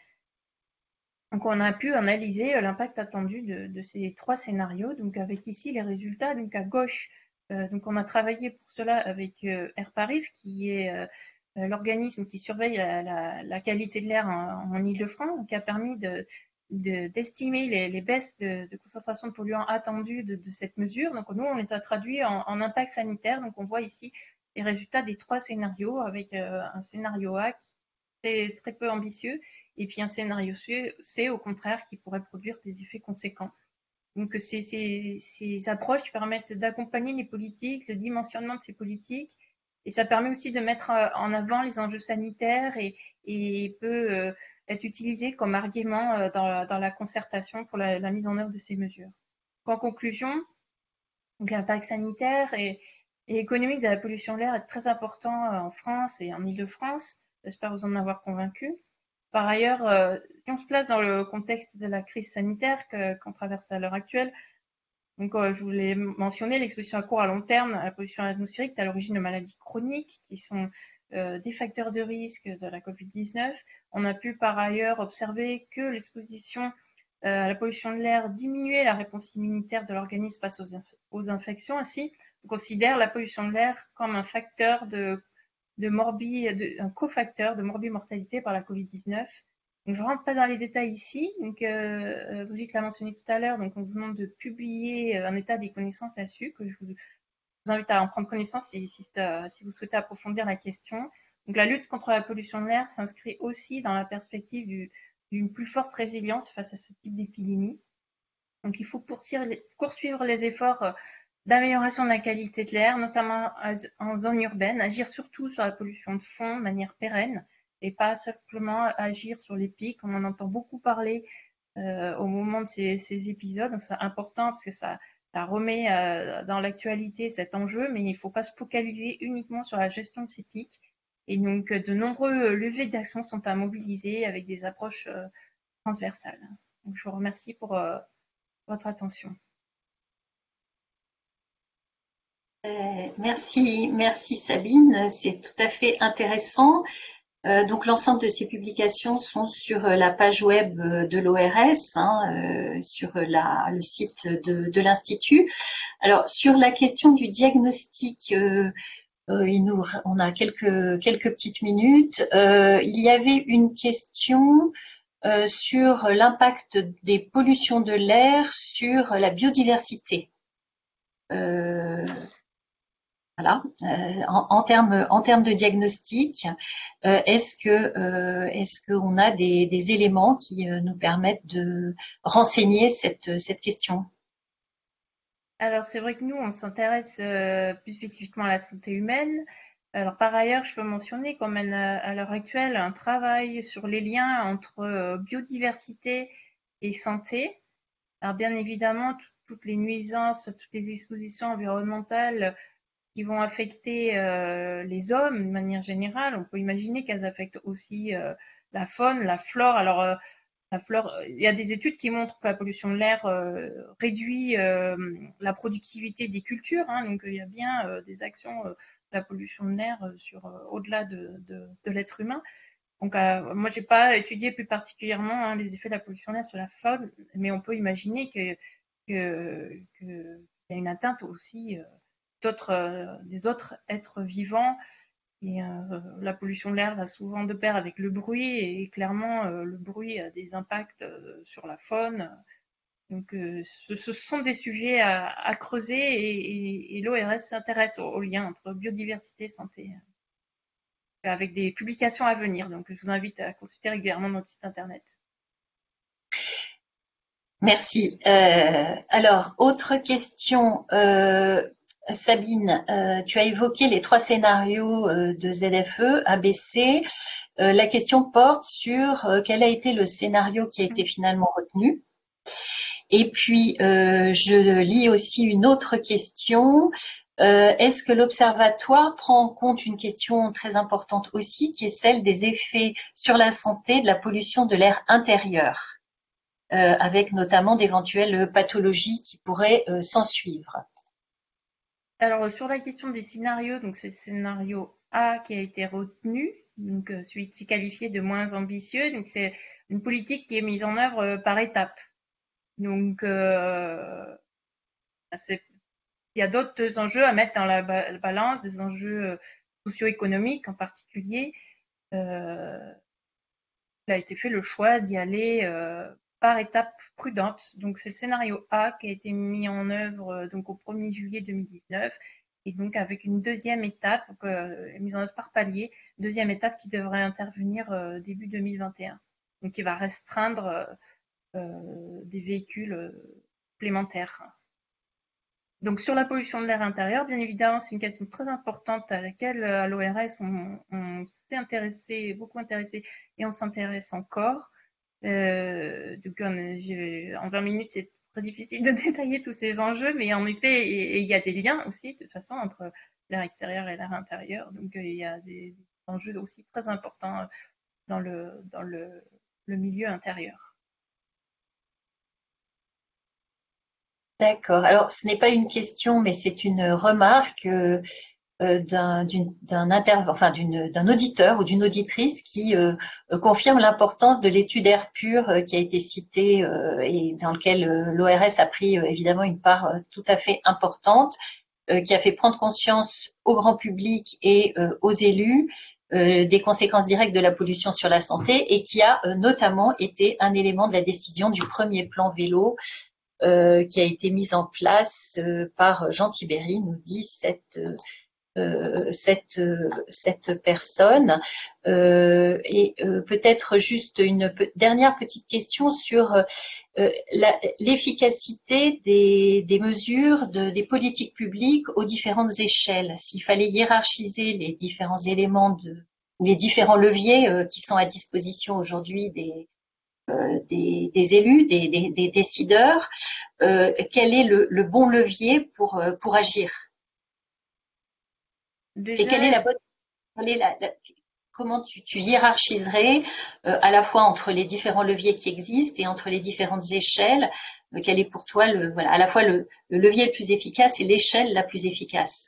Donc on a pu analyser l'impact attendu de ces 3 scénarios, donc avec ici les résultats. Donc à gauche, donc on a travaillé pour cela avec Air Paris, qui est l'organisme qui surveille la qualité de l'air en Île-de-France, qui a permis d'estimer les baisses de concentration de polluants attendues de cette mesure. Donc nous, on les a traduits en impact sanitaire. Donc on voit ici les résultats des 3 scénarios, avec un scénario A qui est très peu ambitieux, et puis un scénario C, au contraire, qui pourrait produire des effets conséquents. Donc ces approches permettent d'accompagner les politiques, le dimensionnement de ces politiques, et ça permet aussi de mettre en avant les enjeux sanitaires et peut être utilisé comme argument dans la concertation pour la mise en œuvre de ces mesures. En conclusion, l'impact sanitaire et économique de la pollution de l'air est très important en France et en Île-de-France. J'espère vous en avoir convaincu. Par ailleurs, si on se place dans le contexte de la crise sanitaire qu'on traverse à l'heure actuelle, donc, je voulais mentionner l'exposition à court à long terme à la pollution atmosphérique est à l'origine de maladies chroniques qui sont des facteurs de risque de la Covid-19. On a pu par ailleurs observer que l'exposition à la pollution de l'air diminuait la réponse immunitaire de l'organisme face aux infections. Ainsi, on considère la pollution de l'air comme un facteur un cofacteur de morbimortalité par la Covid-19. Donc, je ne rentre pas dans les détails ici. Donc, Brigitte l'a mentionné tout à l'heure. Donc, on vous demande de publier un état des connaissances là-dessus, que je vous invite à en prendre connaissance si vous souhaitez approfondir la question. Donc, la lutte contre la pollution de l'air s'inscrit aussi dans la perspective d'une plus forte résilience face à ce type d'épidémie. Donc, il faut poursuivre les efforts d'amélioration de la qualité de l'air, notamment en zone urbaine, agir surtout sur la pollution de fond de manière pérenne, et pas simplement agir sur les pics. On en entend beaucoup parler au moment de ces épisodes. Donc, c'est important parce que ça remet dans l'actualité cet enjeu, mais il ne faut pas se focaliser uniquement sur la gestion de ces pics. Et donc, de nombreux leviers d'action sont à mobiliser avec des approches transversales. Donc, je vous remercie pour votre attention. Merci Sabine, c'est tout à fait intéressant. Donc l'ensemble de ces publications sont sur la page web de l'ORS, sur le site de l'Institut. Alors sur la question du diagnostic, on a quelques petites minutes. Il y avait une question sur l'impact des pollutions de l'air sur la biodiversité. Voilà. En termes de diagnostic, est-ce qu'on a des éléments qui nous permettent de renseigner cette question? Alors c'est vrai que nous on s'intéresse plus spécifiquement à la santé humaine. Alors par ailleurs, je peux mentionner qu'on mène à l'heure actuelle un travail sur les liens entre biodiversité et santé. Alors bien évidemment, toutes les nuisances, toutes les expositions environnementales qui vont affecter les hommes de manière générale. On peut imaginer qu'elles affectent aussi la faune, la flore. Alors, la flore, il y a des études qui montrent que la pollution de l'air réduit la productivité des cultures. Donc, il y a bien des actions de la pollution de l'air au-delà de l'être humain. Donc, moi, j'ai pas étudié plus particulièrement les effets de la pollution de l'air sur la faune, mais on peut imaginer qu'il y a une atteinte aussi des autres êtres vivants. Et la pollution de l'air va souvent de pair avec le bruit, et clairement, le bruit a des impacts sur la faune. Donc, ce sont des sujets à creuser, et l'ORS s'intéresse au lien entre biodiversité et santé, avec des publications à venir. Donc, je vous invite à consulter régulièrement notre site internet. Merci. Alors, autre question. Sabine, tu as évoqué les 3 scénarios de ZFE, ABC. La question porte sur quel a été le scénario qui a été finalement retenu. Et puis, je lis aussi une autre question. Est-ce que l'Observatoire prend en compte une question très importante aussi, qui est celle des effets sur la santé de la pollution de l'air intérieur, avec notamment d'éventuelles pathologies qui pourraient s'en suivre? Alors, sur la question des scénarios, donc c'est le scénario A qui a été retenu, donc celui qui est qualifié de moins ambitieux. Donc, c'est une politique qui est mise en œuvre par étapes. Donc, il y a d'autres enjeux à mettre dans la balance, des enjeux socio-économiques en particulier. Il a été fait le choix d'y aller par étapes prudentes. Donc, c'est le scénario A qui a été mis en œuvre donc au 1er juillet 2019, et donc avec une deuxième étape, mise en œuvre par palier, deuxième étape qui devrait intervenir début 2021. Donc, qui va restreindre des véhicules supplémentaires. Donc, sur la pollution de l'air intérieur, bien évidemment, c'est une question très importante à laquelle à l'ORS on s'est beaucoup intéressé, et on s'intéresse encore. Donc, en 20 minutes, c'est très difficile de détailler tous ces enjeux, mais en effet, il y a des liens aussi, de toute façon, entre l'air extérieur et l'air intérieur. Donc, il y a des enjeux aussi très importants dans le milieu intérieur. D'accord. Alors, ce n'est pas une question, mais c'est une remarque d'un auditeur ou d'une auditrice qui confirme l'importance de l'étude Air Pur qui a été citée et dans lequel l'ORS a pris évidemment une part tout à fait importante, qui a fait prendre conscience au grand public et aux élus des conséquences directes de la pollution sur la santé, et qui a notamment été un élément de la décision du premier plan vélo qui a été mise en place par Jean Tibéry, nous dit cette personne. Et peut-être juste une dernière petite question sur l'efficacité des mesures des politiques publiques aux différentes échelles. S'il fallait hiérarchiser les différents éléments ou les différents leviers qui sont à disposition aujourd'hui des élus, des décideurs, quel est le bon levier pour agir? Déjà, et quelle est la bonne, comment tu hiérarchiserais à la fois entre les différents leviers qui existent et entre les différentes échelles, quel est pour toi à la fois le levier le plus efficace et l'échelle la plus efficace?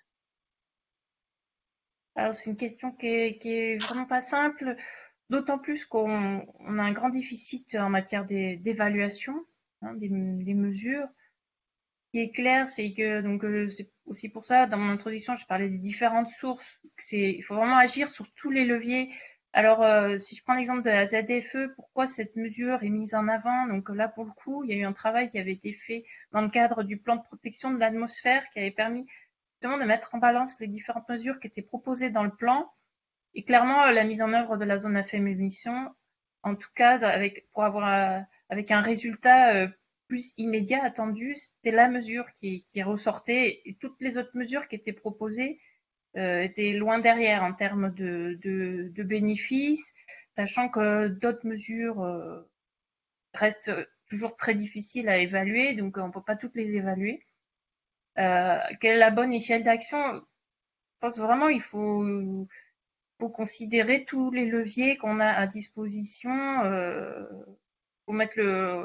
Alors, c'est une question qui est vraiment pas simple, d'autant plus qu'on a un grand déficit en matière d'évaluation des mesures. Ce qui est clair, c'est que c'est aussi pour ça, dans mon introduction, je parlais des différentes sources. Il faut vraiment agir sur tous les leviers. Alors, si je prends l'exemple de la ZFE, pourquoi cette mesure est mise en avant? Donc là, pour le coup, il y a eu un travail qui avait été fait dans le cadre du plan de protection de l'atmosphère, qui avait permis justement de mettre en balance les différentes mesures qui étaient proposées dans le plan. Et clairement, la mise en œuvre de la zone à faible émission, en tout cas, avec un résultat plus immédiat attendu, c'était la mesure qui ressortait, et toutes les autres mesures qui étaient proposées étaient loin derrière en termes de bénéfices, sachant que d'autres mesures restent toujours très difficiles à évaluer, donc on ne peut pas toutes les évaluer. Quelle est la bonne échelle d'action? Je pense vraiment il faut considérer tous les leviers qu'on a à disposition. Faut mettre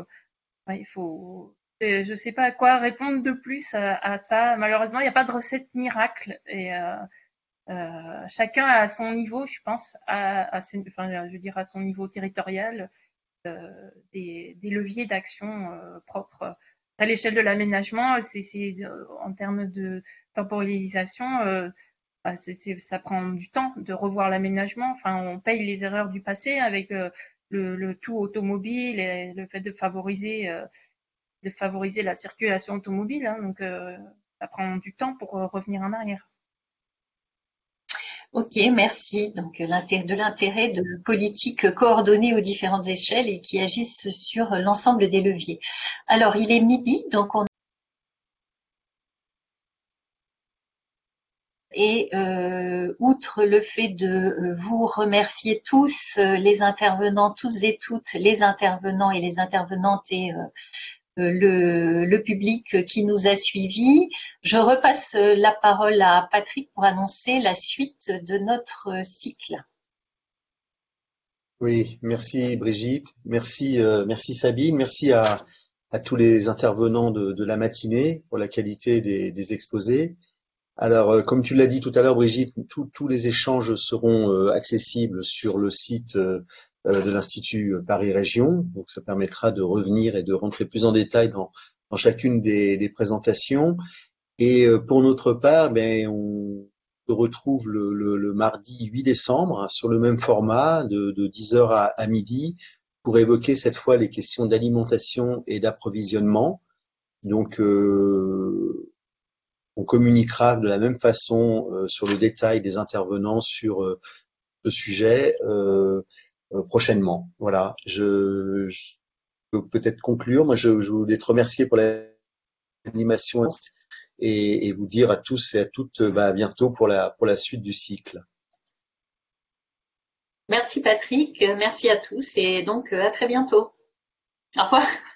je sais pas à quoi répondre de plus à ça. Malheureusement, il n'y a pas de recette miracle, et chacun à son niveau, je pense, je veux dire à son niveau territorial, des leviers d'action propres. À l'échelle de l'aménagement, en termes de temporalisation, ça prend du temps de revoir l'aménagement. Enfin, on paye les erreurs du passé avec le tout automobile et le fait de favoriser la circulation automobile. Hein, donc, ça prend du temps pour revenir en arrière. Ok, merci. Donc, de l'intérêt de politiques coordonnées aux différentes échelles et qui agissent sur l'ensemble des leviers. Alors, il est midi, donc outre le fait de vous remercier tous les intervenants, tous et toutes les intervenants et les intervenantes et le public qui nous a suivis, je repasse la parole à Patrick pour annoncer la suite de notre cycle. Oui, merci Brigitte, merci Sabine, merci à tous les intervenants de la matinée pour la qualité des exposés. Alors, comme tu l'as dit tout à l'heure, Brigitte, tous les échanges seront accessibles sur le site de l'Institut Paris Région. Donc, ça permettra de revenir et de rentrer plus en détail dans chacune des présentations. Et pour notre part, on se retrouve le mardi 8 décembre sur le même format de 10h à midi pour évoquer cette fois les questions d'alimentation et d'approvisionnement. Donc, on communiquera de la même façon sur le détail des intervenants sur ce sujet prochainement. Voilà, je peux peut-être conclure. Moi, je voulais te remercier pour l'animation et vous dire à tous et à toutes à bientôt pour la suite du cycle. Merci Patrick, merci à tous et donc à très bientôt. Au revoir.